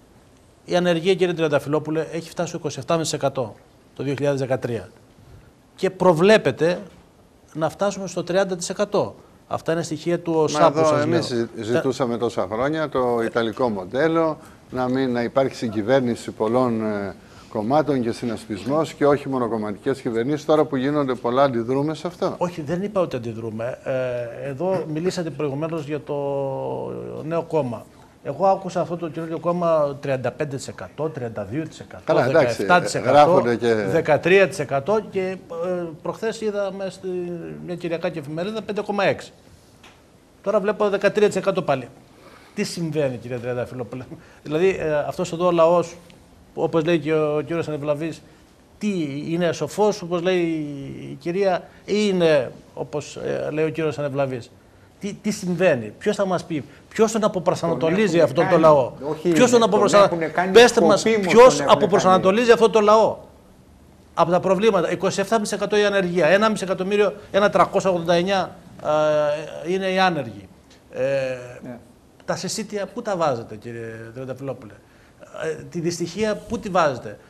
Η ανεργία, κύριε Τριανταφυλόπουλε, έχει φτάσει στο 27,5% το 2013 και προβλέπεται να φτάσουμε στο 30%. Αυτά είναι στοιχεία του ΟΣΑ που σας λέω. Εμείς ζητούσαμε τόσα χρόνια το ιταλικό μοντέλο, να υπάρχει συγκυβέρνηση πολλών κομμάτων και συνασπισμός και όχι μονοκομματικές κυβερνήσεις. Τώρα που γίνονται πολλά, αντιδρούμε σε αυτό? Όχι, δεν είπα ότι αντιδρούμε. Εδώ μιλήσατε προηγουμένως για το νέο κόμμα. Εγώ άκουσα αυτό το καινούργιο κόμμα 35%, 32%, καλά, 17%, και 13% και προχθές είδα μέσα στη μια κυριακή εφημερίδα 5,6%. Τώρα βλέπω 13% πάλι. Τι συμβαίνει, κύριε Τριανταφυλόπουλε? Δηλαδή αυτός εδώ ο λαός, όπως λέει και ο κύριος Ανεβλαβής, τι είναι σοφός, όπως λέει η κυρία, ή είναι όπως λέει ο κύριος Ανεβλαβής? Τι συμβαίνει, ποιος θα μας πει, ποιος τον αποπροσανατολίζει αυτόν τον λαό? Ποιος τον αποπροσανατολίζει? Πέστε μας, ποιος αποπροσανατολίζει αυτόν τον λαό από τα προβλήματα? 27,5% η ανεργία, 1,5 εκατομμύριο, 1.389 είναι οι άνεργοι. Τα συσίτια πού τα βάζετε, κύριε Τριανταφυλόπουλε? Τη δυστυχία πού τη βάζετε?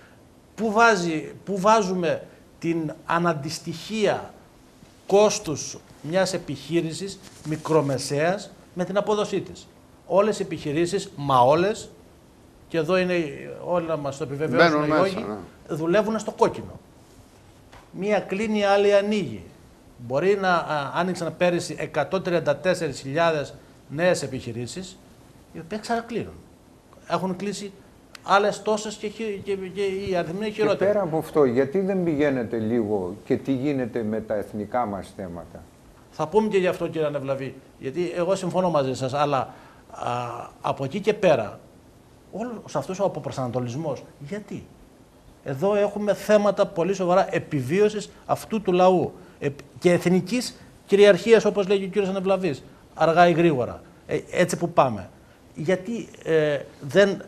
Πού βάζουμε την αναντιστοιχία κόστους μιας επιχείρησης μικρομεσαίας με την απόδοσή της? Όλες οι επιχειρήσεις, μα όλες, και εδώ είναι όλοι να μας το επιβεβαιώσουν οι λόγοι, δουλεύουν στο κόκκινο. Μία κλείνει, η άλλη ανοίγει. Μπορεί να άνοιξαν πέρυσι 134.000 νέες επιχειρήσεις, οι οποίες ξανακλείνουν. Έχουν κλείσει άλλες τόσες και η αριθμή είναι χειρότερη. Και πέρα από αυτό, γιατί δεν πηγαίνετε λίγο και τι γίνεται με τα εθνικά μας θέματα? Θα πούμε και γι' αυτό, κύριε Ανεβλαβή, γιατί εγώ συμφωνώ μαζί σας, αλλά από εκεί και πέρα, όλος αυτός ο αποπροσανατολισμός, γιατί? Εδώ έχουμε θέματα πολύ σοβαρά επιβίωσης αυτού του λαού και εθνικής κυριαρχίας, όπως λέει και ο κύριος Ανεβλαβής, αργά ή γρήγορα, έτσι που πάμε. Γιατί δεν...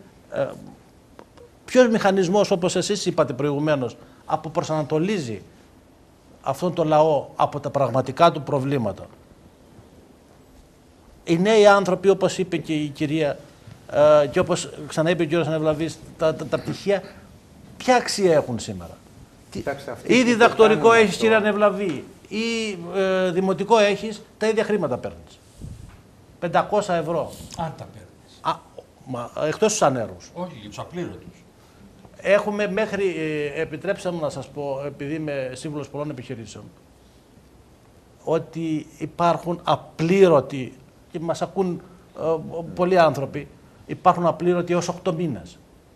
ποιος μηχανισμός, όπως εσείς είπατε προηγουμένως, αποπροσανατολίζει αυτόν τον λαό από τα πραγματικά του προβλήματα? Οι νέοι άνθρωποι, όπως είπε και η κυρία και όπως ξαναείπε ο κύριος Ανεβλαβής, τα πτυχία, ποια αξία έχουν σήμερα? Ή διδακτορικό έχεις, κύριε Ανεβλαβή, ή δημοτικό έχεις, τα ίδια χρήματα παίρνεις. 500 ευρώ. Αν τα παίρνεις. Εκτός τους ανέργους. Όχι, τους απλήρωτους. έχουμε μέχρι, επιτρέψτε μου να σας πω, επειδή είμαι σύμβουλος πολλών επιχειρήσεων, ότι υπάρχουν απλήρωτοι, και μας ακούν πολλοί άνθρωποι, υπάρχουν απλήρωτοι έως 8 μήνες.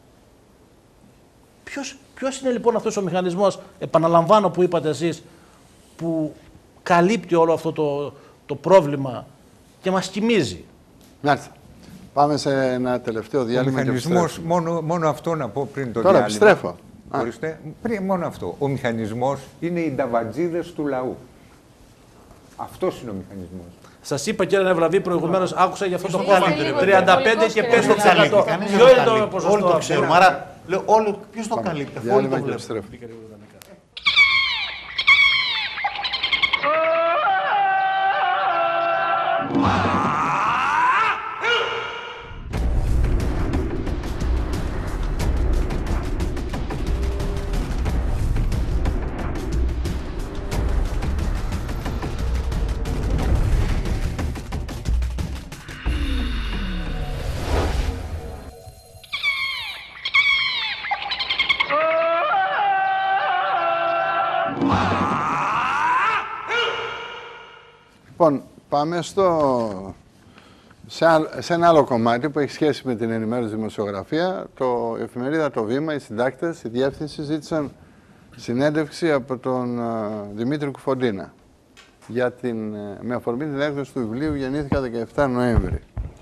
Ποιος είναι λοιπόν αυτός ο μηχανισμός, επαναλαμβάνω που είπατε εσείς, που καλύπτει όλο αυτό το πρόβλημα και μας κοιμίζει? Μάλιστα. Πάμε σε ένα τελευταίο διάλειμμα. Ο μηχανισμός, μόνο αυτό να πω πριν το Τώρα διάλειμμα. επιστρέφω. Μόνο αυτό. Ο μηχανισμός είναι οι νταβατζίδες του λαού. Αυτός είναι ο μηχανισμός. Σας είπα, κύριε Νευραβή, προηγουμένως άκουσα για αυτό το κόμμα. 35 και 5%. Ποιο είναι το ποσοστό? Όλοι το ξέρουμε. Άρα, λέω, ποιος το καλύπτει? Όλοι το βλέπουν. Λοιπόν, πάμε σε ένα άλλο κομμάτι που έχει σχέση με την ενημέρωση δημοσιογραφία. Η εφημερίδα Το Βήμα, οι συντάκτες, η διεύθυνση ζήτησαν συνέντευξη από τον Δημήτρη Κουφοντίνα με αφορμή την έκδοση του βιβλίου «Γεννήθηκα 17 Νοέμβρη».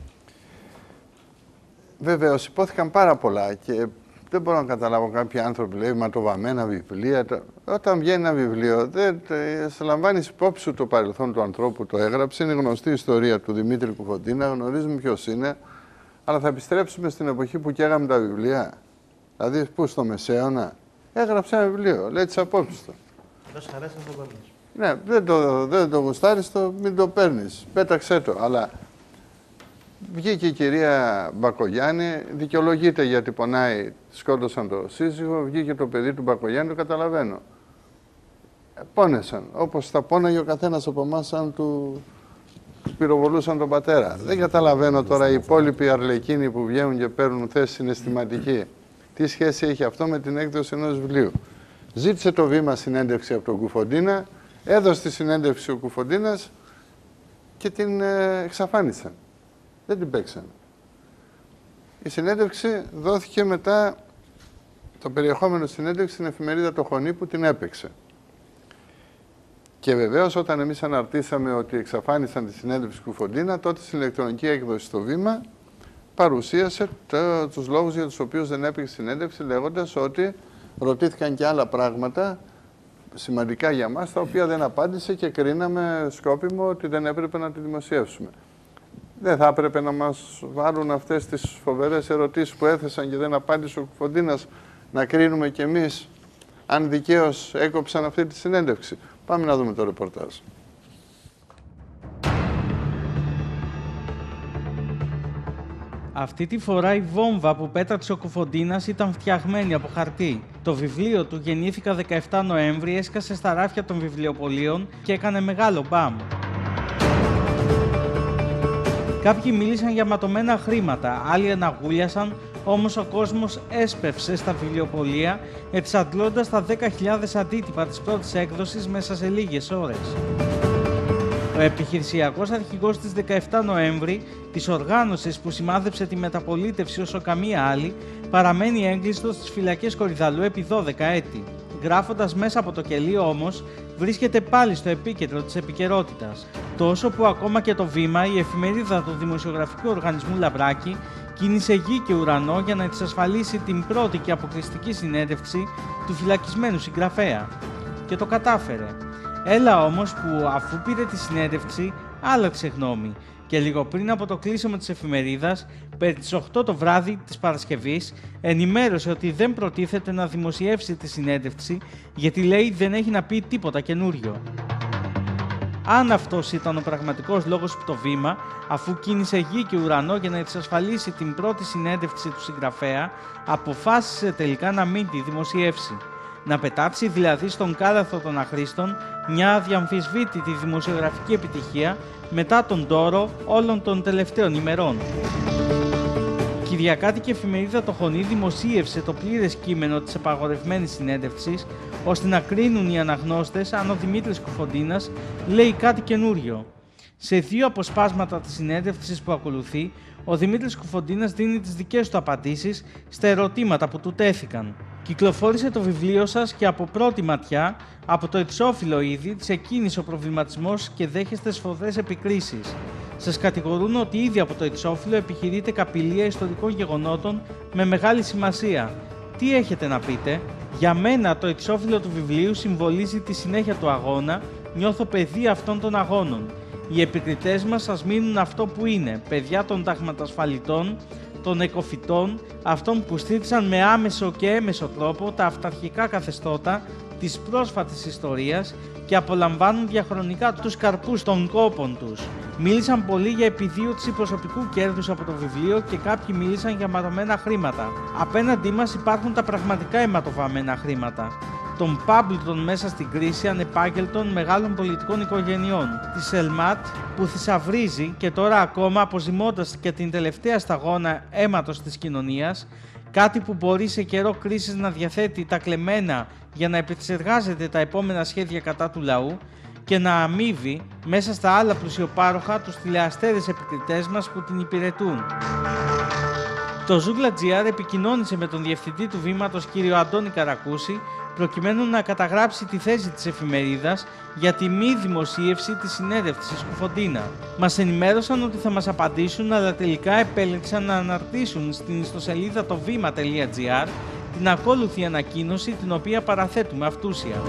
Βεβαίως, υπόθηκαν πάρα πολλά και δεν μπορώ να καταλάβω κάποιοι άνθρωποι λέει ματοβαμμένα βιβλία. Όταν βγαίνει ένα βιβλίο, σε λαμβάνεις υπόψη σου το παρελθόν του ανθρώπου που το έγραψε. Είναι γνωστή η ιστορία του Δημήτρη Κουφοντίνα, γνωρίζουμε ποιος είναι, αλλά θα επιστρέψουμε στην εποχή που καίγαμε τα βιβλία. Δηλαδή, πού στο Μεσαίωνα έγραψε ένα βιβλίο, λέει τις απόψεις του. Δεν σ' αρέσει να το παίρνεις. Ναι, δεν το γουστάρεις, μην το παίρνεις. Πέταξέ το. Αλλά βγήκε η κυρία Μπακογιάννη, δικαιολογείται γιατί πονάει, σκότωσαν το σύζυγο, βγήκε το παιδί του Μπακογιάννη, το καταλαβαίνω. Πόνεσαν, όπως θα πόναγε ο καθένας από εμάς αν του πυροβολούσαν τον πατέρα. Δεν καταλαβαίνω τώρα οι υπόλοιποι αρλεκίνοι που βγαίνουν και παίρνουν θέση συναισθηματική. Τι σχέση έχει αυτό με την έκδοση ενός βιβλίου? Ζήτησε το Βήμα συνέντευξη από τον Κουφοντίνα, έδωσε τη συνέντευξη ο Κουφοντίνας και την εξαφάνισαν. Δεν την παίξαν. Η συνέντευξη δόθηκε μετά, το περιεχόμενο συνέντευξη στην εφημερίδα Το Χωνί που την έπαιξε. Και βεβαίως όταν εμείς αναρτήσαμε ότι εξαφάνισαν τη συνέντευξη Κουφοντίνα, τότε στην ηλεκτρονική έκδοση στο Βήμα παρουσίασε τους λόγους για τους οποίους δεν έπαιξε συνέντευξη, λέγοντας ότι ρωτήθηκαν και άλλα πράγματα σημαντικά για μας, τα οποία δεν απάντησε και κρίναμε σκόπιμο ότι δεν έπρεπε να τη δημοσιεύσουμε. Δεν θα έπρεπε να μας βάλουν αυτές τις φοβερές ερωτήσεις που έθεσαν και δεν απάντησε ο Κουφοντίνας, να κρίνουμε κι εμείς αν δικαίως έκοψαν αυτή τη συνέντευξη? Πάμε να δούμε το ρεπορτάζ. Αυτή τη φορά η βόμβα που πέταξε ο Κουφοντίνας ήταν φτιαγμένη από χαρτί. Το βιβλίο του «Γεννήθηκα 17 Νοέμβρη» έσκασε στα ράφια των βιβλιοπωλείων και έκανε μεγάλο μπαμ. Κάποιοι μίλησαν για ματωμένα χρήματα, άλλοι αναγούλιασαν, όμως ο κόσμος έσπευσε στα βιβλιοπωλεία, εξαντλώντας τα 10.000 αντίτυπα της πρώτης έκδοσης μέσα σε λίγες ώρες. Ο επιχειρησιακός αρχηγός της 17 Νοέμβρη, της οργάνωσης που σημάδεψε τη μεταπολίτευση όσο καμία άλλη, παραμένει έγκλειστος στις φυλακές Κορυδαλλού επί 12 έτη. Γράφοντας μέσα από το κελί όμως, βρίσκεται πάλι στο επίκεντρο της επικαιρότητας. Τόσο που ακόμα και το Βήμα, η εφημερίδα του Δημοσιογραφικού Οργανισμού Λαμπράκη, κίνησε γη και ουρανό για να εξασφαλίσει την πρώτη και αποκλειστική συνέντευξη του φυλακισμένου συγγραφέα. Και το κατάφερε. Έλα όμως που αφού πήρε τη συνέντευξη, άλλαξε γνώμη και λίγο πριν από το κλείσιμο της εφημερίδας, περί τις 8 το βράδυ της Παρασκευής, ενημέρωσε ότι δεν προτίθεται να δημοσιεύσει τη συνέντευξη γιατί λέει δεν έχει να πει τίποτα καινούριο. Αν αυτός ήταν ο πραγματικός λόγος που το Βήμα, αφού κίνησε γη και ουρανό για να εξασφαλίσει την πρώτη συνέντευξη του συγγραφέα, αποφάσισε τελικά να μην τη δημοσιεύσει. Να πετάξει δηλαδή στον κάλαθο των αχρήστων μια αδιαμφισβήτητη δημοσιογραφική επιτυχία μετά τον τόρο όλων των τελευταίων ημερών. κυριακάτικη εφημερίδα Το Χωνί δημοσίευσε το πλήρες κείμενο της απαγορευμένης συνέντευξης, ώστε να κρίνουν οι αναγνώστες αν ο Δημήτρης Κουφοντίνας λέει κάτι καινούριο. Σε 2 αποσπάσματα της συνέντευξης που ακολουθεί, ο Δημήτρης Κουφοντίνας δίνει τις δικές του απαντήσεις στα ερωτήματα που του τέθηκαν. Κυκλοφόρησε το βιβλίο σας και από πρώτη ματιά, από το εξώφυλλο ήδη, ξεκίνησε ο προβληματισμός και δέχεστε σφοδρές επικρίσεις. Σας κατηγορούν ότι ήδη από το εξώφυλλο επιχειρείται καπηλεία ιστορικών γεγονότων με μεγάλη σημασία. Τι έχετε να πείτε? Για μένα το εξώφυλλο του βιβλίου συμβολίζει τη συνέχεια του αγώνα, νιώθω παιδί αυτών των αγώνων. Οι επικριτές μας σας μείνουν αυτό που είναι, παιδιά των ταγματασφαλιτών, των εκοφυτών, αυτών που στήριξαν με άμεσο και έμεσο τρόπο τα αυταρχικά καθεστώτα της πρόσφατης ιστορίας και απολαμβάνουν διαχρονικά τους καρπούς των κόπων τους. Μίλησαν πολύ για επιδίωξη προσωπικού κέρδους από το βιβλίο και κάποιοι μίλησαν για ματωμένα χρήματα. Απέναντί μας υπάρχουν τα πραγματικά αιματοβαμμένα χρήματα. Των πάμπλουτων μέσα στην κρίση ανεπάγγελτων μεγάλων πολιτικών οικογενειών, της ΕΛΜΑΤ που θησαυρίζει και τώρα ακόμα αποζημώντας και την τελευταία σταγόνα αίματος της κοινωνίας, κάτι που μπορεί σε καιρό κρίσης να διαθέτει τα κλεμμένα για να επεξεργάζεται τα επόμενα σχέδια κατά του λαού και να αμείβει μέσα στα άλλα πλουσιοπάροχα τους τηλεαστέρες επικριτές μας που την υπηρετούν. Το Zoogla.gr επικοινώνησε με τον διευθυντή του βήματος κ. Αντώνη Καρακούση προκειμένου να καταγράψει τη θέση της εφημερίδας για τη μη δημοσίευση της συνέντευξης Κουφοντίνα. Μας ενημέρωσαν ότι θα μας απαντήσουν, αλλά τελικά επέλεξαν να αναρτήσουν στην ιστοσελίδα το βήμα.gr την ακόλουθη ανακοίνωση, την οποία παραθέτουμε αυτούσια.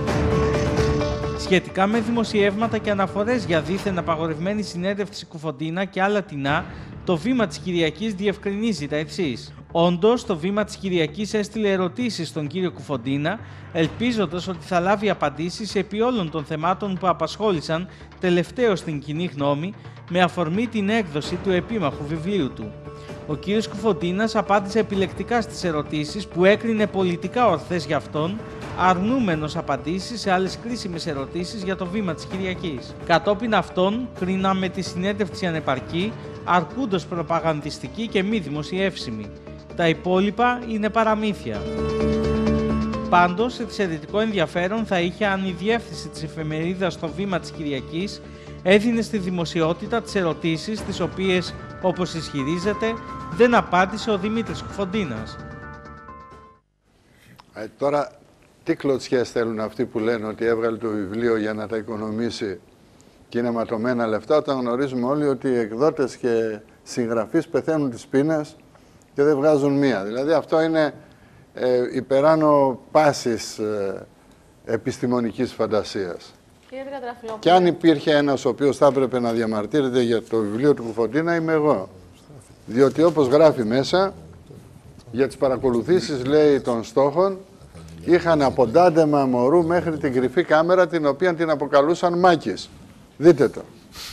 Σχετικά με δημοσιεύματα και αναφορές για δίθεν απαγορευμένη συνέντευξη Κουφοντίνα και άλλα τεινά, το Βήμα της Κυριακής διευκρινίζει τα εξής. Όντως, το Βήμα της Κυριακής έστειλε ερωτήσεις στον κύριο Κουφοντίνα, ελπίζοντας ότι θα λάβει απαντήσεις επί όλων των θεμάτων που απασχόλησαν τελευταίως την κοινή γνώμη, με αφορμή την έκδοση του επίμαχου βιβλίου του. Ο κύριος Κουφοντίνας απάντησε επιλεκτικά στις ερωτήσεις που έκρινε πολιτικά ορθές για αυτόν, αρνούμενος απαντήσεις σε άλλες κρίσιμες ερωτήσεις για το Βήμα της Κυριακής. Κατόπιν αυτών, κρίναμε τη συνέντευξη ανεπαρκή, αρκούντος προπαγανδιστική και μη δημοσιεύσιμη. Τα υπόλοιπα είναι παραμύθια. Πάντως, εξαιρετικό ενδιαφέρον θα είχε αν η διεύθυνση της εφημερίδας στο Βήμα της Κυριακής έδινε στη δημοσιότητα τις ερωτήσεις τις οποίες, όπως ισχυρίζεται, δεν απάντησε ο Δημήτρης Κουφοντίνας. Τώρα, τι κλωτσιές θέλουν αυτοί που λένε ότι έβγαλε το βιβλίο για να τα οικονομήσει και είναι ματωμένα λεφτά, όταν γνωρίζουμε όλοι ότι οι εκδότες και συγγραφείς πεθαίνουν τις πείνες και δεν βγάζουν μία. Δηλαδή αυτό είναι υπεράνω πάσης επιστημονικής φαντασίας. Και αν υπήρχε ένας ο οποίος θα έπρεπε να διαμαρτύρεται για το βιβλίο του Κουφοντίνα, είμαι εγώ. Διότι όπως γράφει μέσα, για τις παρακολουθήσεις, λέει, των στόχων, είχαν από ντάντεμα μωρού μέχρι την κρυφή κάμερα, την οποία την αποκαλούσαν Μάκης. Δείτε το.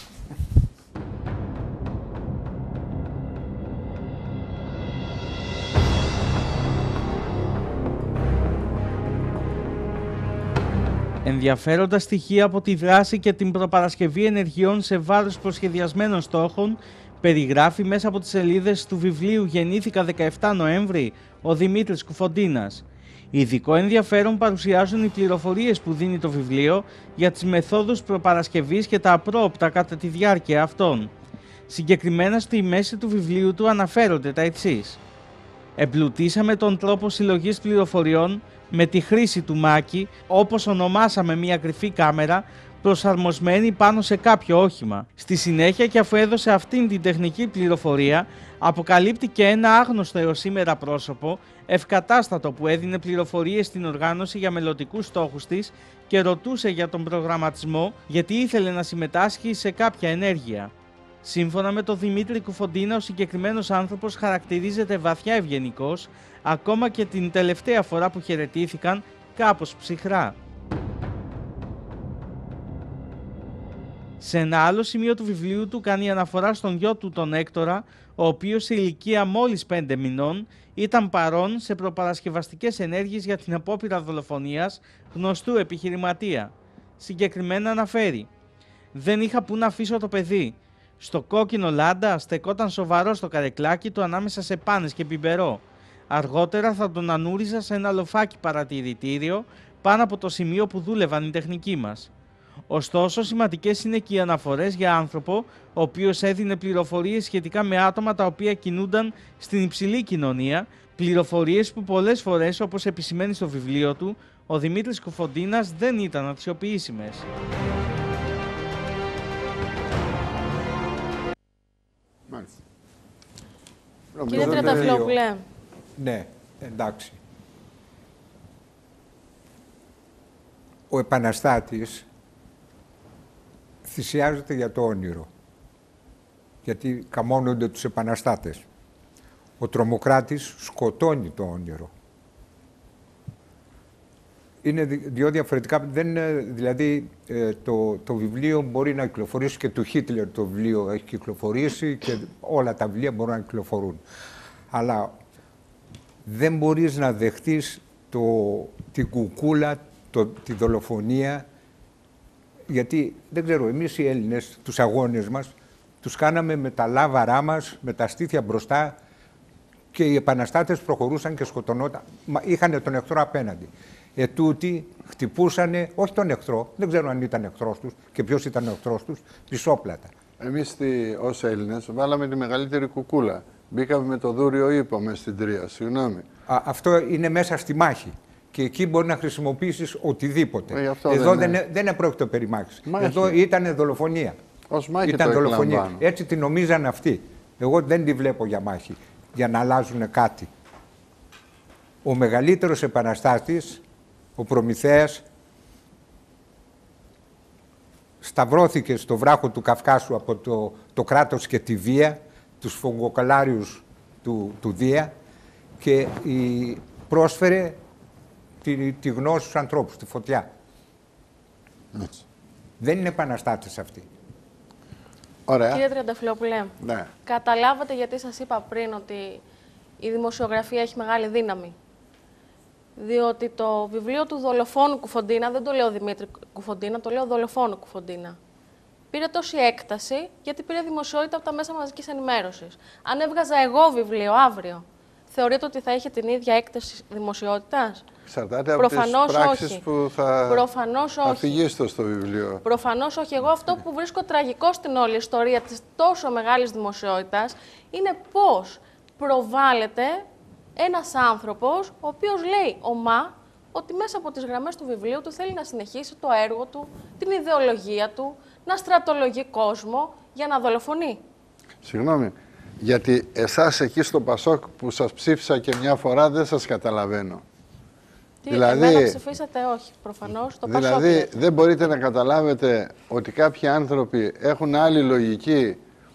Ενδιαφέροντα στοιχεία από τη δράση και την προπαρασκευή ενεργειών σε βάρος προσχεδιασμένων στόχων περιγράφει μέσα από τις σελίδες του βιβλίου «Γεννήθηκα 17 Νοέμβρη» ο Δημήτρης Κουφοντίνας. Ειδικό ενδιαφέρον παρουσιάζουν οι πληροφορίες που δίνει το βιβλίο για τις μεθόδους προπαρασκευής και τα απρόοπτα κατά τη διάρκεια αυτών. Συγκεκριμένα στη μέση του βιβλίου του αναφέρονται τα εξής. Εμπλουτίσαμε τον τρόπο συλλογής πληροφοριών με τη χρήση του Μάκη, όπως ονομάσαμε μια κρυφή κάμερα προσαρμοσμένη πάνω σε κάποιο όχημα. Στη συνέχεια, και αφού έδωσε αυτήν την τεχνική πληροφορία, αποκαλύπτει και ένα άγνωστο έως σήμερα πρόσωπο, ευκατάστατο, που έδινε πληροφορίες στην οργάνωση για μελλοντικούς στόχους της και ρωτούσε για τον προγραμματισμό γιατί ήθελε να συμμετάσχει σε κάποια ενέργεια. Σύμφωνα με τον Δημήτρη Κουφοντίνα, ο συγκεκριμένος άνθρωπος χαρακτηρίζεται βαθιά ευγενικός, ακόμα και την τελευταία φορά που χαιρετήθηκαν κάπως ψυχρά. Σε ένα άλλο σημείο του βιβλίου του κάνει αναφορά στον γιο του, τον Έκτορα, ο οποίος σε ηλικία μόλις 5 μηνών ήταν παρόν σε προπαρασκευαστικές ενέργειες για την απόπειρα δολοφονίας γνωστού επιχειρηματία. Συγκεκριμένα αναφέρει: «Δεν είχα που να αφήσω το παιδί. Στο κόκκινο Λάντα στεκόταν σοβαρό στο καρεκλάκι του ανάμεσα σε πάνες και μπιμπερό. Αργότερα θα τον ανούριζα σε ένα λοφάκι παρατηρητήριο πάνω από το σημείο που δούλευαν οι τεχνικοί μας. Ωστόσο, σημαντικές είναι και οι αναφορές για άνθρωπο ο οποίος έδινε πληροφορίες σχετικά με άτομα τα οποία κινούνταν στην υψηλή κοινωνία, πληροφορίες που πολλές φορές, όπως επισημαίνει στο βιβλίο του, ο Δημήτρης Κουφοντίνας δεν ήταν αξιοποιήσιμες. Κύριε Τριανταφυλόπουλε. Ναι, εντάξει. Ο επαναστάτης θυσιάζεται για το όνειρο, γιατί καμώνονται τους επαναστάτες. Ο τρομοκράτης σκοτώνει το όνειρο. Είναι δύο διαφορετικά, δηλαδή το βιβλίο μπορεί να κυκλοφορήσει και του Χίτλερ το βιβλίο έχει κυκλοφορήσει και όλα τα βιβλία μπορούν να κυκλοφορούν. Αλλά δεν μπορείς να δεχτείς την κουκούλα, τη δολοφονία, γιατί δεν ξέρω, εμείς οι Έλληνες τους αγώνες μας τους κάναμε με τα λάβαρά μας, με τα στήθια μπροστά και οι επαναστάτες προχωρούσαν και σκοτωνόταν, είχαν τον εχθρό απέναντι. Ετούτοι χτυπούσανε, όχι τον εχθρό, δεν ξέρω αν ήταν εχθρός τους και ποιος ήταν ο εχθρός τους, πισόπλατα. Εμείς ως Έλληνες βάλαμε τη μεγαλύτερη κουκούλα. Μπήκαμε με το δούριο ύπο μες στην Τρία, συγγνώμη. Αυτό είναι μέσα στη μάχη. Και εκεί μπορεί να χρησιμοποιήσεις οτιδήποτε. Εδώ δεν επρόκειτο περί μάχης. Εδώ ήταν δολοφονία. Ως μάχη ήταν το δολοφονία. Έτσι τη νομίζαν αυτοί. Εγώ δεν τη βλέπω για μάχη, για να αλλάζουν κάτι. Ο μεγαλύτερος επαναστάτης, ο Προμηθέας, σταυρώθηκε στο βράχο του Καυκάσου από το κράτος και τη βία, τους φογκοκαλάριους του Δία και πρόσφερε τη γνώση στους ανθρώπους, τη φωτιά. Δεν είναι επαναστάτες αυτοί. Ωραία. Κύριε Τριανταφυλόπουλε, ναι. Καταλάβατε γιατί σας είπα πριν ότι η δημοσιογραφία έχει μεγάλη δύναμη. Διότι το βιβλίο του δολοφόνου Κουφοντίνα, δεν το λέω Δημήτρη Κουφοντίνα, το λέω δολοφόνου Κουφοντίνα, πήρε τόση έκταση γιατί πήρε δημοσιότητα από τα μέσα μαζικής ενημέρωσης. Αν έβγαζα εγώ βιβλίο αύριο, θεωρείτε ότι θα είχε την ίδια έκταση δημοσιότητας? Εξαρτάται από τις πράξεις που θα αφηγήσω στο βιβλίο. Προφανώς όχι. Εγώ αυτό που βρίσκω τραγικό στην όλη ιστορία της τόσο μεγάλης δημοσιότητας είναι πώς προβάλλεται ένας άνθρωπος ο οποίος λέει ομά ότι μέσα από τις γραμμές του βιβλίου του θέλει να συνεχίσει το έργο του, την ιδεολογία του, να στρατολογεί κόσμο για να δολοφονεί. Συγγνώμη, γιατί εσάς εκεί στο Πασόκ που σας ψήφισα και μια φορά δεν σας καταλαβαίνω. Δηλαδή, εμένα ψηφίσατε όχι, προφανώς, το Πασόκ. Δηλαδή δεν μπορείτε να καταλάβετε ότι κάποιοι άνθρωποι έχουν άλλη λογική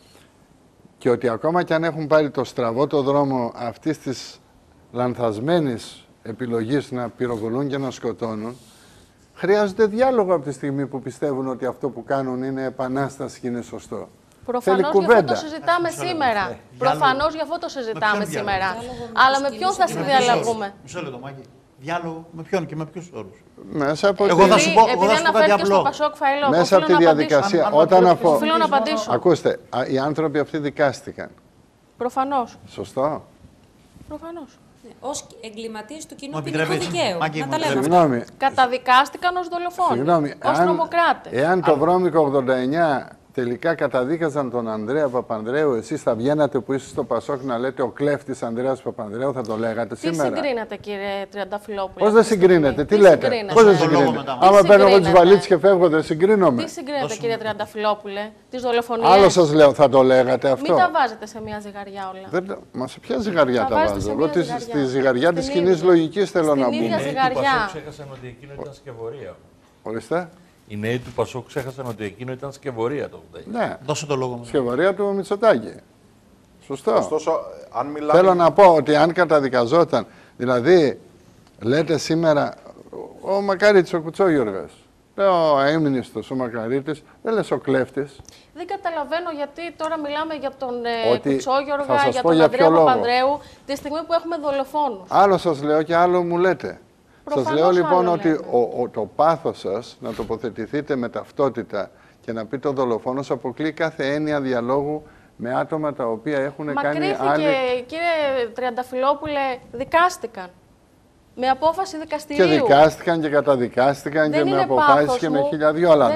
και ότι ακόμα κι αν έχουν πάρει το στραβό το δρόμο αυτής της λανθασμένης επιλογής να πυροβολούν και να σκοτώνουν, χρειάζεται διάλογο από τη στιγμή που πιστεύουν ότι αυτό που κάνουν είναι επανάσταση και είναι σωστό. Προφανώς γι' αυτό το συζητάμε σήμερα. Προφανώς γι' αυτό το συζητάμε σήμερα. Αλλά με ποιον θα συνδιαλλαγούμε? Μισό λεπτό, Μάκη. Διάλογο με ποιον και με ποιους όρους? Μέσα από εγώ θα σου πω, επειδή αναφέρθηκε στο Πασόκ Φαηλό, μέσα από τη διαδικασία. Οφείλω να απαντήσω. Ακούστε, οι άνθρωποι αυτοί δικάστηκαν. Προφανώς. Σωστό. Προφανώς. Ως εγκληματίες του κοινού ποινικού δικαίου. Να τα λέμε. Συγγνώμη. Καταδικάστηκαν ως δολοφόνοι, ως τρομοκράτες. Εάν το βρώμικο 89 τελικά καταδίκαζαν τον Ανδρέα Παπανδρέου, εσείς θα βγαίνατε που είστε στο Πασόκ να λέτε ο κλέφτης Ανδρέας Παπανδρέου, θα το λέγατε σήμερα? Τι συγκρίνετε, κύριε Τριανταφυλόπουλε? Πώς δεν συγκρίνετε, τι λέτε? Πώς δεν συγκρίνετε? Άμα παίρνω εγώ τις βαλίτσες και φεύγω, δεν συγκρίνομαι. Τι συγκρίνετε, κύριε Τριανταφυλόπουλε, τις δολοφονίες? Άλλο σας λέω, θα το λέγατε αυτό? Μην τα βάζετε σε μια ζυγαριά όλα. Μα σε ποια ζυγαριά τα βάζω? Εγώ στη ζυγαριά της κοινής λογικής θέλω να πούμε. Ξέχασαν ότι εκείνο ήταν σκευωρία. Ορίστε. Οι νέοι του Πασόκ ξέχασαν ότι εκείνο ήταν σκευωρία το 89. Ναι, δώσε το λόγο. Σκευωρία του Μητσοτάκη. Σωστό. Ωστόσο, αν μιλάμε... Θέλω να πω ότι αν καταδικαζόταν, δηλαδή λέτε σήμερα ο Μακαρίτης ο Κουτσόγιοργας, ο αείμνηστος ο Μακαρίτης, δεν λες ο κλέφτης. Δεν καταλαβαίνω γιατί τώρα μιλάμε για τον ότι Κουτσόγιοργα, για τον Ανδρέα Παπανδρέου, τη στιγμή που έχουμε δολοφόνους. Άλλο σας λέω και άλλο μου λέτε. Σας λέω λοιπόν ότι το πάθος σας να τοποθετηθείτε με ταυτότητα και να πείτε ο δολοφόνος αποκλεί κάθε έννοια διαλόγου με άτομα τα οποία έχουν κάνει άλλη... Κύριε Τριανταφυλόπουλε, δικάστηκαν. Με απόφαση δικαστηρίου. Και δικάστηκαν και καταδικάστηκαν και με αποφάσεις και με χιλιαδιο. Αλλά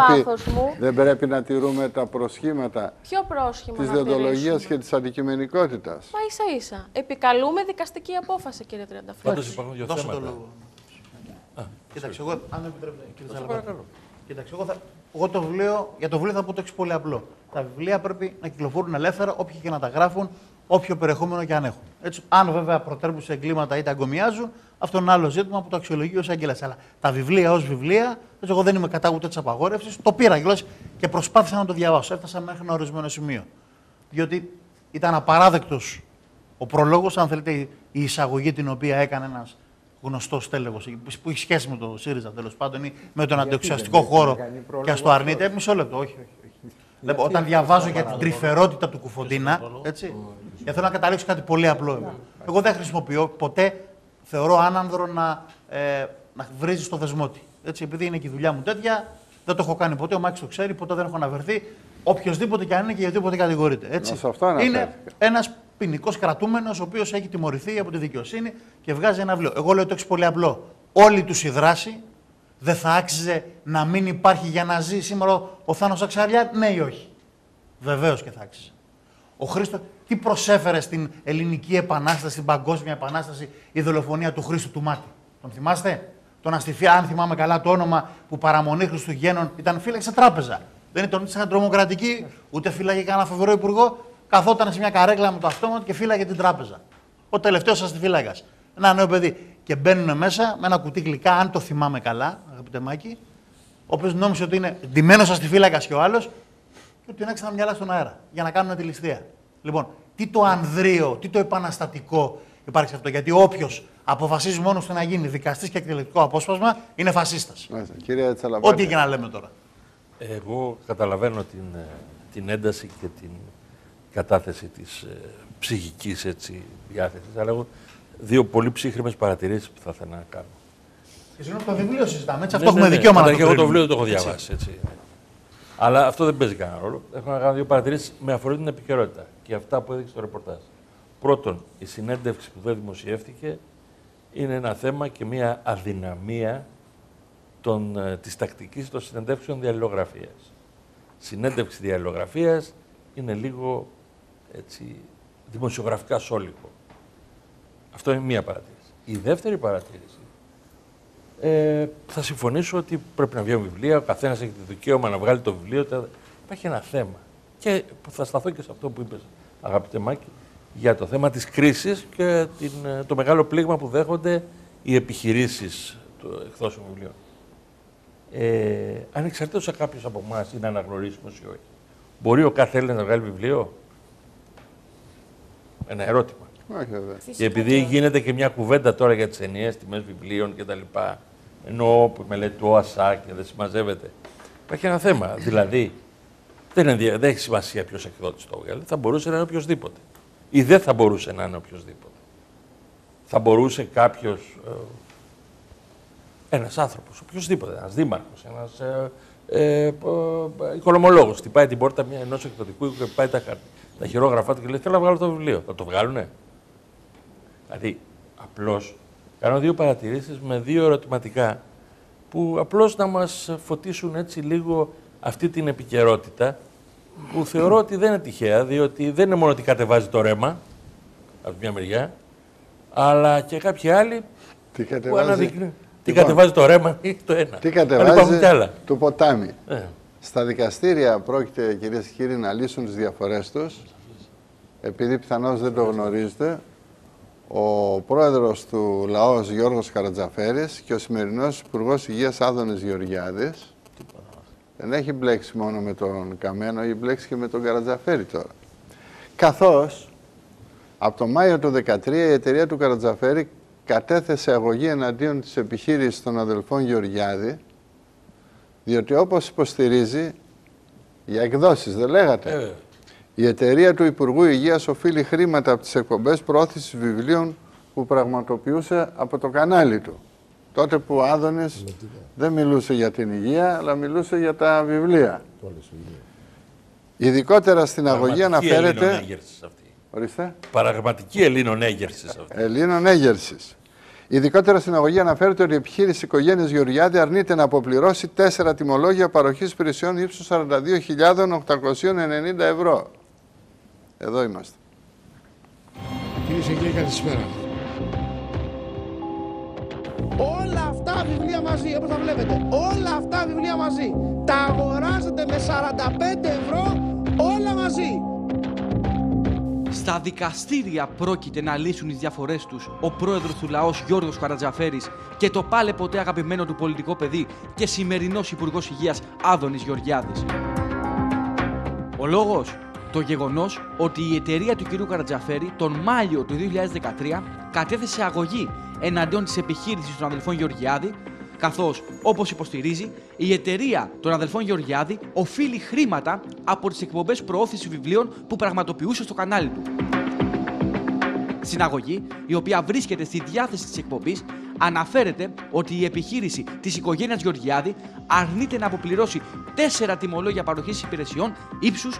δεν πρέπει να τηρούμε τα προσχήματα της διοντολογίας και της αντικειμενικότητας. Μα ίσα-ίσα. Επικαλούμε δικαστική απόφαση, κύριε Τριανταφυλόπουλε. Πάντως υπάρχουν δύο θέματα. Κοίταξε, εγώ, αν επιτρέπετε, κύριε Τσαλαπάτη. Κοίταξε, εγώ για το βιβλίο θα πω το εξής πολύ απλό. Τα βιβλία πρέπει να κυκλοφορούν ελεύθερα, όποιοι και να τα γράφουν, όποιο περιεχόμενο και αν έχουν. Έτσι, αν βέβαια προτέρπουν σε εγκλήματα ή τα εγκομιάζουν, αυτό είναι άλλο ζήτημα που το αξιολογεί ο εισαγγελέας. Αλλά τα βιβλία ως βιβλία, έτσι, εγώ δεν είμαι κατά ούτε της απαγόρευσης, το πήρα κιόλας και προσπάθησα να το διαβάσω. Έφτασα μέχρι ένα ορισμένο σημείο. Διότι ήταν απαράδεκτος ο προλόγος, αν θέλετε, η εισαγωγή την οποία έκανε ένας γνωστός τέλεχος, που έχει σχέση με το ΣΥΡΙΖΑ τέλος πάντων ή με τον αντιεξουσιαστικό χώρο και ας το αρνείται. Μισό λεπτό, όχι. Όταν διαβάζω για την τρυφερότητα του Κουφοντίνα, έτσι, και θέλω να καταλήξω κάτι πολύ απλό. Εγώ δεν χρησιμοποιώ ποτέ, θεωρώ άνανδρο να βρίζει στο δεσμότη. Έτσι, επειδή είναι και η δουλειά μου τέτοια, δεν το έχω κάνει ποτέ. Ο Μάκης το ξέρει, ποτέ δεν έχω αναβερθεί. Οποιοδήποτε και αν είναι και οποιοδήποτε κατηγορείται. Έτσι. Είναι ένας ποινικός κρατούμενος, ο οποίος έχει τιμωρηθεί από τη δικαιοσύνη και βγάζει ένα βιβλίο. Εγώ λέω το εξής πολύ απλό. Όλη τους η δράση δεν θα άξιζε να μην υπάρχει για να ζει σήμερα ο Θάνος Αξαριάρ, ναι ή όχι? Βεβαίως και θα άξιζε. Ο Χρήστος, τι προσέφερε στην ελληνική επανάσταση, στην παγκόσμια επανάσταση, η δολοφονία του Χρήστου του Μάτι? Τον θυμάστε? Τον Αστιφία, αν θυμάμαι καλά το όνομα, που παραμονή Χριστουγέννων ήταν φύλαξη σε τράπεζα. Δεν ήταν σαν τρομοκρατική, ούτε φύλαγε κανένα φοβερό υπουργό. Καθόταν σε μια καρέκλα με το αυτόματο και φύλαγε την τράπεζα. Ο τελευταίος αστιφύλακας. Ένα νέο παιδί. Και μπαίνουν μέσα με ένα κουτί γλυκά, αν το θυμάμαι καλά, αγαπητέ Μάκη, ο οποίος νόμιζε ότι είναι ντυμένος αστιφύλακας και ο άλλος, και ότι είναι τα μυαλά στον αέρα για να κάνουν τη ληστεία. Λοιπόν, τι το ανδρείο, τι το επαναστατικό υπάρχει σε αυτό? Γιατί όποιος αποφασίζει μόνος του να γίνει δικαστής και εκτελεστικό απόσπασμα είναι φασίστας. Ό,τι και να λέμε τώρα. Εγώ καταλαβαίνω την ένταση και την κατάθεση της ψυχικής διάθεσης, αλλά έχω δύο πολύ ψύχρεμες παρατηρήσεις που θα ήθελα να κάνω. Και συγγνώμη, το βιβλίο συζητάμε, έτσι, αυτό έχουμε δικαίωμα να το κρίνουμε. Εγώ το βιβλίο το έχω διαβάσει, έτσι. Αλλά αυτό δεν παίζει κανένα ρόλο. Έχω να κάνω δύο παρατηρήσεις με αφορμή την επικαιρότητα και αυτά που έδειξε το ρεπορτάζ. Πρώτον, η συνέντευξη που δεν δημοσιεύτηκε είναι ένα θέμα και μια αδυναμία της τακτικής των συνεντεύξεων διαλληλογραφίας. Συνέντευξη διαλληλογραφίας είναι λίγο έτσι, δημοσιογραφικά σόλικο. Αυτό είναι μία παρατήρηση. Η δεύτερη παρατήρηση, θα συμφωνήσω ότι πρέπει να βγαίνουν βιβλία, ο καθένας έχει το δικαίωμα να βγάλει το βιβλίο. Υπάρχει ένα θέμα. Και θα σταθώ και σε αυτό που είπες, αγαπητέ Μάκη, για το θέμα της κρίσης και το μεγάλο πλήγμα που δέχονται οι επιχειρήσεις εκδόσεων βιβλίων. Ανεξαρτήτως αν κάποιος από εμάς είναι αναγνωρίσιμος ή όχι. Μπορεί ο κάθε Έλληνας να βγάλει βιβλίο? Ένα ερώτημα. Και επειδή γίνεται και μια κουβέντα τώρα για τις ενιαίες τιμές βιβλίων κτλ. Ενώ που μελέτη του ΟΑΣΑ και δεν συμμαζεύεται. Υπάρχει ένα θέμα. Δηλαδή, δεν έχει σημασία ποιος εκδότης το βγάλει. Θα μπορούσε να είναι οποιοδήποτε. Ή δεν θα μπορούσε να είναι οποιοδήποτε. Θα μπορούσε κάποιος, ένας άνθρωπος, οποιοδήποτε, ένας δήμαρχος, ένας οικονομολόγος, χτυπάει την πόρτα ενός εκδοτικού και πάει τα χειρόγραφά του και λέει: θέλω να βγάλω το βιβλίο. Θα το βγάλουνε? Δηλαδή, απλώς κάνω δύο παρατηρήσεις με δύο ερωτηματικά που απλώς να μας φωτίσουν έτσι λίγο αυτή την επικαιρότητα που θεωρώ ότι δεν είναι τυχαία, διότι δεν είναι μόνο ότι κατεβάζει το ρέμα από μια μεριά, αλλά και κάποιοι άλλοι που αναδεικνύουν. Τι κατεβάζει το ρέμα ή το ένα. Τι κατεβάζει το ποτάμι. Στα δικαστήρια πρόκειται, κυρίες και κύριοι, να λύσουν τις διαφορές τους, επειδή πιθανώς δεν το γνωρίζετε. Ο πρόεδρος του ΛΑΟΣ Γιώργος Καρατζαφέρης και ο σημερινός Υπουργός Υγείας Άδωνης Γεωργιάδης δεν έχει μπλέξει μόνο με τον Καμένο, έχει μπλέξει και με τον Καρατζαφέρη τώρα. Καθώς από το Μάιο του 2013 η εταιρεία του Καρατζαφέρη κατέθεσε αγωγή εναντίον της επιχείρησης των αδελφών Γεωργιάδη, διότι όπως υποστηρίζει για εκδόσεις, δεν λέγατε, η εταιρεία του Υπουργού Υγείας οφείλει χρήματα από τις εκπομπές προώθησης βιβλίων που πραγματοποιούσε από το κανάλι του. Τότε που ο Άδωνης δεν μιλούσε για την υγεία, αλλά μιλούσε για τα βιβλία. Ειδικότερα στην αγωγή αναφέρεται... Ορίστε. Πραγματική Ελλήνων έγερσης αυτή. Ελλήνων έγερσης. Ειδικότερα στην αγωγή αναφέρεται ότι η επιχείρηση οικογένειας Γεωργιάδη αρνείται να αποπληρώσει 4 τιμολόγια παροχής υπηρεσιών ύψους 42.890 ευρώ. Εδώ είμαστε. Κυρίες και κύριοι, καλησπέρα. Όλα αυτά βιβλία μαζί, όπως τα βλέπετε. Όλα αυτά βιβλία μαζί. Τα αγοράζετε με 45 ευρώ όλα μαζί. Στα δικαστήρια πρόκειται να λύσουν τις διαφορές τους ο πρόεδρος του λαός Γιώργος Χαρατζαφέρης και το πάλε ποτέ αγαπημένο του πολιτικό παιδί και σημερινός Υπουργός Υγείας Άδωνης Γεωργιάδης. Ο λόγος? Το γεγονός ότι η εταιρεία του κ. Καρατζαφέρη τον Μάιο του 2013 κατέθεσε αγωγή εναντίον της επιχείρησης των αδελφών Γεωργιάδη, καθώς, όπως υποστηρίζει, η εταιρεία των αδελφών Γεωργιάδη οφείλει χρήματα από τις εκπομπές προώθησης βιβλίων που πραγματοποιούσε στο κανάλι του. Στην αγωγή, η οποία βρίσκεται στη διάθεση της εκπομπής, αναφέρεται ότι η επιχείρηση της οικογένειας Γεωργιάδη αρνείται να αποπληρώσει 4 τιμολόγια παροχής υπηρεσιών ύψους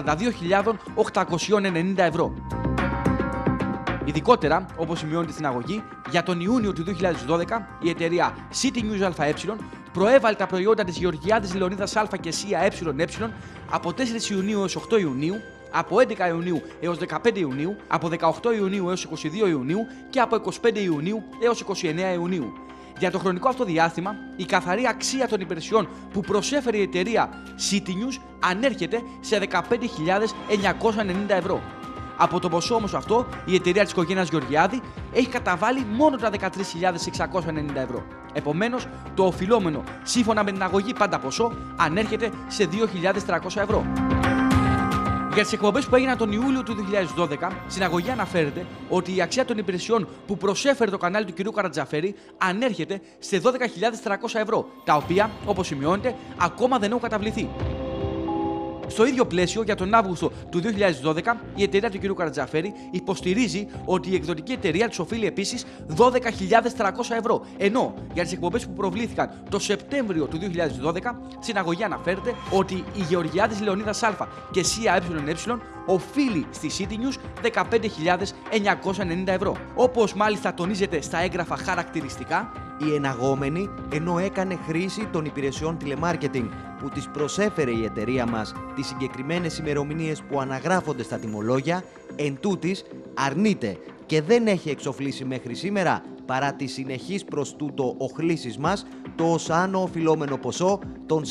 42.890 ευρώ. Ειδικότερα, όπως σημειώνεται στην αγωγή, για τον Ιούνιο του 2012 η εταιρεία City News ΑΕ προέβαλε τα προϊόντα της Γεωργιάδης Λεωνίδας Α και ΣΥΑ ΕΕ από 4 Ιουνίου έως 8 Ιουνίου, από 11 Ιουνίου έως 15 Ιουνίου, από 18 Ιουνίου έως 22 Ιουνίου και από 25 Ιουνίου έως 29 Ιουνίου. Για το χρονικό αυτό διάστημα, η καθαρή αξία των υπηρεσιών που προσέφερε η εταιρεία City News ανέρχεται σε 15.990 ευρώ. Από το ποσό όμως αυτό, η εταιρεία της οικογένειας Γεωργιάδη έχει καταβάλει μόνο τα 13.690 ευρώ. Επομένως, το οφειλόμενο, σύμφωνα με την αγωγή πάντα ποσό, ανέρχεται σε 2.300 ευρώ. Για τις εκπομπές που έγιναν τον Ιούλιο του 2012, στην αγωγή αναφέρεται ότι η αξία των υπηρεσιών που προσέφερε το κανάλι του κ. Καρατζαφέρη ανέρχεται σε 12.300 ευρώ, τα οποία, όπως σημειώνεται, ακόμα δεν έχουν καταβληθεί. Στο ίδιο πλαίσιο, για τον Αύγουστο του 2012, η εταιρεία του κ. Καρατζαφέρη υποστηρίζει ότι η εκδοτική εταιρεία της οφείλει επίσης 12.300 ευρώ. Ενώ για τις εκπομπές που προβλήθηκαν το Σεπτέμβριο του 2012, στην αγωγή αναφέρεται ότι η Γεωργιάδης Λεωνίδας Α και ΣΥΑ ΕΕ οφείλει στη City News 15.990 ευρώ. Όπως μάλιστα τονίζεται στα έγγραφα χαρακτηριστικά, η εναγόμενη, ενώ έκανε χρήση των υπηρεσιών τηλεμάρκετινγκ που της προσέφερε η εταιρεία μας τις συγκεκριμένες ημερομηνίες που αναγράφονται στα τιμολόγια, εντούτοις αρνείται και δεν έχει εξοφλήσει μέχρι σήμερα, παρά τις συνεχείς προς τούτο οχλήσεις μας, το ως άνω οφειλόμενο ποσό των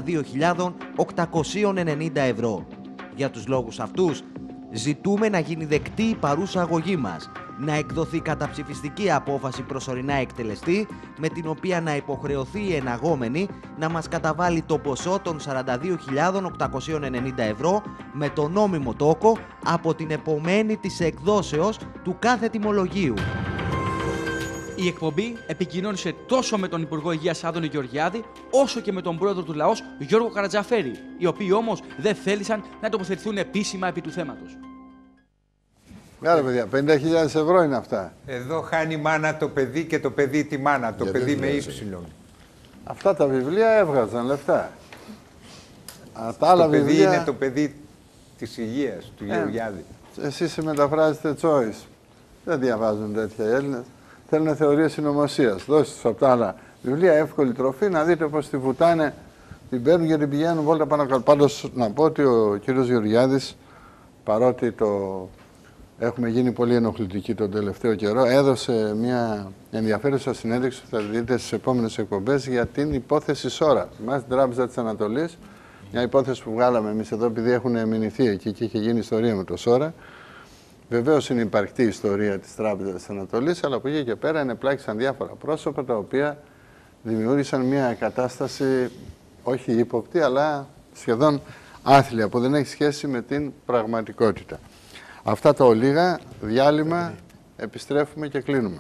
42.890 ευρώ. Για τους λόγους αυτούς, ζητούμε να γίνει δεκτή η παρούσα αγωγή μας, να εκδοθεί καταψηφιστική απόφαση προσωρινά εκτελεστή, με την οποία να υποχρεωθεί η εναγόμενη να μας καταβάλει το ποσό των 42.890 ευρώ με το νόμιμο τόκο από την επομένη της εκδόσεως του κάθε τιμολογίου. Η εκπομπή επικοινώνησε τόσο με τον Υπουργό Υγείας Άδωνη Γεωργιάδη, όσο και με τον πρόεδρο του λαός Γιώργο Καρατζαφέρη, οι οποίοι όμως δεν θέλησαν να τοποθετηθούν επίσημα επί του θέματος. Άρα, παιδιά, 50.000 ευρώ είναι αυτά. Εδώ χάνει μάνα το παιδί και το παιδί τη μάνα, το παιδί με ύψιλον. Αυτά τα βιβλία έβγαζαν λεφτά. Τα άλλα το παιδί βιβλία... είναι το παιδί της υγείας, του Γεωργιάδη. Εσείς μεταφράζετε choice. Δεν διαβάζουν τέτοια οι Έλληνες. Θέλουν θεωρίες συνωμοσίας. Δώστε τους από τα άλλα βιβλία εύκολη τροφή να δείτε πως τη βουτάνε, την παίρνουν και την πηγαίνουν βόλτα πάνω κάτω. Πάντως να πω ότι ο κύριος Γεωργιάδης, παρότι έχουμε γίνει πολύ ενοχλητικοί τον τελευταίο καιρό, έδωσε μια ενδιαφέρουσα συνέντευξη που θα δείτε στις επόμενες εκπομπές για την υπόθεση Σόρα. Θυμάστε την Τράπεζα της Ανατολής, μια υπόθεση που βγάλαμε εμείς εδώ επειδή έχουν μηνυθεί εκεί και είχε γίνει ιστορία με το Σόρα. Βεβαίως είναι υπαρκτή η ιστορία της Τράπεζας της Ανατολής, αλλά από εκεί και πέρα ενεπλάκησαν διάφορα πρόσωπα τα οποία δημιούργησαν μια κατάσταση όχι ύποπτη, αλλά σχεδόν άθλια, που δεν έχει σχέση με την πραγματικότητα. Αυτά τα ολίγα, διάλειμμα, επιστρέφουμε και κλείνουμε.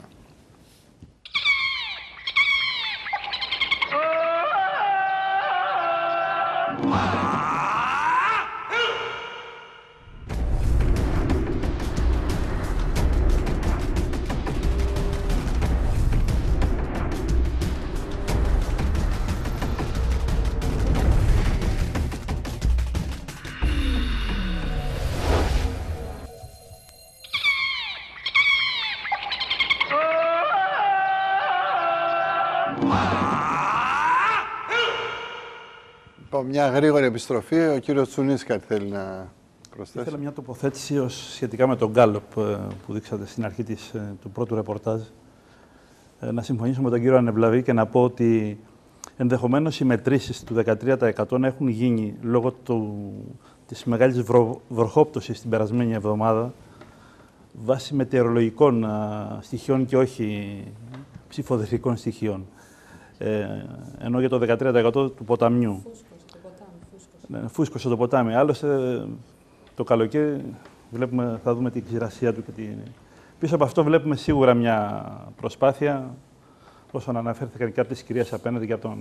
Μια γρήγορη επιστροφή. Ο κύριος Τσουνής κάτι θέλει να προσθέσει. Ήθελα μια τοποθέτηση σχετικά με τον γκάλοπ που δείξατε στην αρχή του πρώτου ρεπορτάζ. Να συμφωνήσω με τον κύριο Ανεβλαβή και να πω ότι ενδεχομένως οι μετρήσεις του 13% έχουν γίνει λόγω της μεγάλης βροχόπτωσης την περασμένη εβδομάδα βάσει μετεωρολογικών στοιχείων και όχι ψηφοδευτικών στοιχείων. Ενώ για το 13% του ποταμιού. Φούσκωσε το ποτάμι. Άλλωστε, το καλοκαίρι θα δούμε την ξηρασία του. Πίσω από αυτό βλέπουμε σίγουρα μια προσπάθεια, όσον αναφέρθηκαν και από τις κυρίες απέναντι και από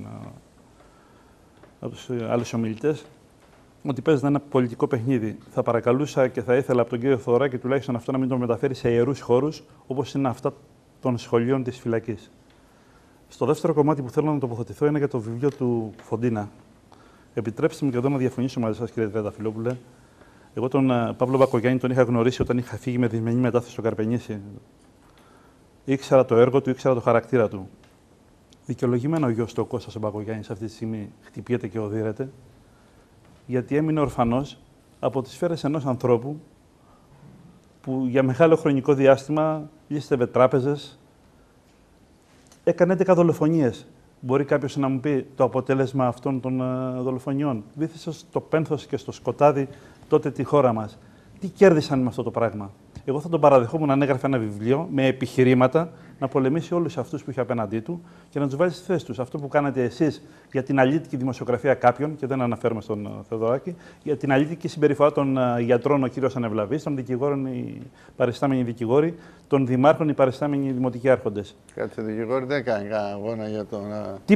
τους άλλους ομιλητές, ότι παίζεται ένα πολιτικό παιχνίδι. Θα παρακαλούσα και θα ήθελα από τον κύριο Θοδωράκη τουλάχιστον αυτό να μην τον μεταφέρει σε ιερούς χώρους, όπως είναι αυτά των σχολείων της φυλακής. Στο δεύτερο κομμάτι που θέλω να τοποθετηθώ είναι για το βιβλίο του Φοντίνα. Επιτρέψτε μου και εδώ να διαφωνήσω μαζί σας, κύριε Τριανταφυλόπουλε. Εγώ τον Παύλο Μπακογιάννη τον είχα γνωρίσει όταν είχα φύγει με δυσμενή μετάθεση στο Καρπενήσι. Ήξερα το έργο του, ήξερα το χαρακτήρα του. Δικαιολογημένα ο γιος του, ο Κώστας ο Μπακογιάννης, αυτή τη στιγμή χτυπιέται και οδύρεται, γιατί έμεινε ορφανός από τις σφαίρες ενός ανθρώπου που για μεγάλο χρονικό διάστημα λύστευε τράπεζες, έκανε 11 δολοφονίες. Μπορεί κάποιος να μου πει το αποτέλεσμα αυτών των δολοφονιών. Βήθησε στο πένθος και στο σκοτάδι τότε τη χώρα μας. Τι κέρδισαν με αυτό το πράγμα? Εγώ θα τον παραδεχόμουν αν έγραφε ένα βιβλίο με επιχειρήματα να πολεμήσει όλους αυτούς που είχε απέναντί του και να τους βάλει στη θέση τους. Αυτό που κάνατε εσείς για την αλήτικη δημοσιογραφία κάποιων, και δεν αναφέρομαι στον Θεοδωράκη, για την αλήτικη συμπεριφορά των γιατρών, ο κύριος Ανεβλαβής, των δικηγόρων, οι παριστάμενοι δικηγόροι, των δημάρχων, οι παριστάμενοι δημοτικοί άρχοντες. Κάτσε, δικηγόροι δεν έκανε κανένα αγώνα για τον.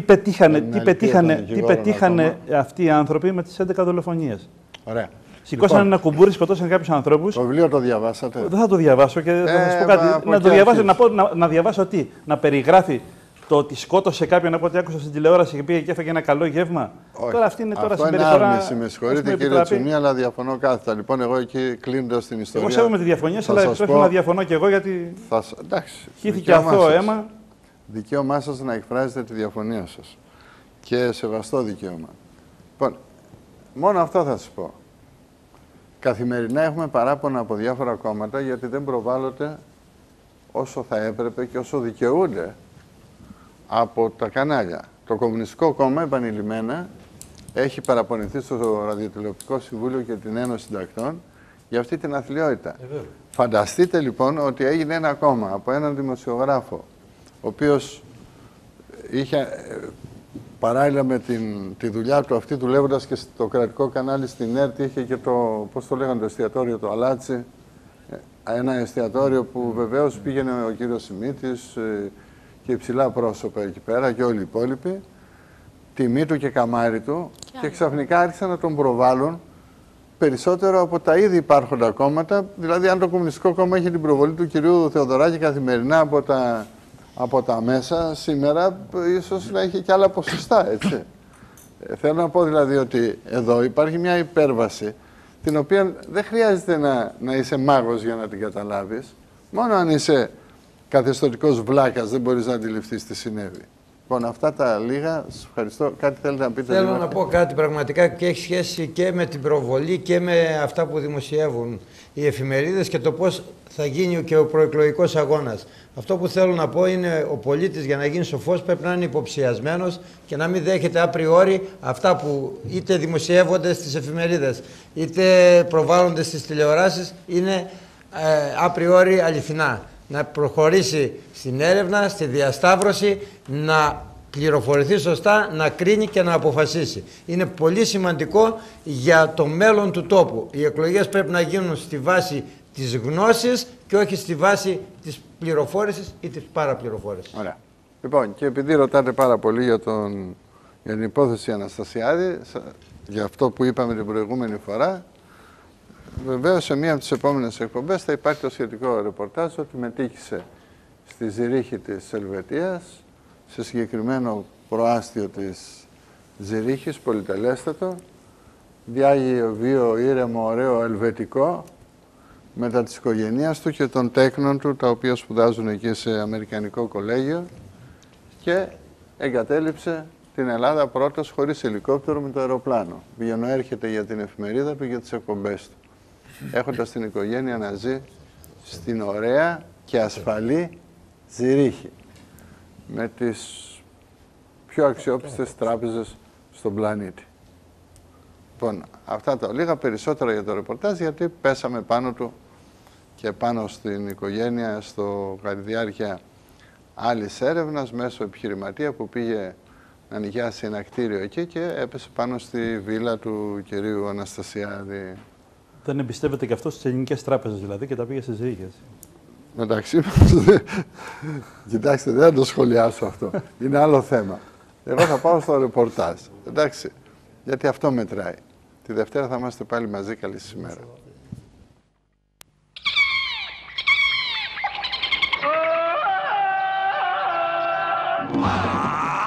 Τι πετύχανε αυτοί οι άνθρωποι με τις 11 δολοφονίες? Ωραία. Σηκώσανε ένα κουμπούρι, σκοτώσαν κάποιους ανθρώπους. Το βιβλίο το διαβάσατε? Δεν θα το διαβάσω και θα σας πω κάτι. Να διαβάσω τι? Να περιγράφει το ότι σκότωσε κάποιον από ό,τι άκουσα στην τηλεόραση και πήγε και έφεγε ένα καλό γεύμα? Όχι. Τώρα αυτή είναι τώρα συμπεριφορά. Αυτό είναι άρνηση, με συγχωρείτε κύριε Τσουνή, αλλά διαφωνώ κάθετα. Λοιπόν, εγώ εκεί κλείνοντας την ιστορία. Εγώ σέβομαι τη διαφωνία, αλλά επιτρέψτε να διαφωνώ και εγώ γιατί χύθηκε αθώο αίμα. Δικαίωμά σας να εκφράζετε τη διαφωνία σας. Και σεβαστό δικαίωμα. Λοιπόν, μόνο αυτό θα σας πω. Καθημερινά έχουμε παράπονα από διάφορα κόμματα γιατί δεν προβάλλονται όσο θα έπρεπε και όσο δικαιούνται από τα κανάλια. Το Κομμουνιστικό Κόμμα επανειλημμένα έχει παραπονηθεί στο Ραδιοτηλεοπτικό Συμβούλιο και την Ένωση Συντακτών για αυτή την αθλιότητα. Φανταστείτε λοιπόν ότι έγινε ένα κόμμα από έναν δημοσιογράφο, ο οποίος είχε παράλληλα με τη δουλειά του αυτή, δουλεύοντας και στο κρατικό κανάλι στην ΕΡΤ, είχε και το, πώς το λέγανε, το εστιατόριο του Αλάτσι, ένα εστιατόριο που βεβαίως πήγαινε ο κύριος Σιμίτης και υψηλά πρόσωπα εκεί πέρα και όλοι οι υπόλοιποι, τιμή του και καμάρι του, και ξαφνικά άρχισαν να τον προβάλλουν περισσότερο από τα ήδη υπάρχοντα κόμματα. Δηλαδή, αν το Κομμουνιστικό Κόμμα έχει την προβολή του κυρίου Θεοδωράκη καθημερινά από τα μέσα, σήμερα ίσως να έχει και άλλα ποσοστά, έτσι. Θέλω να πω δηλαδή ότι εδώ υπάρχει μια υπέρβαση, την οποία δεν χρειάζεται να είσαι μάγος για να την καταλάβεις. Μόνο αν είσαι καθεστωτικός βλάκας δεν μπορείς να αντιληφθείς τι συνέβη. Λοιπόν, αυτά τα λίγα. Σας ευχαριστώ. Κάτι θέλετε να πείτε? Θέλω να πω κάτι πραγματικά και έχει σχέση και με την προβολή και με αυτά που δημοσιεύουν οι εφημερίδες και το πώς θα γίνει και ο προεκλογικός αγώνας. Αυτό που θέλω να πω είναι ο πολίτης για να γίνει σοφός πρέπει να είναι υποψιασμένος και να μην δέχεται απριόρι αυτά που είτε δημοσιεύονται στις εφημερίδες είτε προβάλλονται στις τηλεοράσεις είναι απριόρι αληθινά. Να προχωρήσει στην έρευνα, στη διασταύρωση, να πληροφορηθεί σωστά, να κρίνει και να αποφασίσει. Είναι πολύ σημαντικό για το μέλλον του τόπου. Οι εκλογές πρέπει να γίνουν στη βάση της γνώσης και όχι στη βάση της πληροφόρησης ή της παραπληροφόρησης. Ωραία. Λοιπόν, και επειδή ρωτάτε πάρα πολύ για την υπόθεση Αναστασιάδη, για αυτό που είπαμε την προηγούμενη φορά, βεβαίως σε μία από τις επόμενες εκπομπές θα υπάρχει το σχετικό ρεπορτάζ ότι μετήχησε στη Ζηρίχη της Ελβετίας, σε συγκεκριμένο προάστιο της Ζηρίχης, πολυτελέστατο, διάγει βίο ήρεμο, ωραίο, ελβετικό, μετά της οικογένειας του και των τέκνων του, τα οποία σπουδάζουν εκεί σε αμερικανικό κολέγιο, και εγκατέλειψε στην Ελλάδα πρώτος χωρίς ελικόπτερο με το αεροπλάνο. Πηγαίνω έρχεται για την εφημερίδα του, για τις εκπομπές του. Έχοντας την οικογένεια να ζει στην ωραία και ασφαλή Ζηρίχη. Με τις πιο αξιόπιστες τράπεζες στον πλανήτη. Λοιπόν, αυτά τα λίγα περισσότερα για το ρεπορτάζ, γιατί πέσαμε πάνω του και πάνω στην οικογένεια κατά τη διάρκεια άλλης έρευνας μέσω επιχειρηματία που πήγε να νοικιάσει ένα κτίριο εκεί και έπεσε πάνω στη βίλα του κυρίου Αναστασιάδη. Δεν εμπιστεύεται και αυτό στις ελληνικές τράπεζες δηλαδή και τα πήγε στις Ζηρίχες. Μεταξύ μας, κοιτάξτε, δεν θα το σχολιάσω αυτό. Είναι άλλο θέμα. Εγώ θα πάω στο ρεπορτάζ. Εντάξει, γιατί αυτό μετράει. Τη Δευτέρα θα είμαστε πάλι μαζί. Καλή σήμερα. Ah!